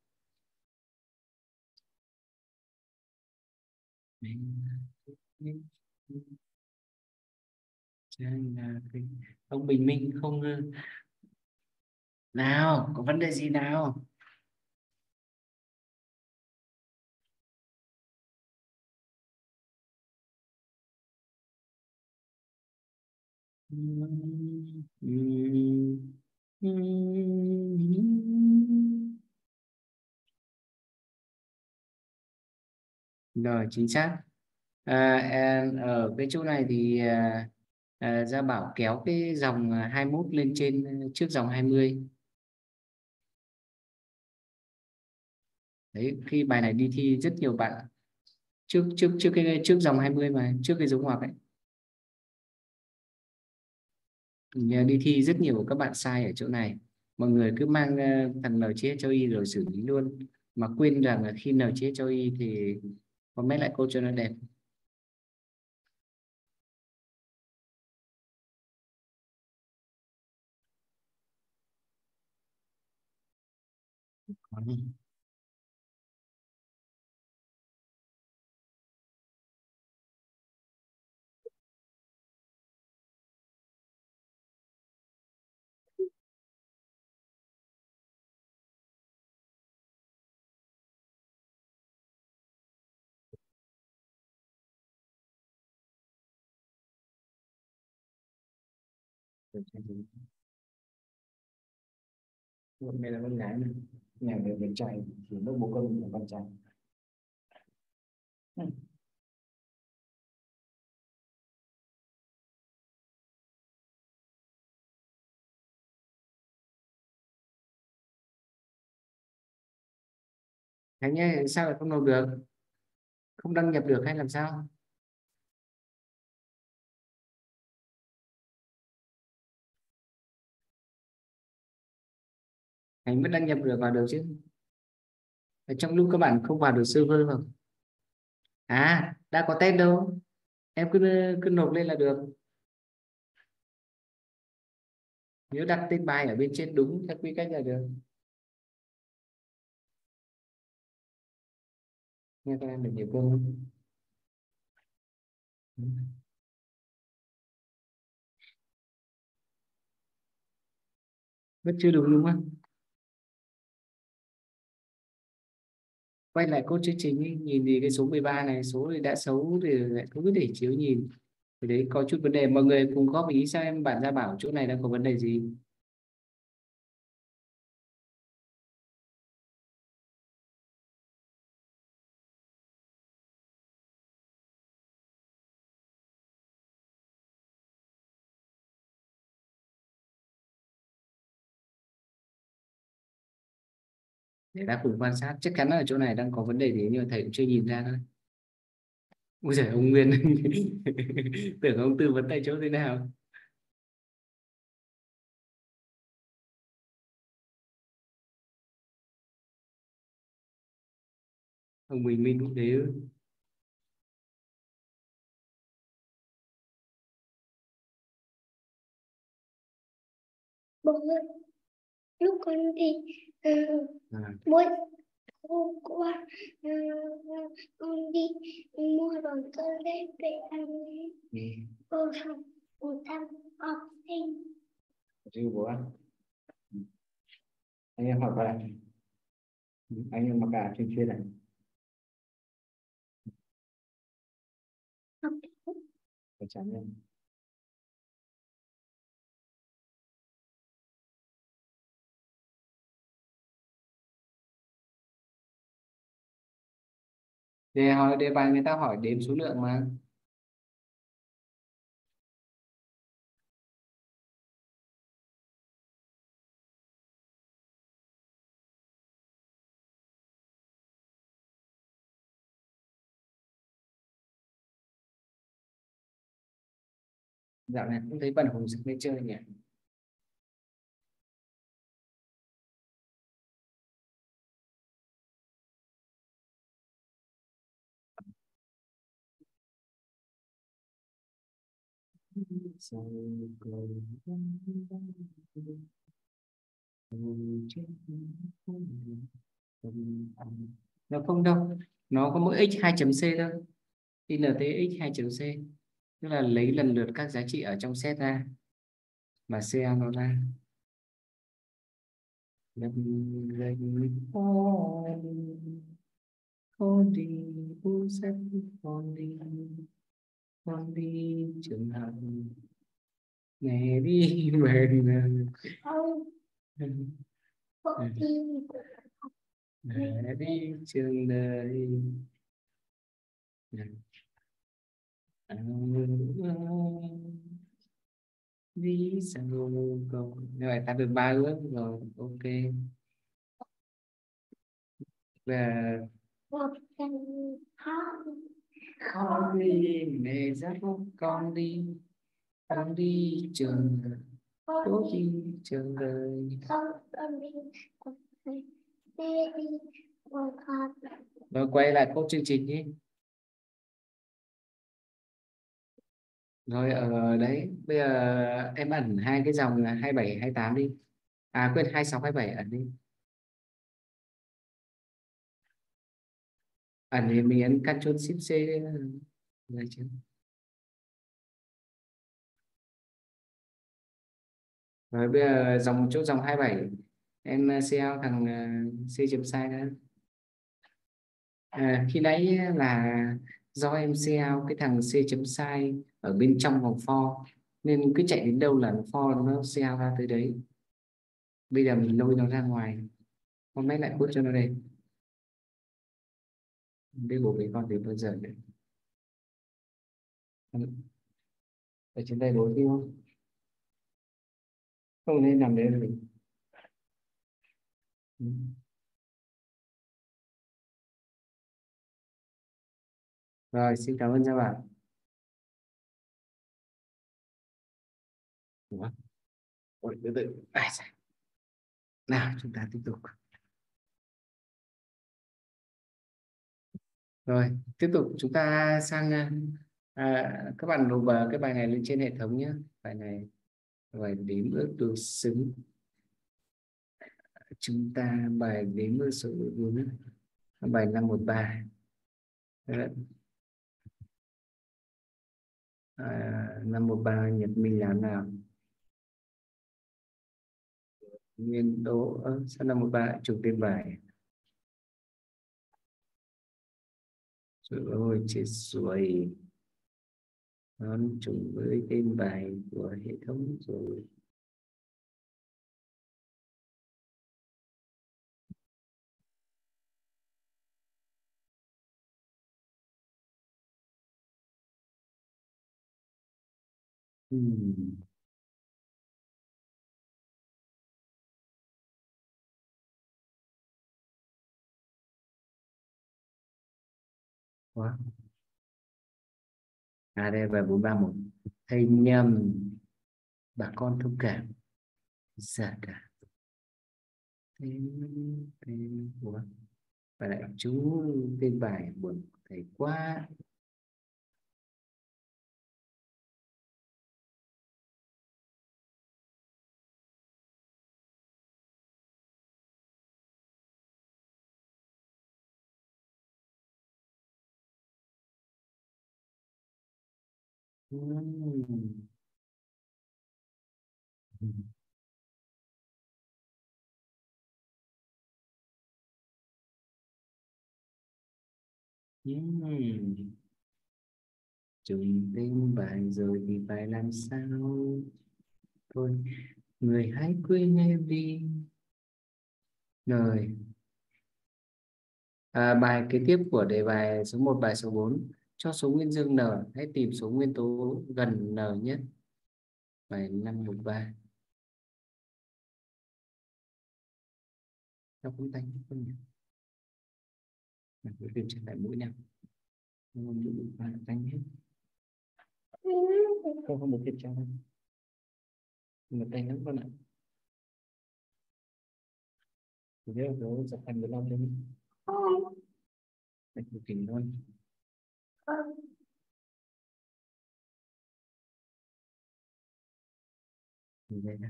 Ông Bình Minh không ờ, nào có vấn đề gì nào? Rồi, chính xác. À, em ở cái chỗ này thì à, à, Gia Bảo kéo cái dòng hai mươi mốt lên trên trước dòng hai mươi. Đấy, khi bài này đi thi rất nhiều bạn trước trước trước cái trước dòng hai mươi mà trước cái dấu ngoặc ấy. Nhờ đi thi rất nhiều các bạn sai ở chỗ này, mọi người cứ mang ờ, thằng N chia cho Y rồi xử lý luôn, mà quên rằng là khi N chia cho Y thì format lại câu cho nó đẹp. Hôm nay là con gái này, nhà về bên trai thì lúc bố con là con trai. Thế nhé, sao lại không nộp được, không đăng nhập được hay làm sao? Anh vẫn đăng nhập được vào được chứ? Ở trong lúc các bạn không vào được server không? À, đã có tên đâu, em cứ cứ nộp lên là được. Nhớ đặt tên bài ở bên trên đúng theo quy cách là được. Nghe các em được nhiều câu không? Vẫn chưa đúng đúng không? Quay lại cốt chương trình ấy, nhìn thì cái số mười ba này số thì đã xấu thì lại không biết để chiếu nhìn, thì đấy có chút vấn đề, mọi người cùng góp ý xem em bạn ra bảo chỗ này đang có vấn đề gì. Để ta cùng quan sát, chắc chắn là ở chỗ này đang có vấn đề gì nhưng mà thầy cũng chưa nhìn ra thôi. Ôi giời, ông Nguyên tưởng ông tư vấn tại chỗ thế nào. Ông Bình Minh cũng thế. Bố ơi, lúc con đi uh, À, mỗi hôm qua uh, con đi mua đồ chơi lên để ăn ừ. cô học một trăm học sinh. Chứ bố ăn. Anh em hỏi qua lại. Anh em mặc cả chuyên chuyên này. Học Chán em. Để hỏi đề bài người ta hỏi đếm số lượng mà. Dạo này cũng thấy bận hồi sức đi chơi nhỉ. Nó không đâu, nó có mỗi x hai chấm c thôi, int x hai chấm c, tức là lấy lần lượt các giá trị ở trong set ra và share nó ra. Lấp lánh con con đi u sách, con đi con đi trường học. Mẹ đi mình không có đi mẹ đi trường đời. Vì sao còn rồi ta được ba ước rồi, ok. Và một căn không con đi mẹ dắt con đi, con đi trường có đốt đi đi trường đời. không con đi con đi đi đi một hạt Rồi quay lại câu chương trình đi. Rồi ở đấy bây giờ em ẩn hai cái dòng là hai bảy hai tám đi, à quên hai sáu hai bảy ẩn đi. Ẩn thì mình ấn Ctrl Shift C rồi chứ. Rồi bây giờ dòng chỗ dòng hai bảy em xê out thằng uh, C chấm sai nữa. À, khi nãy là do em xê out cái thằng C chấm sai ở bên trong vòng for nên cứ chạy đến đâu là nó for nó xê out ra tới đấy. Bây giờ mình lôi nó ra ngoài, format lại code cho nó đây. Biết bố với con từ bao giờ đấy. Ở trên đây bố tiêu không? Không nên làm đấy rồi. Ừ. Rồi xin cảm ơn các bạn. Ủa? Ôi, từ từ. À, nào chúng ta tiếp tục. Rồi tiếp tục chúng ta sang à, các bạn nộp cái bài này lên trên hệ thống nhé. Bài này bài đếm ước đối xứng. Chúng ta bài đếm ước số bốn, bài năm một ba. À, năm một ba Nhật Minh làm nào? Nguyên tố ơ, sao năm một ba lại trùng tên bài? Trời ơi chết rồi, nó trùng với tên bài của hệ thống rồi. Hmm. Quá. À đây bài bốn ba một. Thầy nhầm, bà con thông cảm. Dạ cả. Thế, thế, ủa? Và lại chú tên bài buồn thầy quá. Hmm. Hmm. Trùng tên bài rồi thì phải làm sao? Thôi, người hãy quên em đi. Rồi. À, bài kế tiếp của đề bài số một, bài số bốn. Cho số nguyên dương n, hãy tìm số nguyên tố gần n nhất. Bài năm một ba. Nó cũng tanh không nhỉ? Mình cứ tìm trở lại mũi nào. Không bị tanh hết. Không không được kiểm tra đâu. Nhưng mà tanh lắm con ạ. Thì nếu nó sẽ thành mười lăm lên. Mình cực kỳ luôn. Như vậy nè.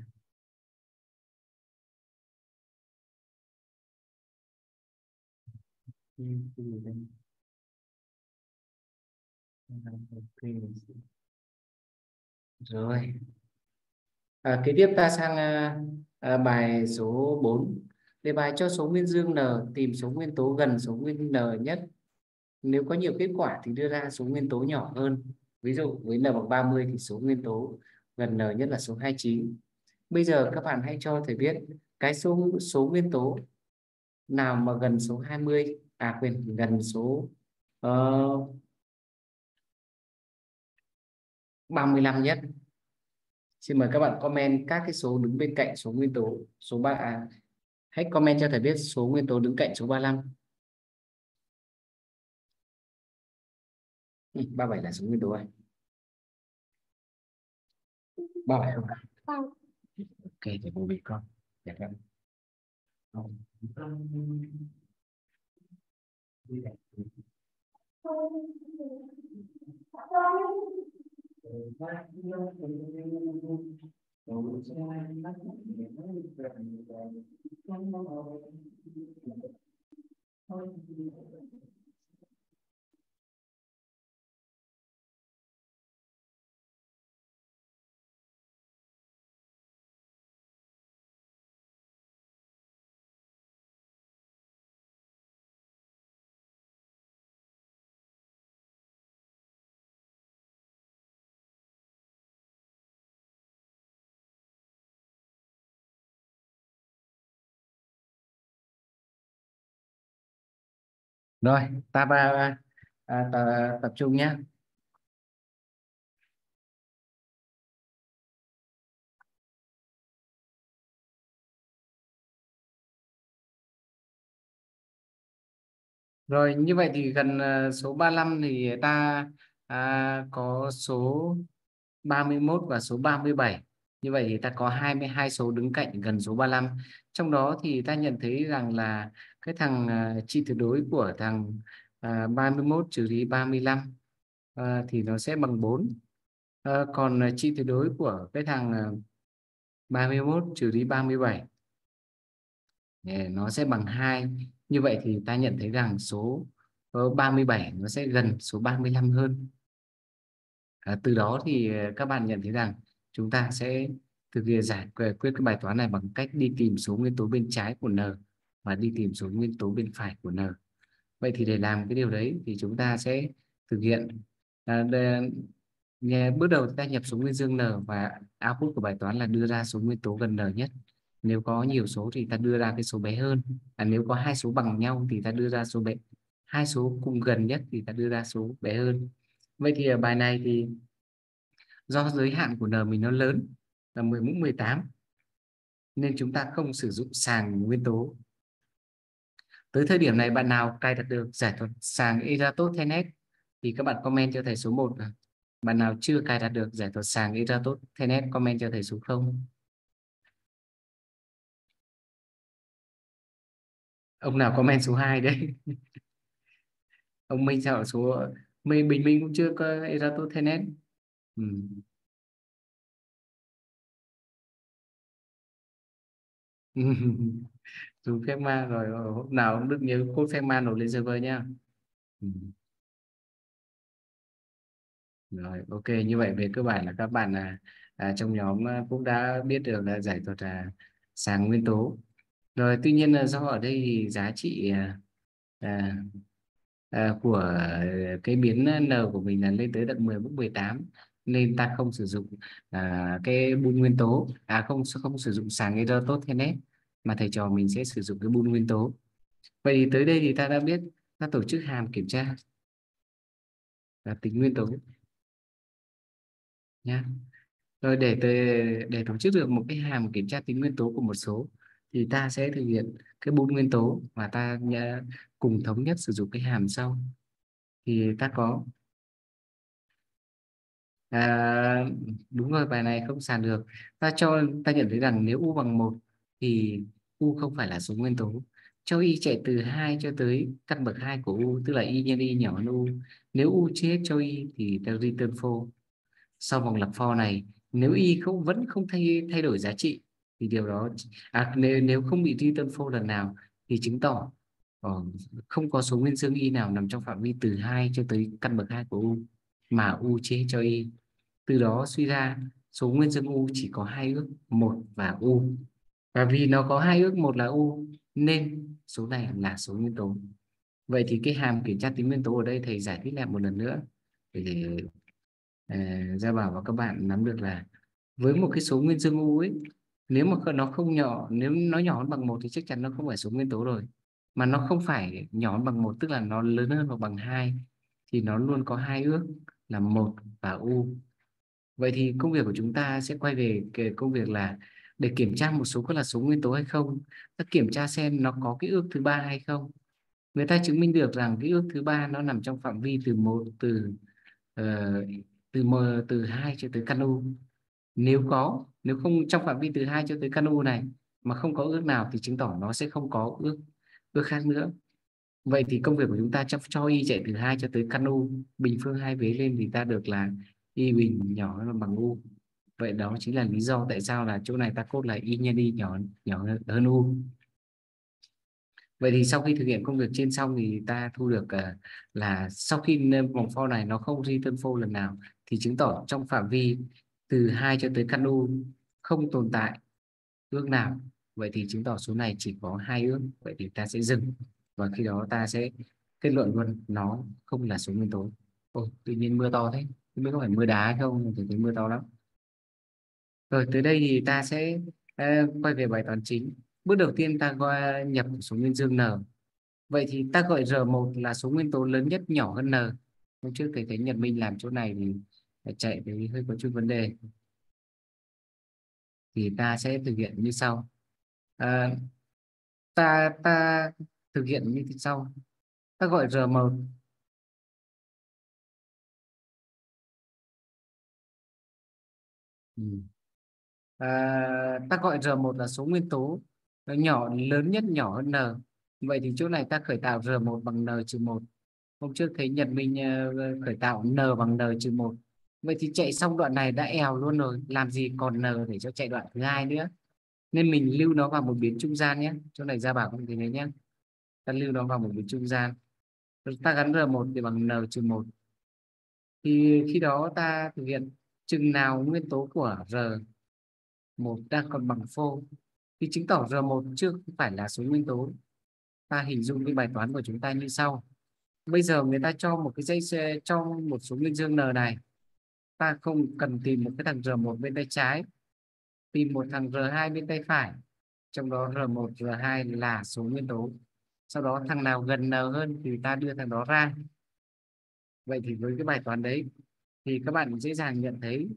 Rồi. À, kế tiếp ta sang à, à, bài số bốn. Đề bài cho số nguyên dương n, tìm số nguyên tố gần số nguyên n nhất. Nếu có nhiều kết quả thì đưa ra số nguyên tố nhỏ hơn. Ví dụ với n bằng ba mươi thì số nguyên tố gần n nhất là số hai mươi chín. Bây giờ các bạn hãy cho thầy biết cái số số nguyên tố nào mà gần số hai mươi, à quên, gần số uh, ba mươi lăm nhất. Xin mời các bạn comment các cái số đứng bên cạnh số nguyên tố số ba, à, hãy comment cho thầy biết số nguyên tố đứng cạnh số ba mươi lăm. Ừ, ba mươi bảy là số nguyên tố này. ba mươi bảy không? Không. Ok, thì bố bị con. Đẹp lắm. Không. Rồi, ta ba à, ta, tập trung nhé. Rồi, như vậy thì gần à, số ba mươi lăm thì ta à, có số ba mươi mốt và số ba mươi bảy. Như vậy thì ta có hai mươi hai số đứng cạnh gần số ba mươi lăm. Trong đó thì ta nhận thấy rằng là cái thằng à, chi tuyệt đối của thằng à, ba mươi mốt trừ đi ba mươi lăm à, thì nó sẽ bằng bốn. À, còn à, chi tuyệt đối của cái thằng à, ba mươi mốt trừ đi ba mươi bảy nó sẽ bằng hai. Như vậy thì ta nhận thấy rằng số ờ, ba mươi bảy nó sẽ gần số ba mươi lăm hơn. À, từ đó thì ờ, các bạn nhận thấy rằng chúng ta sẽ thực hiện giải quyết cái bài toán này bằng cách đi tìm số nguyên tố bên trái của n và đi tìm số nguyên tố bên phải của n. Vậy thì để làm cái điều đấy thì chúng ta sẽ thực hiện à, để, nghe, bước đầu ta nhập số nguyên dương n và output của bài toán là đưa ra số nguyên tố gần n nhất. Nếu có nhiều số thì ta đưa ra cái số bé hơn. À, nếu có hai số bằng nhau thì ta đưa ra số bé, hai số cùng gần nhất thì ta đưa ra số bé hơn. Vậy thì ở bài này thì do giới hạn của n mình nó lớn là mười mũ mười tám nên chúng ta không sử dụng sàng nguyên tố. Tới thời điểm này bạn nào cài đặt được giải thuật sàng Eratosthenes thì các bạn comment cho thầy số một. Bạn nào chưa cài đặt được giải thuật sàng Eratosthenes comment cho thầy số không. Ông nào comment số hai đấy? Ông Minh sao ở số Minh Bình Minh cũng chưa có Eratosthenes. Ừ. Dùng phép ma rồi, hôm nào cũng được nhớ code phép ma nộp lên server nhá. Ừ. Rồi, ok, như vậy về cơ bản là các bạn là à, trong nhóm à, cũng đã biết được là giải thuật là sàng nguyên tố. Rồi, tuy nhiên là do ở đây thì giá trị à, à, à, của cái biến n của mình là lên tới tận mười mũ mười tám nên ta không sử dụng à, cái bun nguyên tố, à không không sử dụng sàng Eratosthenes mà thầy trò mình sẽ sử dụng cái bun nguyên tố. Vậy thì tới đây thì ta đã biết ta tổ chức hàm kiểm tra là tính nguyên tố nhá. Rồi để để tổ chức được một cái hàm kiểm tra tính nguyên tố của một số thì ta sẽ thực hiện cái bốn nguyên tố và ta cùng thống nhất sử dụng cái hàm sau. Thì ta có à, đúng rồi, bài này không sàn được. Ta cho ta nhận thấy rằng nếu u bằng một thì u không phải là số nguyên tố. Cho y chạy từ hai cho tới căn bậc hai của u, tức là y nhân y nhỏ hơn u. Nếu u chia hết cho y thì ta return false. Sau vòng lặp for này, nếu y không vẫn không thay thay đổi giá trị thì điều đó à, nếu, nếu không bị return false lần nào thì chứng tỏ ờ, không có số nguyên dương y nào nằm trong phạm vi từ hai cho tới căn bậc hai của u mà u chia cho y. Từ đó suy ra số nguyên dương u chỉ có hai ước, một và u. Và vì nó có hai ước, một là u nên số này là số nguyên tố. Vậy thì cái hàm kiểm tra tính nguyên tố ở đây thầy giải thích lại một lần nữa để À, Gia Bảo và các bạn nắm được là với một cái số nguyên dương u ấy, nếu mà nó không nhỏ, nếu nó nhỏ hơn bằng một thì chắc chắn nó không phải số nguyên tố rồi, mà nó không phải nhỏ hơn bằng một tức là nó lớn hơn hoặc bằng hai, thì nó luôn có hai ước là một và u. Vậy thì công việc của chúng ta sẽ quay về cái công việc là để kiểm tra một số có là số nguyên tố hay không, ta kiểm tra xem nó có cái ước thứ ba hay không. Người ta chứng minh được rằng cái ước thứ ba nó nằm trong phạm vi từ một từ uh, từ m từ hai cho tới căn u. Nếu có, nếu không trong phạm vi từ hai cho tới căn u này mà không có ước nào thì chứng tỏ nó sẽ không có ước ước khác nữa. Vậy thì công việc của chúng ta cho, cho y chạy từ hai cho tới căn u, bình phương hai vế lên thì ta được là y bình nhỏ hơn bằng u. Vậy đó chính là lý do tại sao là chỗ này ta cốt là y nhân y nhỏ nhỏ hơn, hơn u. Vậy thì sau khi thực hiện công việc trên xong thì ta thu được uh, là sau khi vòng for này nó không return for lần nào thì chứng tỏ trong phạm vi từ hai cho tới căn u không tồn tại ước nào. Vậy thì chứng tỏ số này chỉ có hai ước. Vậy thì ta sẽ dừng và khi đó ta sẽ kết luận luôn nó không là số nguyên tố. Ôi, tự nhiên mưa to thế, không biết có phải mưa đá hay không, thì thấy mưa to lắm. Rồi tới đây thì ta sẽ uh, quay về bài toán chính. Bước đầu tiên ta gọi nhập số nguyên dương n. Vậy thì ta gọi R một là số nguyên tố lớn nhất nhỏ hơn N. Hôm trước thầy thấy Nhật Minh làm chỗ này thì chạy thì hơi có chút vấn đề. Thì ta sẽ thực hiện như sau. À, ta ta thực hiện như thế sau. Ta gọi R một. Ừ. À, ta gọi R một là số nguyên tố nó nhỏ lớn nhất nhỏ hơn N. Vậy thì chỗ này ta khởi tạo R một bằng N trừ một. Hôm trước thấy Nhật Minh uh, khởi tạo N bằng N trừ một. Vậy thì chạy xong đoạn này đã eo luôn rồi, làm gì còn N để cho chạy đoạn thứ hai nữa. Nên mình lưu nó vào một biến trung gian nhé. Chỗ này ra bảo không thế này nhé. Ta lưu nó vào một biến trung gian. Ta gắn R một thì bằng N trừ một. Thì khi đó ta thực hiện chừng nào nguyên tố của R một đang còn bằng phô thì chứng tỏ R một chưa phải là số nguyên tố. Ta hình dung cái bài toán của chúng ta như sau. Bây giờ người ta cho một cái dây xe cho một số nguyên dương N này. Ta không cần tìm một cái thằng R một bên tay trái, tìm một thằng R hai bên tay phải, trong đó R một, R hai là số nguyên tố. Sau đó thằng nào gần N hơn thì ta đưa thằng đó ra. Vậy thì với cái bài toán đấy thì các bạn dễ dàng nhận thấy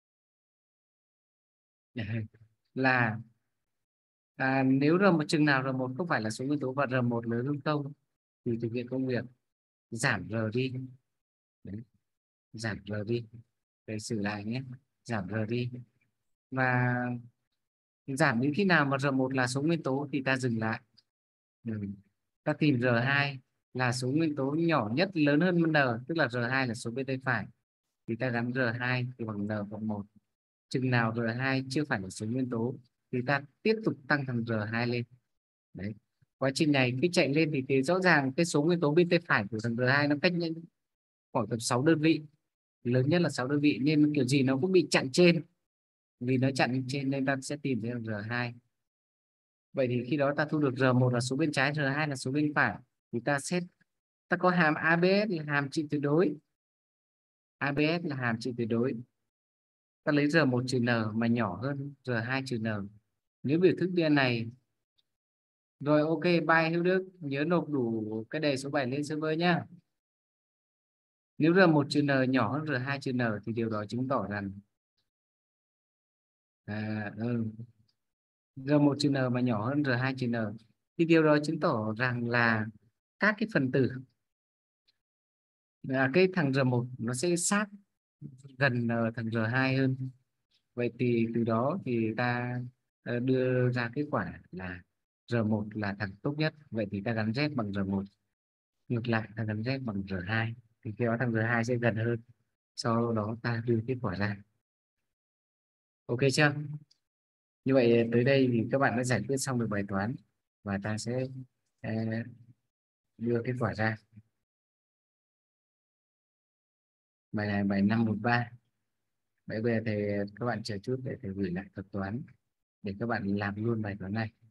là à, nếu R một chừng nào R một không phải là số nguyên tố và R một lớn hơn không thì thực hiện công việc giảm R đi. Đấy. Giảm R đi. Để sửa lại nhé. Giảm R đi. Và giảm đến khi nào mà R một là số nguyên tố thì ta dừng lại. Ừ. Ta tìm R hai là số nguyên tố nhỏ nhất lớn hơn N, tức là R hai là số bên tay phải. Thì ta gắn R hai thì bằng N cộng một. Chừng nào R hai chưa phải là số nguyên tố thì ta tiếp tục tăng thằng R hai lên. Đấy. Quá trình này khi chạy lên thì, thì rõ ràng cái số nguyên tố bên tay phải của thằng R hai nó cách khoảng tầm sáu đơn vị, lớn nhất là sáu đơn vị, nên kiểu gì nó cũng bị chặn trên. Vì nó chặn trên nên ta sẽ tìm thấy R hai. Vậy thì khi đó ta thu được R một là số bên trái, R hai là số bên phải, thì ta xét ta có hàm a bê ét là hàm trị tuyệt đối. a bê ét là hàm trị tuyệt đối. Ta lấy R một trừ N mà nhỏ hơn R hai trừ N. Nếu biểu thức đen này rồi, ok, bye Hữu Đức, nhớ nộp đủ cái đề số bảy lên server nhá. Nếu R một trừ N nhỏ hơn R hai trừ N thì điều đó chứng tỏ rằng à, ừ, R một trừ N mà nhỏ hơn R hai trừ N thì điều đó chứng tỏ rằng là các cái phần tử là cái thằng R một nó sẽ sát gần thằng R hai hơn. Vậy thì từ đó thì ta ờ, đưa ra kết quả là R một là thằng tốt nhất. Vậy thì ta gắn Z bằng R một. Ngược lại ta gắn Z bằng R hai thì khi đó thằng R hai sẽ gần hơn. Sau đó ta đưa kết quả ra. Ok chưa? Như vậy tới đây thì các bạn đã giải quyết xong được bài toán và ta sẽ ờ, đưa kết quả ra. Bài này bài năm một ba. Vậy bây giờ thì các bạn chờ chút để thầy gửi lại thuật toán để các bạn làm luôn bài toán này.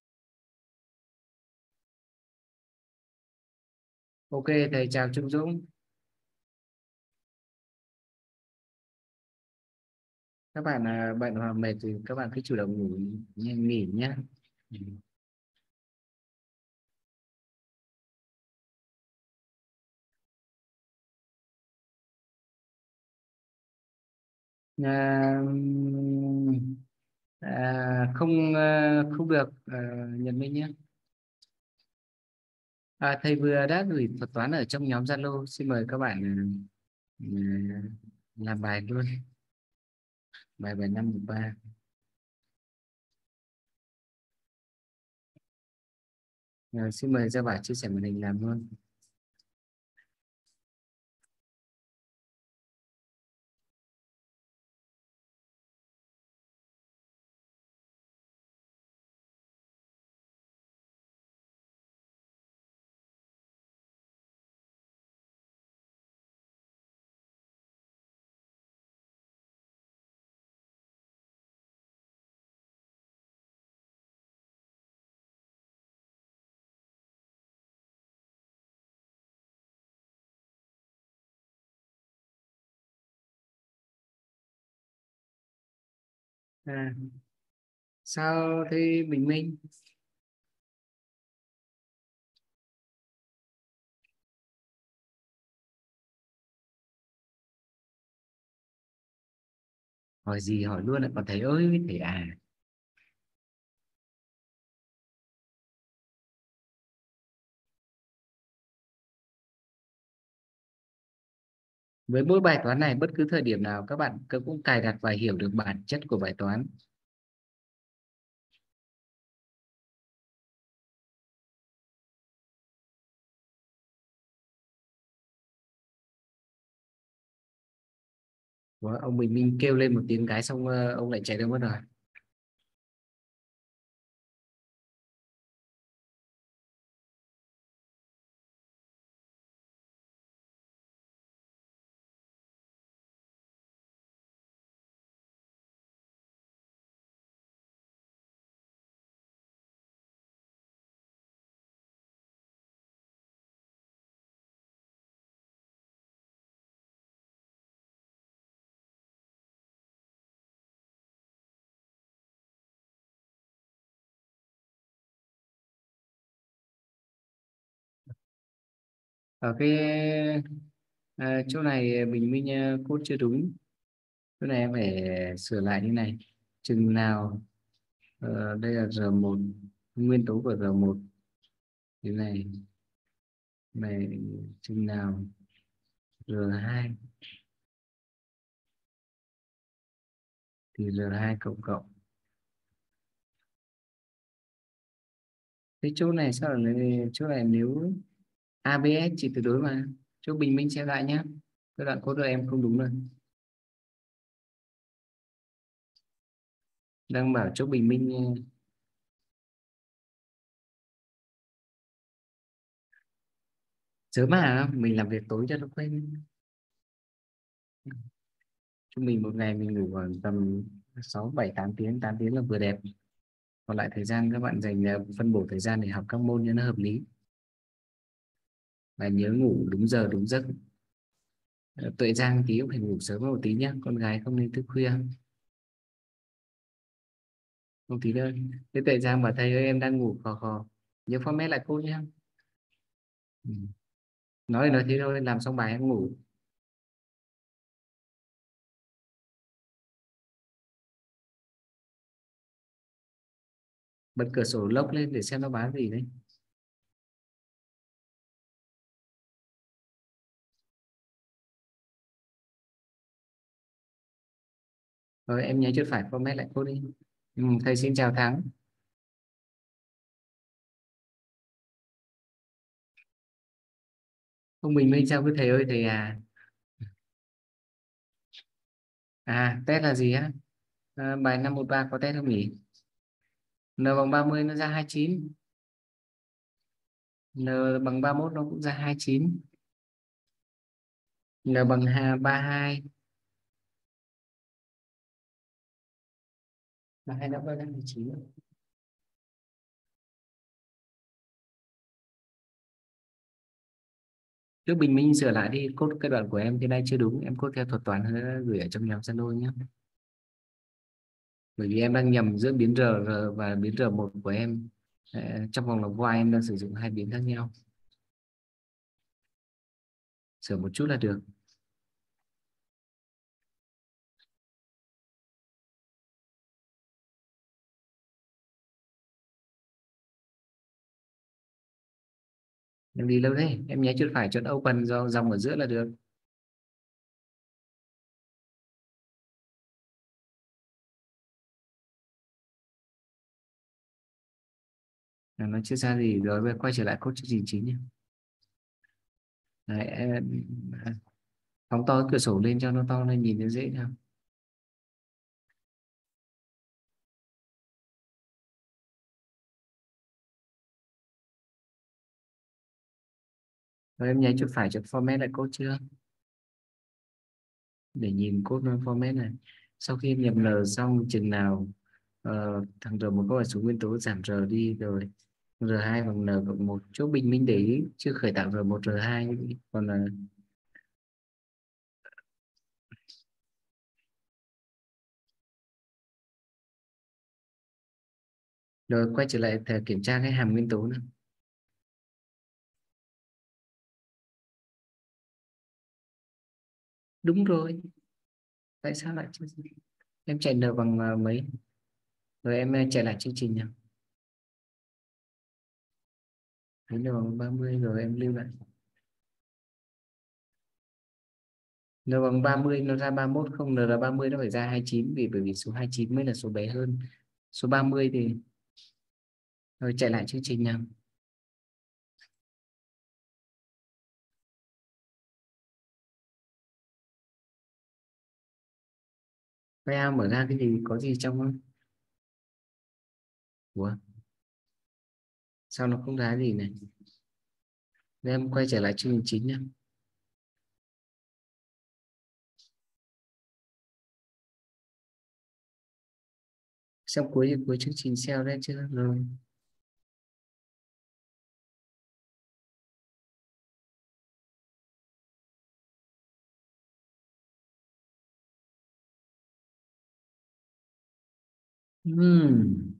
Ok, thầy chào Trung Dũng. Các bạn à, bận hoặc mệt thì các bạn cứ chủ động ngủ nhé, nghỉ nhé. Ừ. À, à, không à, không được à, Nhật Minh nhé. À, thầy vừa đã gửi thuật toán ở trong nhóm Zalo, xin mời các bạn à, làm bài luôn, bài bài năm một ba. À, xin mời Gia Bảo chia sẻ màn hình làm luôn. À, sao thế Bình Minh? Hỏi gì hỏi luôn lại còn thầy ơi thầy à. Với mỗi bài toán này, bất cứ thời điểm nào các bạn cũng cài đặt và hiểu được bản chất của bài toán. Ủa, ông Bình Minh kêu lên một tiếng cái xong ờ, ông lại chạy đâu mất rồi. Ở cái ờ, chỗ này Bình Minh ờ, code chưa đúng. Chỗ này em phải sửa lại như này. Chừng nào ờ, đây là R một, nguyên tố của R một thế này này, chừng nào R hai thì R hai cộng cộng. Cái chỗ này sao là chỗ này nếu a bê ét chỉ tuyệt đối mà. Chỗ Bình Minh xem lại nhé. Cái đoạn code của em không đúng rồi. Đang bảo chỗ Bình Minh ờ, sớm mà mình làm việc tối cho nó quen. Trung bình một ngày mình ngủ khoảng tầm sáu bảy tám tiếng, tám tiếng là vừa đẹp. Còn lại thời gian các bạn dành ờ, phân bổ thời gian để học các môn cho nó hợp lý và nhớ ngủ đúng giờ đúng giấc. Ờ, Tuệ Giang tí cũng phải ngủ sớm một tí nhé, con gái không nên thức khuya. Không tí đâu. Thế Tuệ Giang bảo thầy ơi em đang ngủ khò khò, nhớ format lại cô nhé. Ừ. Nói thì nói thế thôi, làm xong bài em ngủ. Bật cửa sổ lốc lên để xem nó bán gì đấy. Rồi em nhớ chuột phải format lại cô đi. Ừ, thầy xin chào Thắng. Không mình mới sao cứ thầy ơi thầy à. À test là gì á? À, bài năm một ba có test không nhỉ? N bằng ba mươi nó ra hai mươi chín. N bằng ba mươi mốt nó cũng ra hai mươi chín. N bằng ba mươi hai. Ba mươi hai nó có ra hai mươi chín. Trước Bình Minh sửa lại đi, code cái đoạn của em thế này chưa đúng, em code theo thuật toán gửi ở trong nhóm Zalo nhé. bởi vì em đang nhầm giữa biến r, r và biến r một của em. Ờ, trong vòng lặp while em đang sử dụng hai biến khác nhau. Sửa một chút là được. Em đi lâu đấy, em nháy chuột phải chọn open do dòng ở giữa là được. Là nó chưa ra gì rồi, bây giờ quay trở lại code chương trình chính nhé. Đấy, em phóng to cái cửa sổ lên cho nó to lên nhìn nó dễ nào. Rồi em nháy chuột phải chọn format lại code chưa? Để nhìn code nó format này. Sau khi em nhập n xong chừng nào ờ, thằng r một có phải số nguyên tố giảm r đi rồi r hai bằng n cộng một, chỗ bình minh để ý chưa khởi tạo r một r hai, còn là rồi quay trở lại thể kiểm tra cái hàm nguyên tố nữa. Đúng rồi, tại sao lại chưa? Em chạy n bằng ờ, mấy, rồi em ờ, chạy lại chương trình nào. Thấy n bằng ba mươi rồi em lưu lại. N bằng ba mươi nó ra ba mươi mốt, không n là ba mươi nó phải ra hai mươi chín, vì bởi vì số hai mươi chín mới là số bé hơn số ba mươi thì rồi chạy lại chương trình nào. File mở ra cái gì, có gì trong không? Ủa? Sao nó không ra gì này? Để em quay trở lại chương trình chính nhé. Xem cuối cuối chương trình sale đấy chưa? Rồi. Hmm.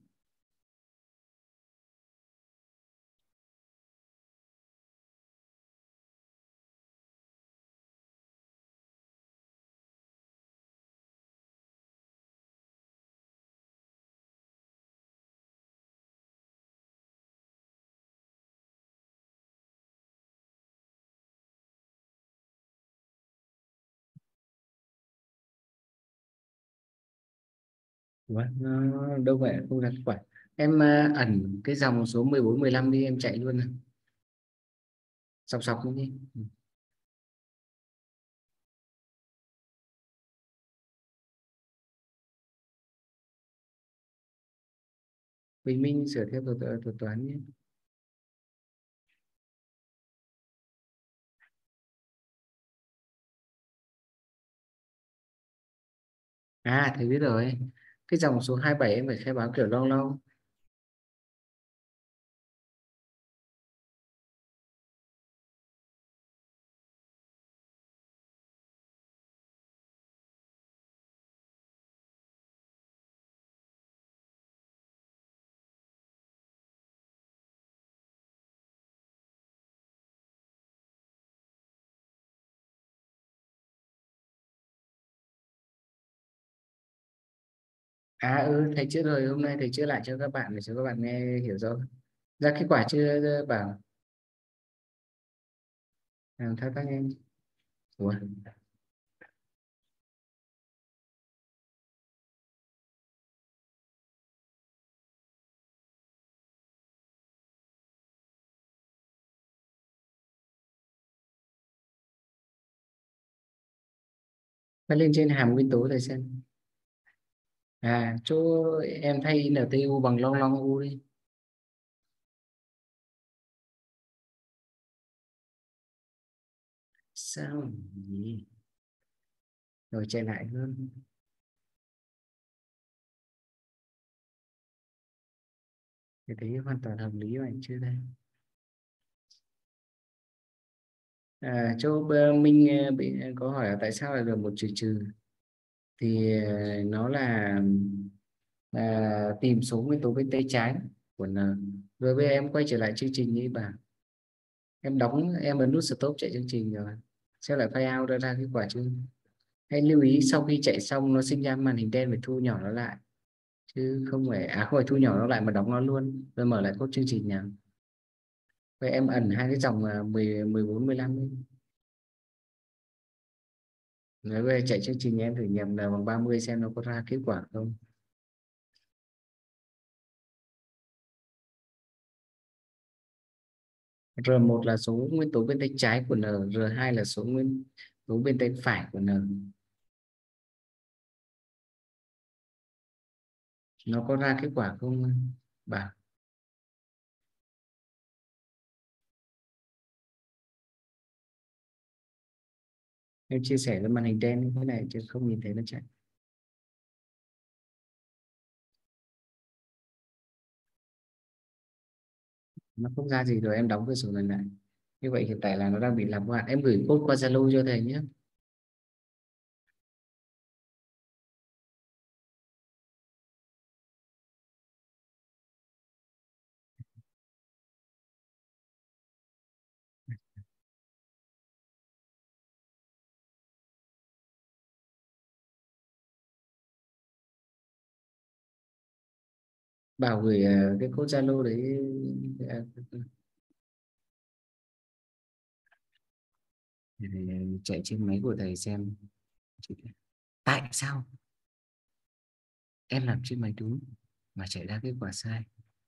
Ủa? Nó đâu vậy không ra kết quả. Em à, ẩn cái dòng số mười bốn mười lăm đi, em chạy luôn này. Sọc sọc đi. Bình minh sửa theo thuật, thuật toán nhé. À thầy biết rồi, cái dòng số hai mươi bảy em phải khai báo kiểu long long. À ừ, thầy chữa rồi, hôm nay thầy chữa lại cho các bạn để cho các bạn nghe hiểu rõ. Ra kết quả chưa bảo? Làm thao tác nhanh. Ủa? Phải lên trên hàm nguyên tố thầy xem. À chỗ em thay en tê u bằng long long u đi. Sao nhỉ? Rồi chạy lại hơn. Thì thấy hoàn toàn hợp lý vậy chưa đây? À, chỗ bơ- Minh ờ, bị có hỏi là tại sao lại được một trừ trừ, thì ờ, nó là à, tìm số nguyên tố bên tay trái của N. Rồi bây giờ em quay trở lại chương trình như bà, em đóng, em ấn nút stop chạy chương trình rồi xem lại file out ra ra kết quả chưa. Hãy lưu ý sau khi chạy xong nó sinh ra màn hình đen phải thu nhỏ nó lại, chứ không phải à không phải thu nhỏ nó lại mà đóng nó luôn. Rồi mở lại cốt chương trình nào. Vậy em ẩn hai cái dòng à, mười, mười bốn, mười lăm ấy. Rồi bây giờ chạy chương trình em thử nhập N bằng ba mươi xem nó có ra kết quả không. R một là số nguyên tố bên tay trái của N, R hai là số nguyên tố bên tay phải của N. Nó có ra kết quả không bà? Em chia sẻ với màn hình đen như thế này chứ không nhìn thấy nó chạy. Nó không ra gì rồi em đóng cửa sổ này lại. Như vậy hiện tại là nó đang bị làm hạn. Em gửi code qua Zalo cho thầy nhé. Bảo gửi ờ, cái code Zalo đấy. à, để, để chạy trên máy của thầy xem. Tại sao em làm trên máy đúng mà chạy ra kết quả sai?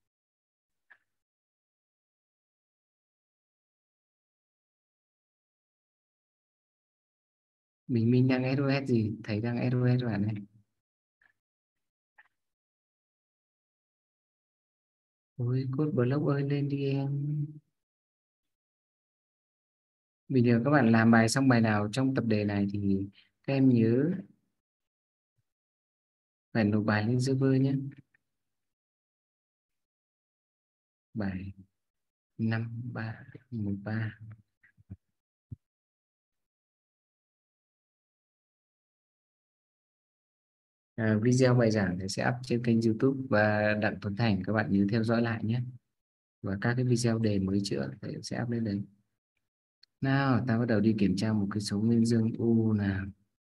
Mình mình đang error hết gì? Thầy đang error hết rồi này. Ôi code block ơi lên đi em. Bây giờ các bạn làm bài xong bài nào trong tập đề này thì các em nhớ phải nộp bài lên server nhé. Bài năm ba một ba. À, video bài giảng thì sẽ up trên kênh YouTube và Đặng Tuấn Thành, các bạn nhớ theo dõi lại nhé. Và các cái video đề mới chữa thì sẽ up lên đấy. Nào ta bắt đầu đi kiểm tra một cái số nguyên dương U nào.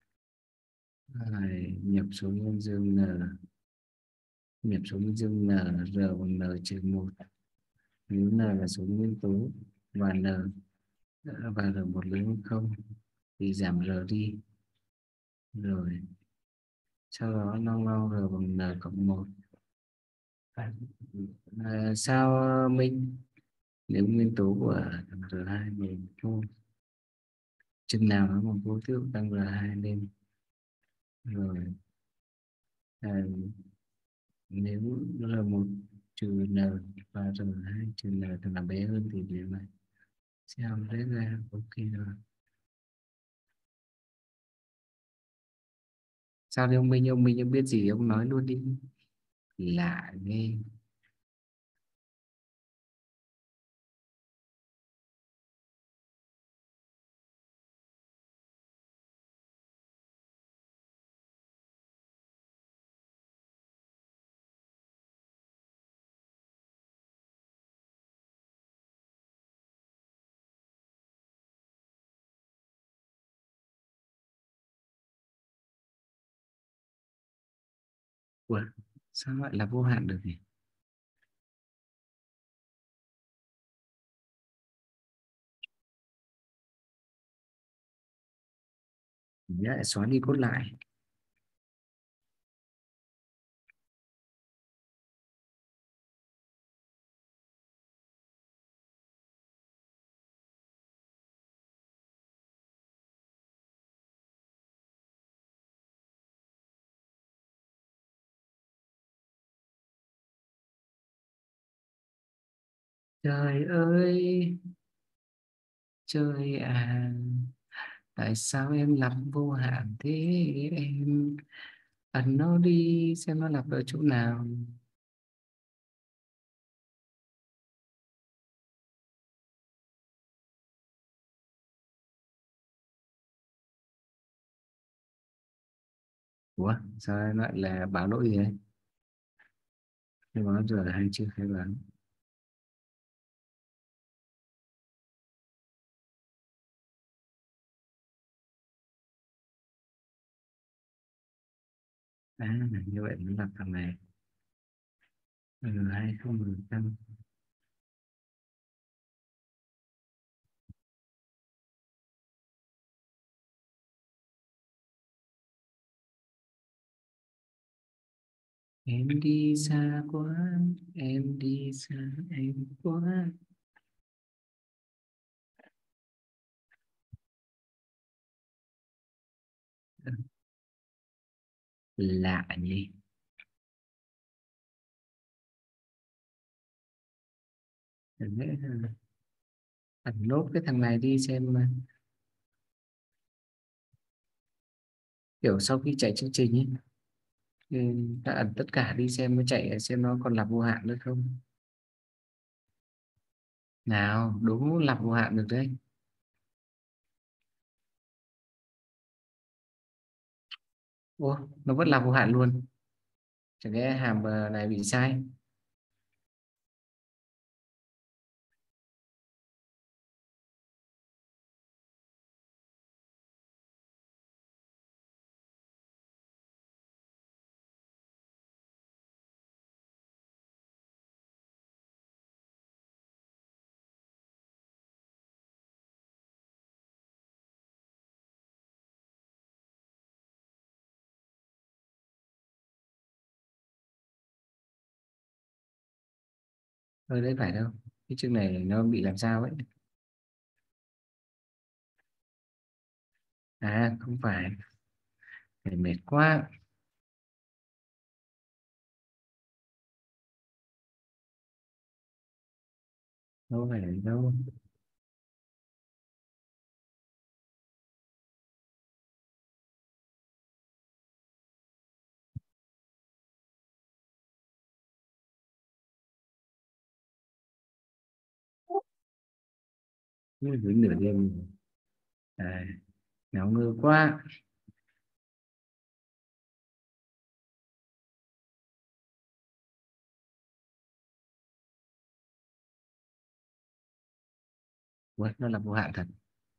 Rồi, nhập số nguyên dương N, nhập số nguyên dương N, R bằng N trừ một. Nếu N là số nguyên tố và N và R một lớn hơn không thì giảm R đi. Rồi sau đó long long R bằng N cộng một. À, sao Minh, nếu nguyên tố của R hai mình không chừng nào nó bằng vô thức tăng R hai lên. Rồi à, nếu R một trừ N và R hai trừ N thì là bé hơn thì điều này sẽ làm đấy ra ok rồi. Sao thì ông Minh, ông Minh ông biết gì ông nói luôn đi, lạ ghê. Ủa, sao lại là vô hạn được nhỉ? Nhớ lại xóa đi cốt lại. Trời ơi, trời à, tại sao em lập vô hạn thế em? Ấn nó đi xem nó lập ở chỗ nào. Ủa, sao lại là báo lỗi gì đấy? Khai báo rồi hay chưa khai báo? À, như vậy nó là thằng này. Ừ, hai không phần trăm. Em đi xa quá, em đi xa em quá. Lạ nhỉ. Ẩn nốt cái thằng này đi xem mà. Kiểu sau khi chạy chương trình ấy, thì ta ẩn tất cả đi xem mới chạy xem nó còn lặp vô hạn nữa không. Nào đúng lặp vô hạn được đấy. Ô, nó vẫn lặp vô hạn luôn. Chẳng lẽ hàm ờ, này bị sai? Thôi đấy phải đâu. Cái chương này nó bị làm sao ấy. À không phải. Phải mệt quá. Đâu phải đâu. Như với nửa đêm. À, ngáo ngơ quá. Ui, nó là vô hạn thật.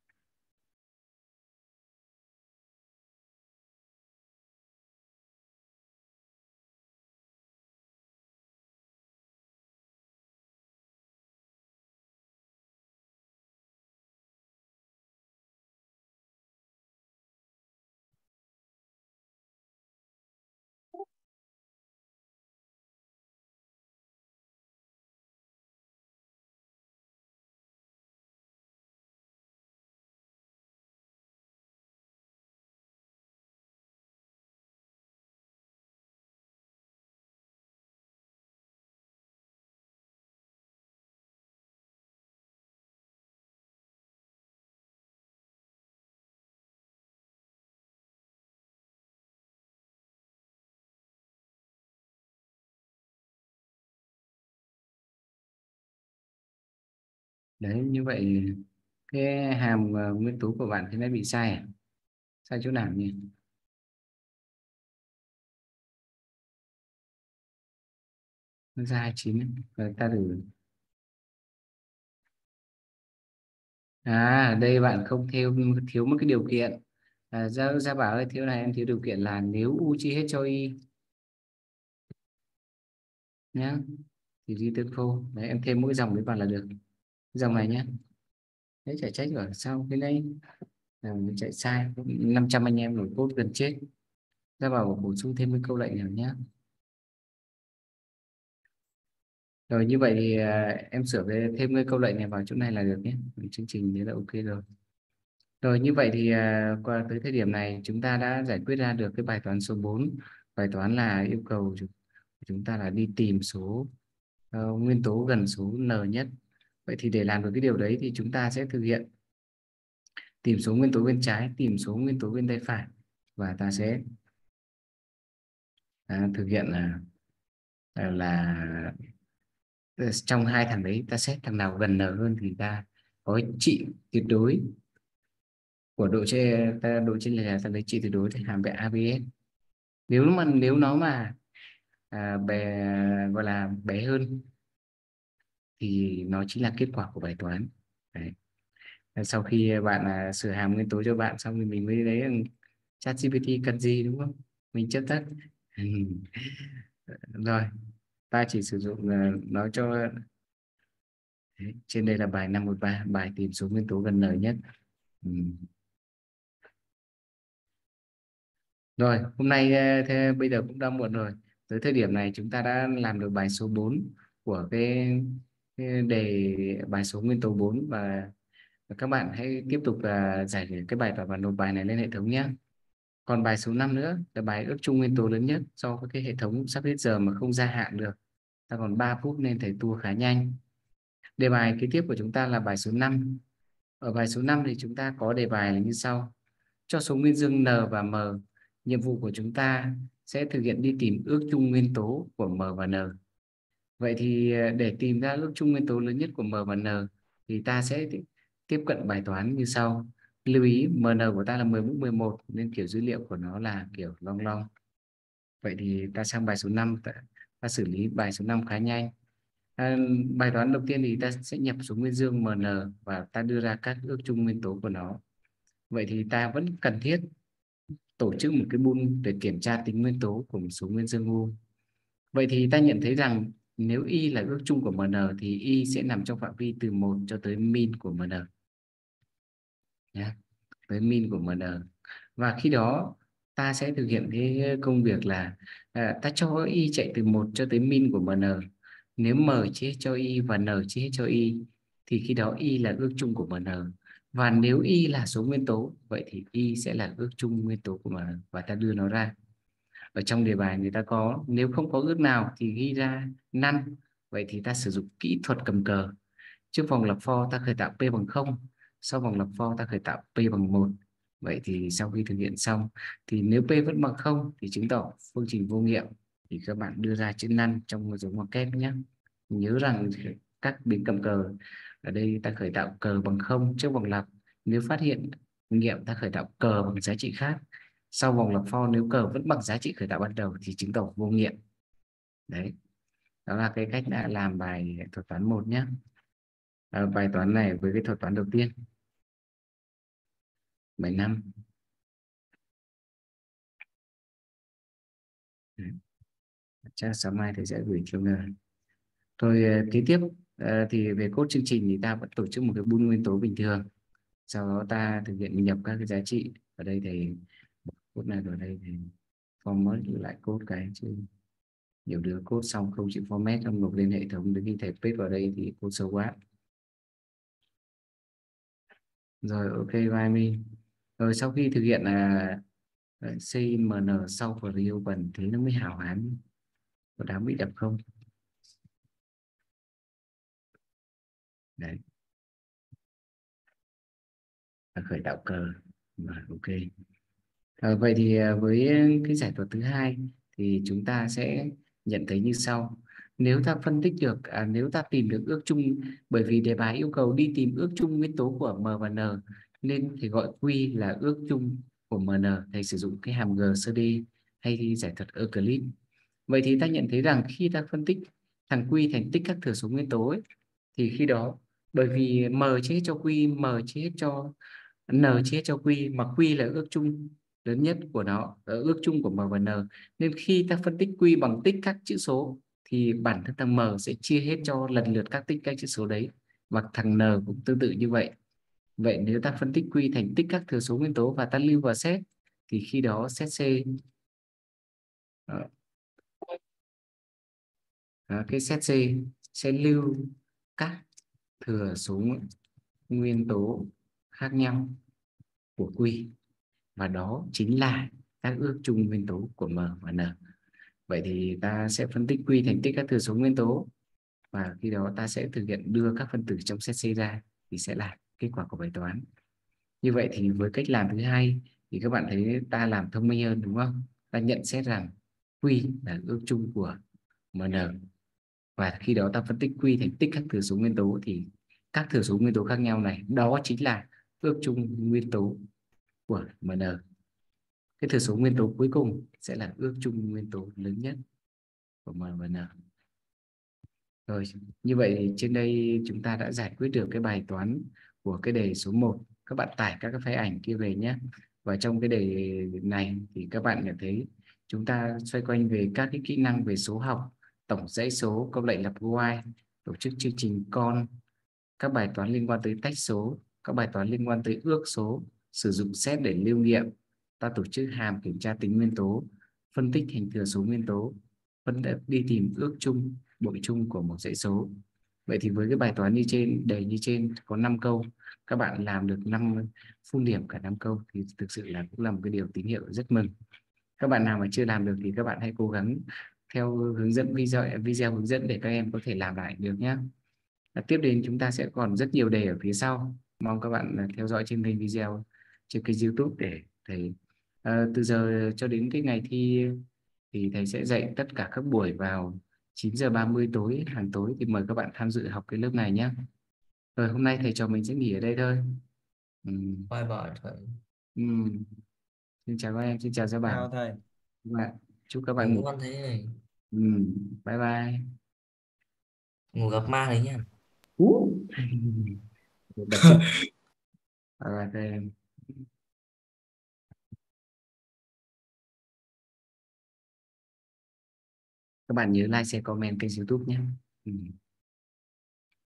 Đấy như vậy cái hàm ờ, nguyên tố của bạn thì nó bị sai à? Sai chỗ nào nhỉ? Nó ra hai mươi chín rồi ta thử. À đây bạn không thiếu thiếu một cái điều kiện. À, gia, gia bảo ơi thiếu này em thiếu điều kiện là nếu u chia hết cho y nhá thì ghi tương phô. Đấy em thêm mỗi dòng đấy vào là được. Dòng này nhá. Đấy chạy trách ở sau cái đấy là mình chạy sai năm trăm anh em nổi code gần chết. Gia bảo bổ sung thêm cái câu lệnh nào nhá. Rồi như vậy thì à, em sửa về thêm cái câu lệnh này vào chỗ này là được nhé. Chương trình đấy là ok rồi. Rồi như vậy thì à, qua tới thời điểm này chúng ta đã giải quyết ra được cái bài toán số bốn. Bài toán là yêu cầu chúng chúng ta là đi tìm số ờ, nguyên tố gần số n nhất. Vậy thì để làm được cái điều đấy thì chúng ta sẽ thực hiện tìm số nguyên tố bên trái, tìm số nguyên tố bên tay phải và ta sẽ à, thực hiện là là, là trong hai thằng đấy ta xét thằng nào gần n hơn thì ta có trị tuyệt đối của độ trên ta độ chênh lệch là ta lấy trị tuyệt đối thì hàm vẽ a bê ét. Nếu mà nếu nó mà à, bé gọi là bé hơn thì nó chính là kết quả của bài toán. Đấy. Sau khi bạn à, sửa hàm nguyên tố cho bạn xong thì mình mới lấy ChatGPT cần gì, đúng không, mình chấp tất. Rồi ta chỉ sử dụng uh, nó cho. Đấy. Trên đây là bài năm một ba, bài tìm số nguyên tố gần n nhất. Ừ. Rồi hôm nay ờ, thế bây giờ cũng đã muộn rồi, tới thời điểm này chúng ta đã làm được bài số bốn của cái, cái đề bài số nguyên tố bốn, và các bạn hãy tiếp tục uh, giải cái bài và nộp bài này lên hệ thống nhé. Còn bài số năm nữa là bài ước chung nguyên tố lớn nhất, do cái hệ thống sắp hết giờ mà không gia hạn được, ta còn ba phút nên thầy tua khá nhanh. Đề bài kế tiếp của chúng ta là bài số năm. Ở bài số năm thì chúng ta có đề bài là như sau: cho số nguyên dương n và m, nhiệm vụ của chúng ta sẽ thực hiện đi tìm ước chung nguyên tố của m và n. Vậy thì để tìm ra ước chung nguyên tố lớn nhất của m và n thì ta sẽ tiếp cận bài toán như sau. Lưu ý mn của ta là mười mũ mười một nên kiểu dữ liệu của nó là kiểu long long. Vậy thì ta sang bài số năm, ta, ta xử lý bài số năm khá nhanh. À, bài toán đầu tiên thì ta sẽ nhập số nguyên dương mn và ta đưa ra các ước chung nguyên tố của nó. Vậy thì ta vẫn cần thiết tổ chức một cái pool để kiểm tra tính nguyên tố của một số nguyên dương u. Vậy thì ta nhận thấy rằng nếu y là ước chung của mn thì y sẽ nằm trong phạm vi từ một cho tới min của mn nhé, tới min của mn. Và khi đó ta sẽ thực hiện cái công việc là à, ta cho y chạy từ một cho tới min của mn. Nếu m chia cho y và n chia cho y thì khi đó y là ước chung của mn. Và nếu y là số nguyên tố, vậy thì y sẽ là ước chung nguyên tố của mn, và ta đưa nó ra. Ở trong đề bài người ta có nếu không có ước nào thì ghi ra none. Vậy thì ta sử dụng kỹ thuật cầm cờ. Trước vòng lặp for ta khởi tạo p bằng không, sau vòng lặp for ta khởi tạo p bằng một. Vậy thì sau khi thực hiện xong thì nếu p vẫn bằng không thì chứng tỏ phương trình vô nghiệm, thì các bạn đưa ra chữ none trong dấu ngoặc kép nhé. Nhớ rằng các biến cầm cờ ở đây ta khởi tạo cờ bằng không trước vòng lặp, nếu phát hiện nghiệm ta khởi tạo cờ bằng giá trị khác. Sau vòng lặp for nếu cờ vẫn bằng giá trị khởi tạo ban đầu thì chứng tỏ vô nghiệm. Đấy, đó là cái cách đã làm bài thuật toán một nhé. À, bài toán này với cái thuật toán đầu tiên, bài năm. Chắc sáng mai thầy sẽ gửi cho người. Rồi kế tiếp à, thì về cốt chương trình thì ta vẫn tổ chức một cái pool nguyên tố bình thường, sau đó ta thực hiện nhập các cái giá trị. Ở đây thì cốt này, ở đây thì format lại cốt cái chứ nhiều đứa code xong không chịu format xong nộp lên hệ thống, đến khi thầy paste vào đây thì code sâu quá. Rồi ok bye me. Rồi sau khi thực hiện là cmn sau và reopen thì nó mới hào hán. Có đáng bị đập không? Đấy, khởi tạo cờ. Rồi, ok. À, vậy thì với cái giải thuật thứ hai thì chúng ta sẽ nhận thấy như sau. Nếu ta phân tích được, à, nếu ta tìm được ước chung, bởi vì đề bài yêu cầu đi tìm ước chung nguyên tố của m và n nên thì gọi Q là ước chung của mn, thầy sử dụng cái hàm g sơ đi hay giải thuật Euclid. Vậy thì ta nhận thấy rằng khi ta phân tích thằng Q thành tích các thừa số nguyên tố ấy, thì khi đó bởi vì m chia hết cho Q, m chia hết cho n chia hết cho Q, mà Q là ước chung lớn nhất của nó, ước chung của m và n, nên khi ta phân tích Q bằng tích các chữ số thì bản thân thằng m sẽ chia hết cho lần lượt các tích các chữ số đấy, và thằng n cũng tương tự như vậy. Vậy nếu ta phân tích Q thành tích các thừa số nguyên tố và ta lưu vào set thì khi đó set C, đó, cái set C sẽ lưu các thừa số nguyên tố khác nhau của Q, và đó chính là các ước chung nguyên tố của m và n. Vậy thì ta sẽ phân tích Q thành tích các thừa số nguyên tố, và khi đó ta sẽ thực hiện đưa các phân tử trong set C ra thì sẽ là kết quả của bài toán. Như vậy thì với cách làm thứ hai thì các bạn thấy ta làm thông minh hơn, đúng không? Ta nhận xét rằng Q là ước chung của mn, và khi đó ta phân tích Q thành tích các thừa số nguyên tố thì các thừa số nguyên tố khác nhau này, đó chính là ước chung nguyên tố của mn. Cái thừa số nguyên tố cuối cùng sẽ là ước chung nguyên tố lớn nhất. của em en. Rồi, như vậy thì trên đây chúng ta đã giải quyết được cái bài toán của cái đề số một. Các bạn tải các cái file ảnh kia về nhé. Và trong cái đề này thì các bạn nhận thấy chúng ta xoay quanh về các cái kỹ năng về số học, tổng dãy số, câu lệnh lặp while, tổ chức chương trình con, các bài toán liên quan tới tách số, các bài toán liên quan tới ước số, sử dụng set để lưu nghiệm, ta tổ chức hàm kiểm tra tính nguyên tố, phân tích thành thừa số nguyên tố, phân đi tìm ước chung, bội chung của một dãy số. Vậy thì với cái bài toán như trên, đề như trên có năm câu, các bạn làm được năm phun điểm cả năm câu thì thực sự là cũng là một cái điều tín hiệu rất mừng. Các bạn nào mà chưa làm được thì các bạn hãy cố gắng theo hướng dẫn video video hướng dẫn để các em có thể làm lại được nhé. Và tiếp đến chúng ta sẽ còn rất nhiều đề ở phía sau. Mong các bạn theo dõi trên kênh video, trên kênh YouTube để thầy à, từ giờ cho đến cái ngày thi thì thầy sẽ dạy tất cả các buổi vào chín giờ ba mươi tối hàng tối, thì mời các bạn tham dự học cái lớp này nhé. Rồi hôm nay thầy trò mình sẽ nghỉ ở đây thôi. Ừ. Bye bye thầy. Ừ. Xin chào các em, xin chào Gia Bảo. Chào thầy. Và chúc các bạn Ngủ ngủ. ngon thế. Ừ. Bye bye. Ngủ gặp ma đấy nhá. Uh. Bật chip. Bye bye các em. Các bạn nhớ like, share, comment kênh YouTube nhé. Ừ.